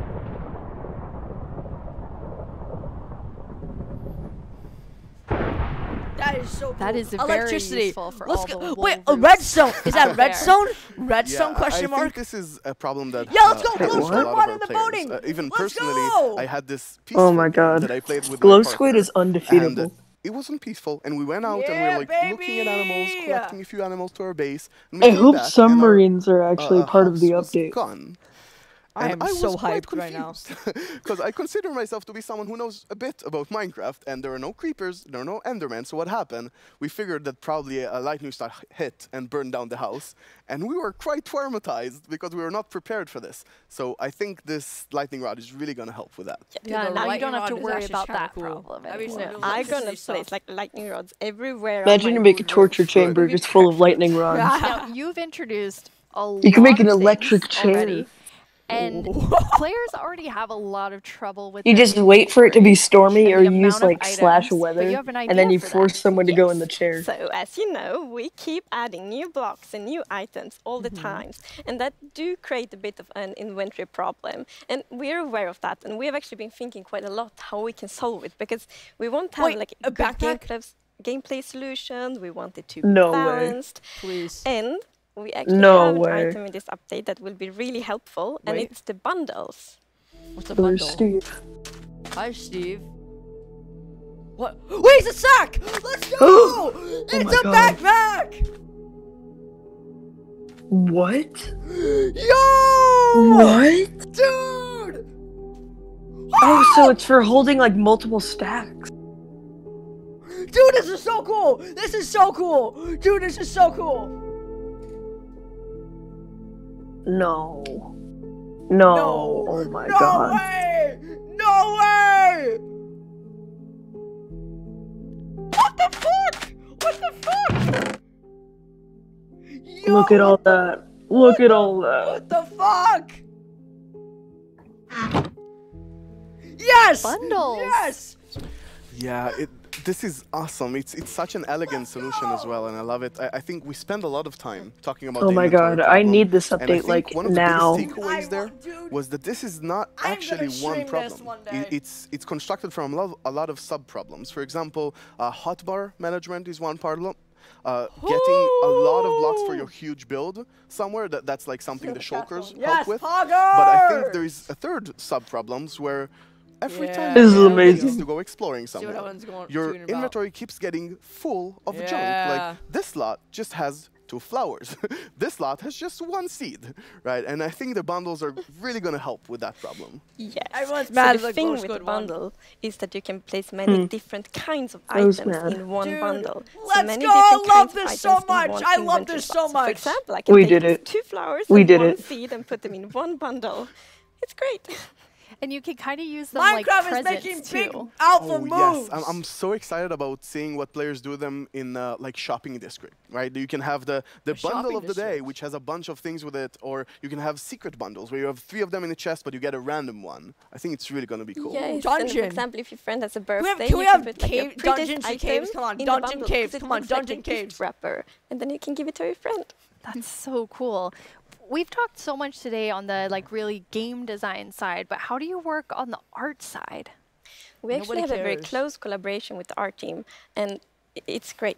That is so cool. That is electricity. Very useful for all the wait, a redstone. Is that redstone? Redstone question mark? I think this is a problem that let's go. Glow squid won in the voting. Even personally, I had this oh my god. that I played with Glow squid is undefeatable. It wasn't peaceful, and we went out and we were like looking at animals, collecting a few animals to our base. I hope submarines are actually part of the update. Gone. I am so hyped right now. Because I consider myself to be someone who knows a bit about Minecraft, and there are no creepers, there are no endermen, so what happened? We figured that probably a lightning strike hit and burned down the house, and we were quite traumatized because we were not prepared for this. So I think this lightning rod is really going to help with that. Yeah, now you don't have to worry about that problem anymore. I'm going to place like lightning rods everywhere. Imagine you make a torture chamber just full of lightning rods. Now, you've introduced a lot You can make an of electric chair. already. And players already have a lot of trouble with You just wait for it to be stormy or the use amount of like slash items, weather, but you have an and then idea you for force someone to go in the chair. So as you know, we keep adding new blocks and new items all the time, and that do create a bit of an inventory problem. And we're aware of that, and we have actually been thinking quite a lot how we can solve it, because we want to have like a good gameplay solution. We want it to be balanced. Please. And we actually have an item in this update that will be really helpful, and it's the bundles. What's a bundle? Steve. Hi, Steve. What? Wait, it's a sack! Let's go! It's a backpack! What? Yo! What? Dude! Oh, so it's for holding like multiple stacks. Dude, this is so cool! This is so cool! Dude, this is so cool! No. Oh my god. No way! No way! way! What the fuck? What the fuck? Yo, look at all that. Look at all that. What the fuck? Yes! Bundles! Yes! Yeah, this is awesome. It's such an elegant solution as well, and I love it. I think we spend a lot of time talking about. Oh my god, I need this update like one of now. the biggest takeaways there was that this is not actually one problem. It's constructed from a lot of sub problems. For example, hotbar management is one problem. Getting a lot of blocks for your huge build somewhere, that's like something the shulkers help with. But I think there is a third sub problems where every time you needs to go exploring somewhere, your inventory keeps getting full of junk. Like this lot just has 2 flowers. This lot has just 1 seed, right? And I think the bundles are really going to help with that problem. Yes. Everyone's so mad the like thing with the bundle is that you can place many different kinds of items in one bundle. Let's go! I love this so much! I love this so much! For example, I can take 2 flowers and 1 seed and put them in one bundle. It's great. And you can kind of use them Minecraft like is presents making too. big alpha moves. Yes, I'm so excited about seeing what players do them in like shopping district, right? You can have the bundle of the day, which has a bunch of things with it, or you can have secret bundles where you have 3 of them in a chest, but you get a random one. I think it's really going to be cool. Yes, Dungeon. For example, if your friend has a birthday, can we have put cave, like dungeons and caves? Come on, dungeon caves. Come on, dungeon caves. Wrapper, and then you can give it to your friend. That's so cool. We've talked so much today on the really game design side, but how do you work on the art side? We actually have a very close collaboration with the art team, and it's great.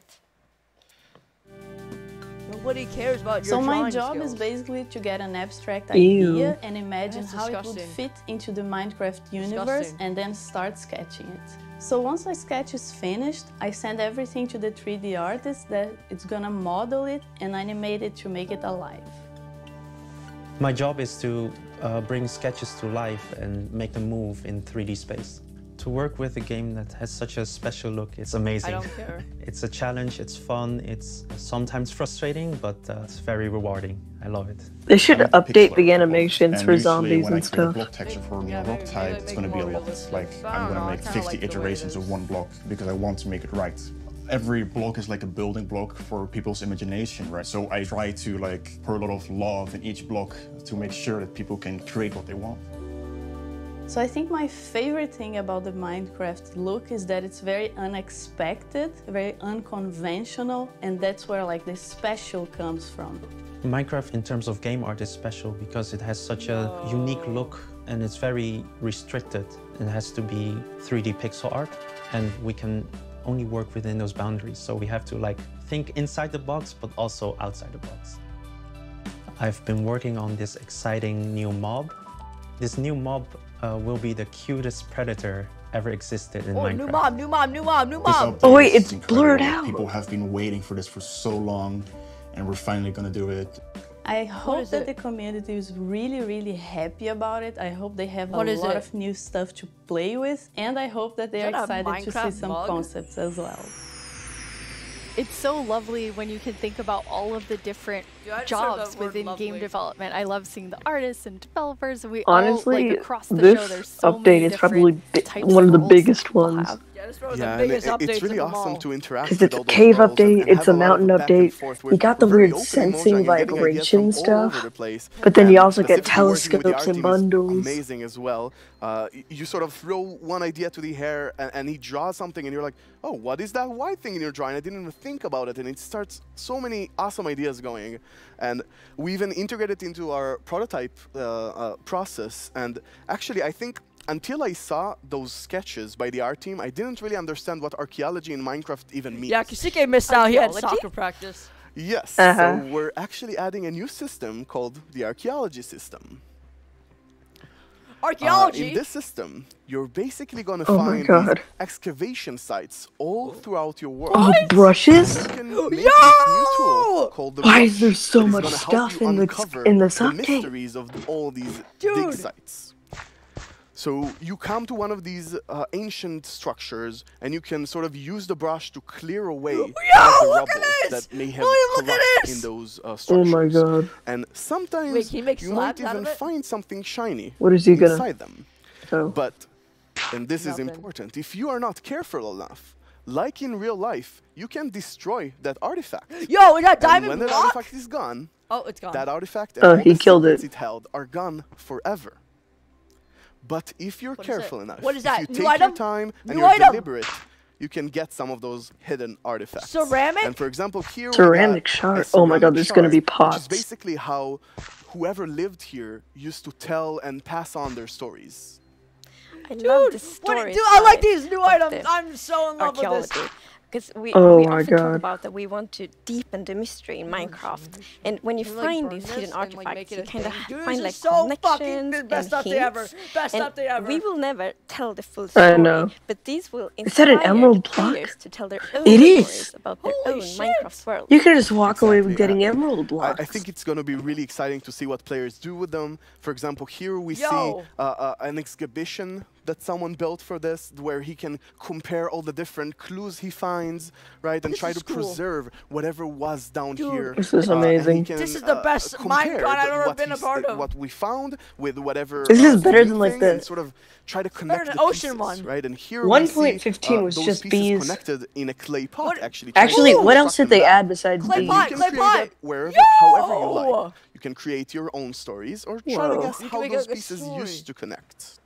Nobody cares about your So my job is basically to get an abstract idea and imagine how it would fit into the Minecraft universe and then start sketching it. So once my sketch is finished, I send everything to the 3D artist that it's gonna model it and animate it to make it alive. My job is to bring sketches to life and make them move in 3D space. To work with a game that has such a special look, it's amazing. I don't care. It's a challenge, it's fun, it's sometimes frustrating, but it's very rewarding. I love it. They should update the animations for zombies and stuff. When I create a block texture for a rock type, it's going to be a lot. Like, I'm going to make 50 iterations of one block because I want to make it right. Every block is like a building block for people's imagination, right? So I try to like pour a lot of love in each block to make sure that people can create what they want. So I think my favorite thing about the Minecraft look is that it's very unexpected, very unconventional, and that's where like the special comes from. Minecraft in terms of game art is special because it has such a unique look and it's very restricted. It has to be 3D pixel art and we can only work within those boundaries. So we have to like think inside the box but also outside the box. I've been working on this exciting new mob. This new mob will be the cutest predator ever existed in Minecraft. New mob. Oh wait, it's blurred out. People have been waiting for this for so long and we're finally gonna do it. I hope that the community is really, really happy about it. I hope they have a lot of new stuff to play with, and I hope that they're excited to see some concepts as well. It's so lovely when you can think about all of the different jobs within game development. I love seeing the artists and developers, and we honestly, all, like, across the this show, there's so update is probably one of the biggest ones. Yeah, and it's really awesome to interact with because it's a cave update, it's a mountain update. You got the weird sensing vibration stuff, but then you also get telescopes and bundles. Amazing as well. You sort of throw one idea to the air, and he draws something, and you're like, oh, what is that white thing in your drawing? I didn't even think about it, and it starts so many awesome ideas going. And we even integrated into our prototype process. And actually, I think until I saw those sketches by the art team, I didn't really understand what archaeology in Minecraft even means. Yeah, Kisuke missed out. He had soccer practice. Yes, so we're actually adding a new system called the archaeology system. Archaeology? In this system, you're basically going to find these excavation sites all throughout your world. Oh, brushes? Yo! Why is there so much stuff in the update? Mysteries of all these dig sites. So you come to one of these ancient structures, and you can sort of use the brush to clear away the rubble that may have collapsed in those structures. Oh my god! And sometimes you might even find something shiny inside them. But and this is important, if you are not careful enough, like in real life, you can destroy that artifact. Yo, is that diamond when that artifact is gone, it's gone. That artifact and all he the killed secrets it. it held are gone forever. But if you're careful enough, what is that? if you New take item? your time and New you're item? deliberate, you can get some of those hidden artifacts. Ceramic? And for example, here Ceramic shard. Oh my god, there's gonna be pots. Which is basically how whoever lived here used to tell and pass on their stories. I love the story. Dude, I like these new items. I'm so in love with this. Because we Oh my often talk God. about that we want to deepen the mystery in Minecraft. And when you find these hidden artifacts, you kind of find like connections and best update ever. hints. Best And update ever. we will never tell the full I story, know. but these will Is that an inspire emerald the block? players to tell their own It is. stories about their own Minecraft world. You can just walk away with getting emerald blocks. I think it's going to be really exciting to see what players do with them. For example, here we Yo. see an exhibition that someone built for this, where he can compare all the different clues he finds, right, and This try is to cool. preserve whatever was down here. This is and he amazing. can, This is the best compare Minecraft I've ever what been a he's- part of. What we found with whatever. This is better new than, like, thing the- and sort of try to connect than the Ocean pieces, one. right? And here 1.15 was those just pieces bees. connected in a clay pot. Actually, Actually, trying to what else did construct they them add back. besides Clay bees? pot, You clay can create pot. that wherever, however you like. You can create your own stories or try to Whoa. guess You can how make those a good pieces story. used to connect.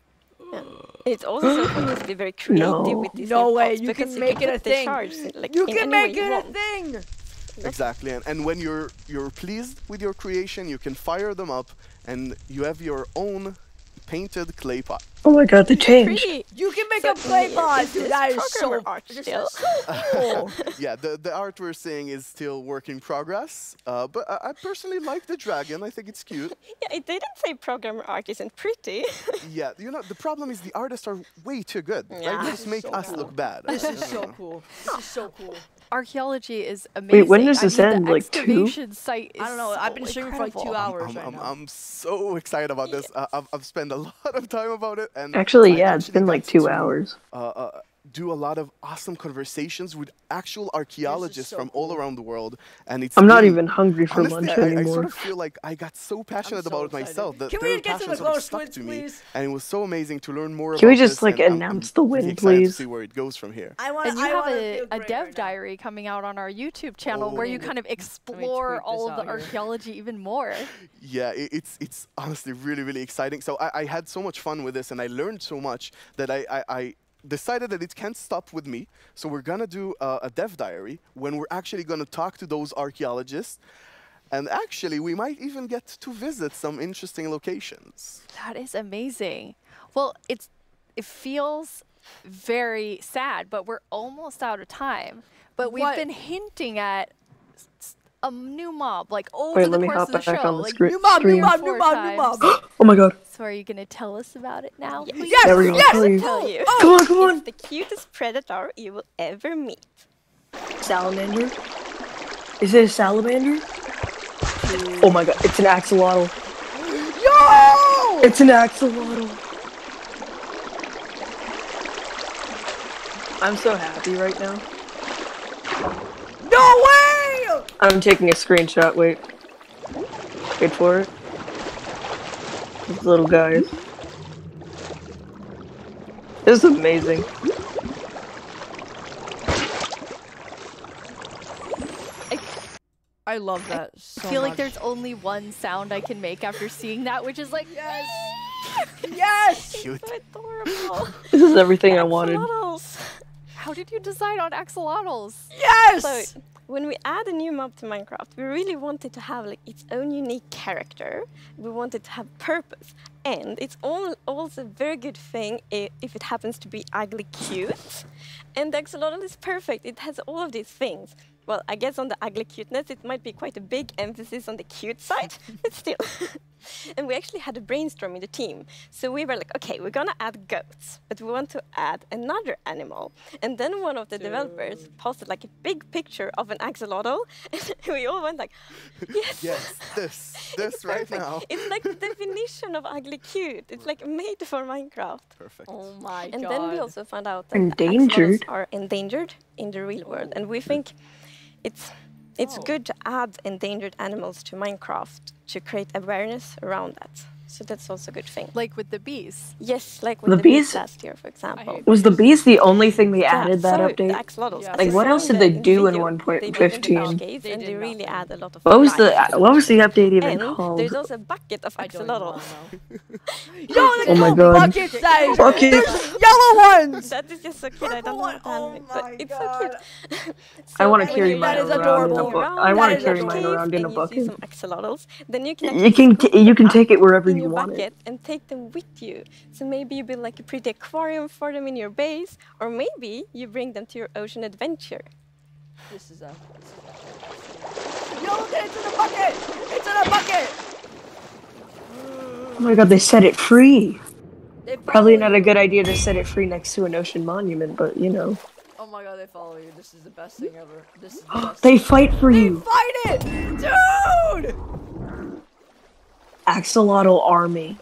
It's also so fun to be very creative No. with these No new way, pots you because can you make it a put the thing. shards in, like, You in can any way make you it a want. thing. Exactly, and when you're pleased with your creation, you can fire them up, and you have your own painted clay pot. Oh my god, they changed. Pretty. You can make So a clay pot, this dude. is That is so programmer art this is still. so cool. Yeah, the art we're seeing is still work in progress, but I personally like the dragon. I think it's cute. Yeah, it didn't say programmer art isn't pretty. Yeah, you know, the problem is the artists are way too good. Yeah. Right? They just make us look bad. This is so cool. This is so cool. Archaeology is amazing. when does I this mean, end? the Like, 2? excavation site is I don't know. I've been so streaming for like 2 incredible. hours right now. I'm so excited about this. I've spent a lot of time about it, and Actually, I yeah, it's been actually like got 2 to, hours. do a lot of awesome conversations with actual archaeologists so from all around the world, and it's I'm not really- even hungry for honestly, lunch I anymore. sort of feel like I got so passionate so about it excited. myself that Can we their get to the passion sort glow of stuck squids, to me, please? and it was so amazing to learn more Can about we just, this, like, and announce the really win, excited please? to see where it goes from here. I want. And you I have wanna a feel great dev right now. diary coming out on our YouTube channel where you kind of explore tweet all this of the out here. archaeology even more. Yeah, it's honestly really exciting. So I had so much fun with this, and I learned so much that I decided that it can't stop with me. So we're gonna do a dev diary when we're actually gonna talk to those archaeologists, and actually we might even get to visit some interesting locations. That is amazing. Well, it feels very sad, but we're almost out of time. But we've What? been hinting at a new mob, like over Wait, the let me course hop of the back show. on the Like, screen. New mob, new stream. mob, new 4 mob, new mob. times. Oh my god. So are you going to tell us about it now? please? Yes, There we go, yes. please. Tell you. Come on, come on. It's the cutest predator you will ever meet. Salamander? Is it a salamander? Oh my god, it's an axolotl. Yo! It's an axolotl. I'm so happy right now. No way! I'm taking a screenshot, wait. Wait for it. These little guys. This is amazing. I love that so I feel like much. there's only one sound I can make after seeing that, which is like, Yes! Yes! Cute. so adorable. This is everything I wanted. Axolotls. How did you decide on axolotls? Yes! So, when we add a new mob to Minecraft, we really wanted to have like its own unique character. We wanted to have purpose, and it's also a very good thing if it happens to be ugly cute. And the axolotl is perfect. It has all of these things. Well, I guess on the ugly cuteness, it might be quite a big emphasis on the cute side, but still. And we actually had a brainstorm in the team. So we were like, okay, we're gonna add goats, but we want to add another animal. And then one of the developers posted like a big picture of an axolotl, and we all went like, yes, Yes, this right perfect. now. It's like the definition of ugly cute. It's like made for Minecraft. Perfect. Oh my god. And then we also found out that Endangered? axolotls are endangered in the real world, and we think it's good to add endangered animals to Minecraft to create awareness around that. So that's also a good thing. Like with the bees? Yes, like with the bees last year, for example. Was the bees the only thing they added that so update? The axolotls. Yeah. Like what else did they do in 1.15? They really add a lot of What was the update even and called? there's also a bucket of axolotls. Yo, oh my god. Bucket size. Bucket. There's yellow ones. That is just so cute. I don't know what to handle it, but it's so cute. I want to carry mine around in a bucket. I want to carry mine around in a bucket. Some axolotls, then you can take it wherever you want it. And take them with you. So maybe you build like a pretty aquarium for them in your base, or maybe you bring them to your ocean adventure. This is a. Yo, look at it! It's in a bucket! It's in a bucket! Oh my god, they set it free. Probably not a good idea to set it free next to an ocean monument, but you know. Oh my god, they follow you. This is the best thing ever. This is the best they fight for you. Fight it! Dude! Axolotl army.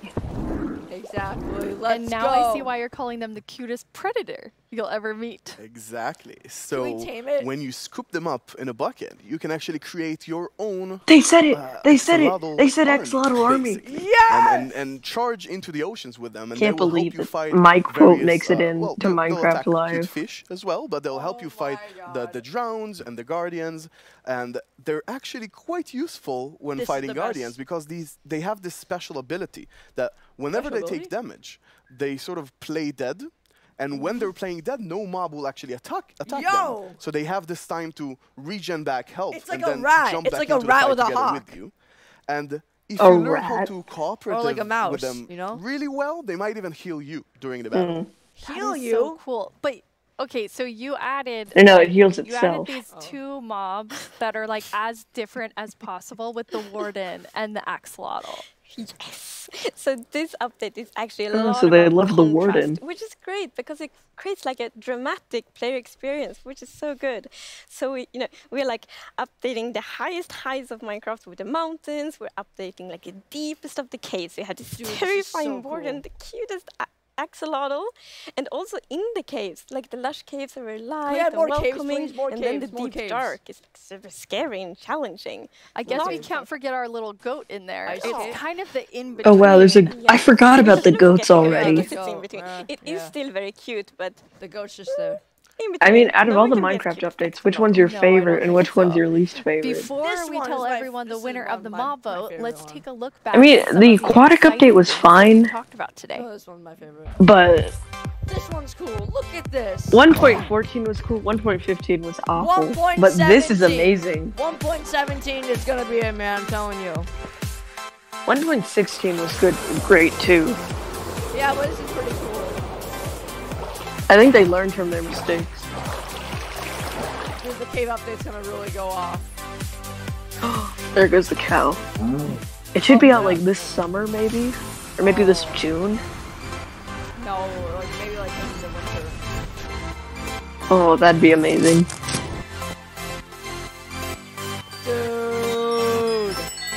Exactly. Let's and now go. I see why you're calling them the cutest predator you'll ever meet. Exactly. So Can we tame it? when you scoop them up in a bucket, you can actually create your own. They said it. They said it. They said axolotl army. Yes. And charge into the oceans with them. And Can't they will believe help you that fight my quote various, makes it in well, to they'll Minecraft attack cute Live. fish as well, but they'll help you fight the drowns and the guardians, and they're actually quite useful when fighting guardians because they have this special ability that whenever they take damage, they sort of play dead. And when they're playing dead, no mob will actually attack them. So they have this time to regen back health. It's like and a then rat. Jump It's back like a into the rat fight with a together hawk. with you. And if A you learn how rat. to cooperate Or like a mouse, with them you know? really well, they might even heal you during the battle. Heal you? So cool. But okay, so you added. No, it heals You itself. added these two mobs that are like as different as possible with the warden and the axolotl. Yes. So this update is actually a Oh, lot so they about love the warden. which is great because it creates like a dramatic player experience, which is so good. So we're like updating the highest heights of Minecraft with the mountains. We're updating like the deepest of the caves. We have this terrifying warden, the cutest axolotl, and also in the caves, like the lush caves are very light and welcoming, and then the deep dark is like super scary and challenging. I guess we can't forget our little goat in there. It's kind of the in Oh between. wow, there's a. I forgot about the goats already. It is still very cute, but the goat's just there. I mean, out of all the Minecraft updates, which one's your favorite and which one's your least favorite? Before we tell everyone the winner of the mob vote, let's take a look back. I mean, the aquatic update was fine, talked about today. Oh, this one's my favorite. but This one's cool. Look at this. 1.14 was cool. 1.15 was awful. 1.17. But this is amazing. 1.17 is gonna be it, man. I'm telling you. 1.16 was good, great too. Yeah, but this is pretty cool. I think they learned from their mistakes. Dude, the cave update's gonna really go off. There goes the cow. It should be out like this summer, maybe, or maybe this June. No, like maybe like in the winter. Oh, that'd be amazing. Dude.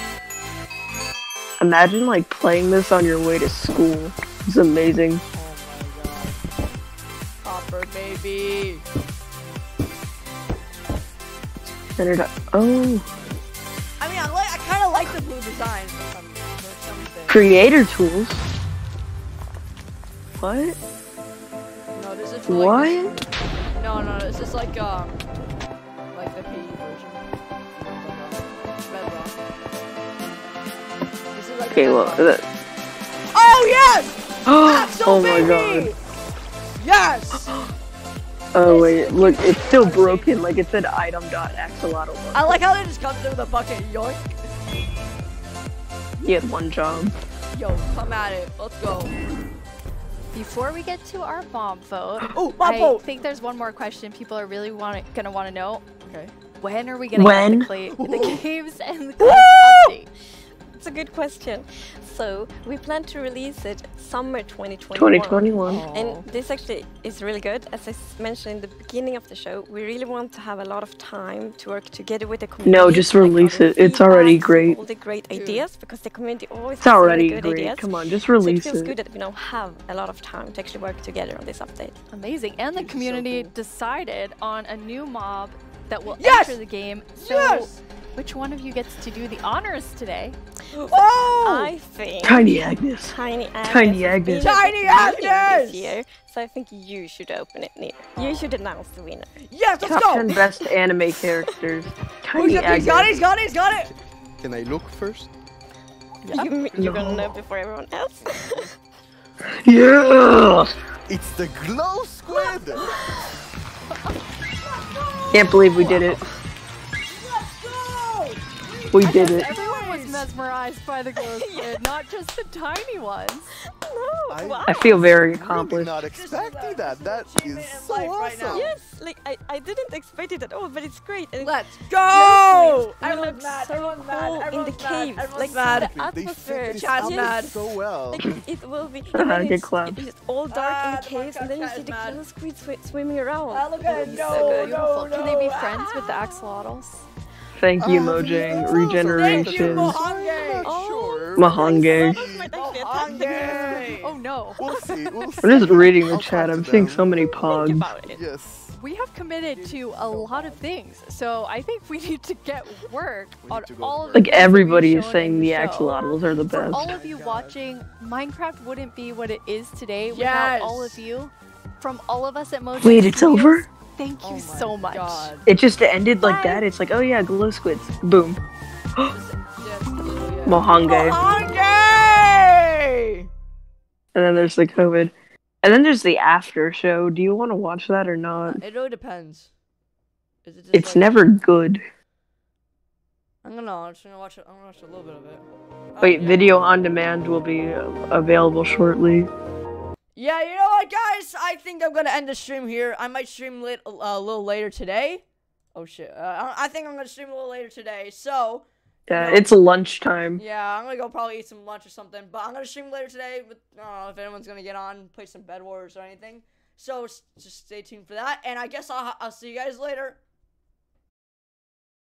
Imagine like playing this on your way to school. It's amazing. Copper, baby. Oh. I mean, I kind of like the blue design for something. Creator tools. What? No, this is for, what? Like, no, this is like the PE version. Bedrock. This is like Okay, well. Oh yes! Oh my god. Yes! Oh wait, look, it's still broken. Like it said item.axolotl. I like how they just come through the bucket. Yoink. He had one job. Yo, come at it. Let's go. Before we get to our mob vote, I think there's one more question people are really gonna want to know. Okay. When are we gonna get the caves and the class update? It's a good question. So we plan to release it summer 2021. 2021. And this actually is really good. As I mentioned in the beginning of the show, we really want to have a lot of time to work together with the community. No, just release it. It's already great. All the great ideas, because the community always It's has already really good great. ideas. Come on, just release so it feels it. good that we now have a lot of time to actually work together on this update. Amazing. And the community decided on a new mob that will Yes! enter the game. So which one of you gets to do the honors today? Oh! I think Tiny Agnes. Tiny Agnes. Tiny Agnes. Tiny Agnes! This year, so I think you should open it near. You should announce the winner. Yes, let's Top go! 10 best anime characters. Tiny Agnes. He's got it! Can I look first? Yeah. You're gonna know before everyone else. Yeah! It's the glow squid! Can't believe we did it. We did it. Everyone was mesmerized by the glow squid, not just the tiny ones. No, I feel very accomplished. Not expecting that. That is so awesome. Yes, like I didn't expect it at all, but it's great. And Let's go! Everyone's mad. so Everyone's mad. cool in the Everyone's mad. cave. Everyone's Like mad. the atmosphere. Chat's mad. So well. Like it will be. Good club. It's all dark in the caves, and then you see the glow squid swimming around. Look at it. Beautiful. Can they be friends with the axolotls? Thank you, Mojang. Regeneration. Thank you, Mohange. Sure. Mohange. Oh no. We'll see. I'm just reading the chat. I'm seeing so many pogs. Yes. We have committed to a lot of things, so I think we need to get work on all of the Like things that everybody we've is shown saying in the show. axolotls are the For best. all of you watching, Minecraft wouldn't be what it is today Yes. without all of you. From all of us at Mojang Wait, it's Studios, over? Thank you so much. It just ended like that. It's like, oh yeah, glow squids. Boom. Mohange. And then there's the COVID. And then there's the after show. Do you want to watch that or not? It really depends. Is it just It's like- never good. I'm just gonna watch it. I'm gonna watch a little bit of it. Wait, video on demand will be available shortly. Yeah, you know what, guys? I think I'm gonna end the stream here. I might stream a little later today. Oh shit! I think I'm gonna stream a little later today. So. Yeah, it's lunchtime. Yeah, I'm gonna go probably eat some lunch or something. But I'm gonna stream later today. With I don't know if anyone's gonna get on, play some Bed Wars or anything. So just stay tuned for that. And I guess I'll see you guys later.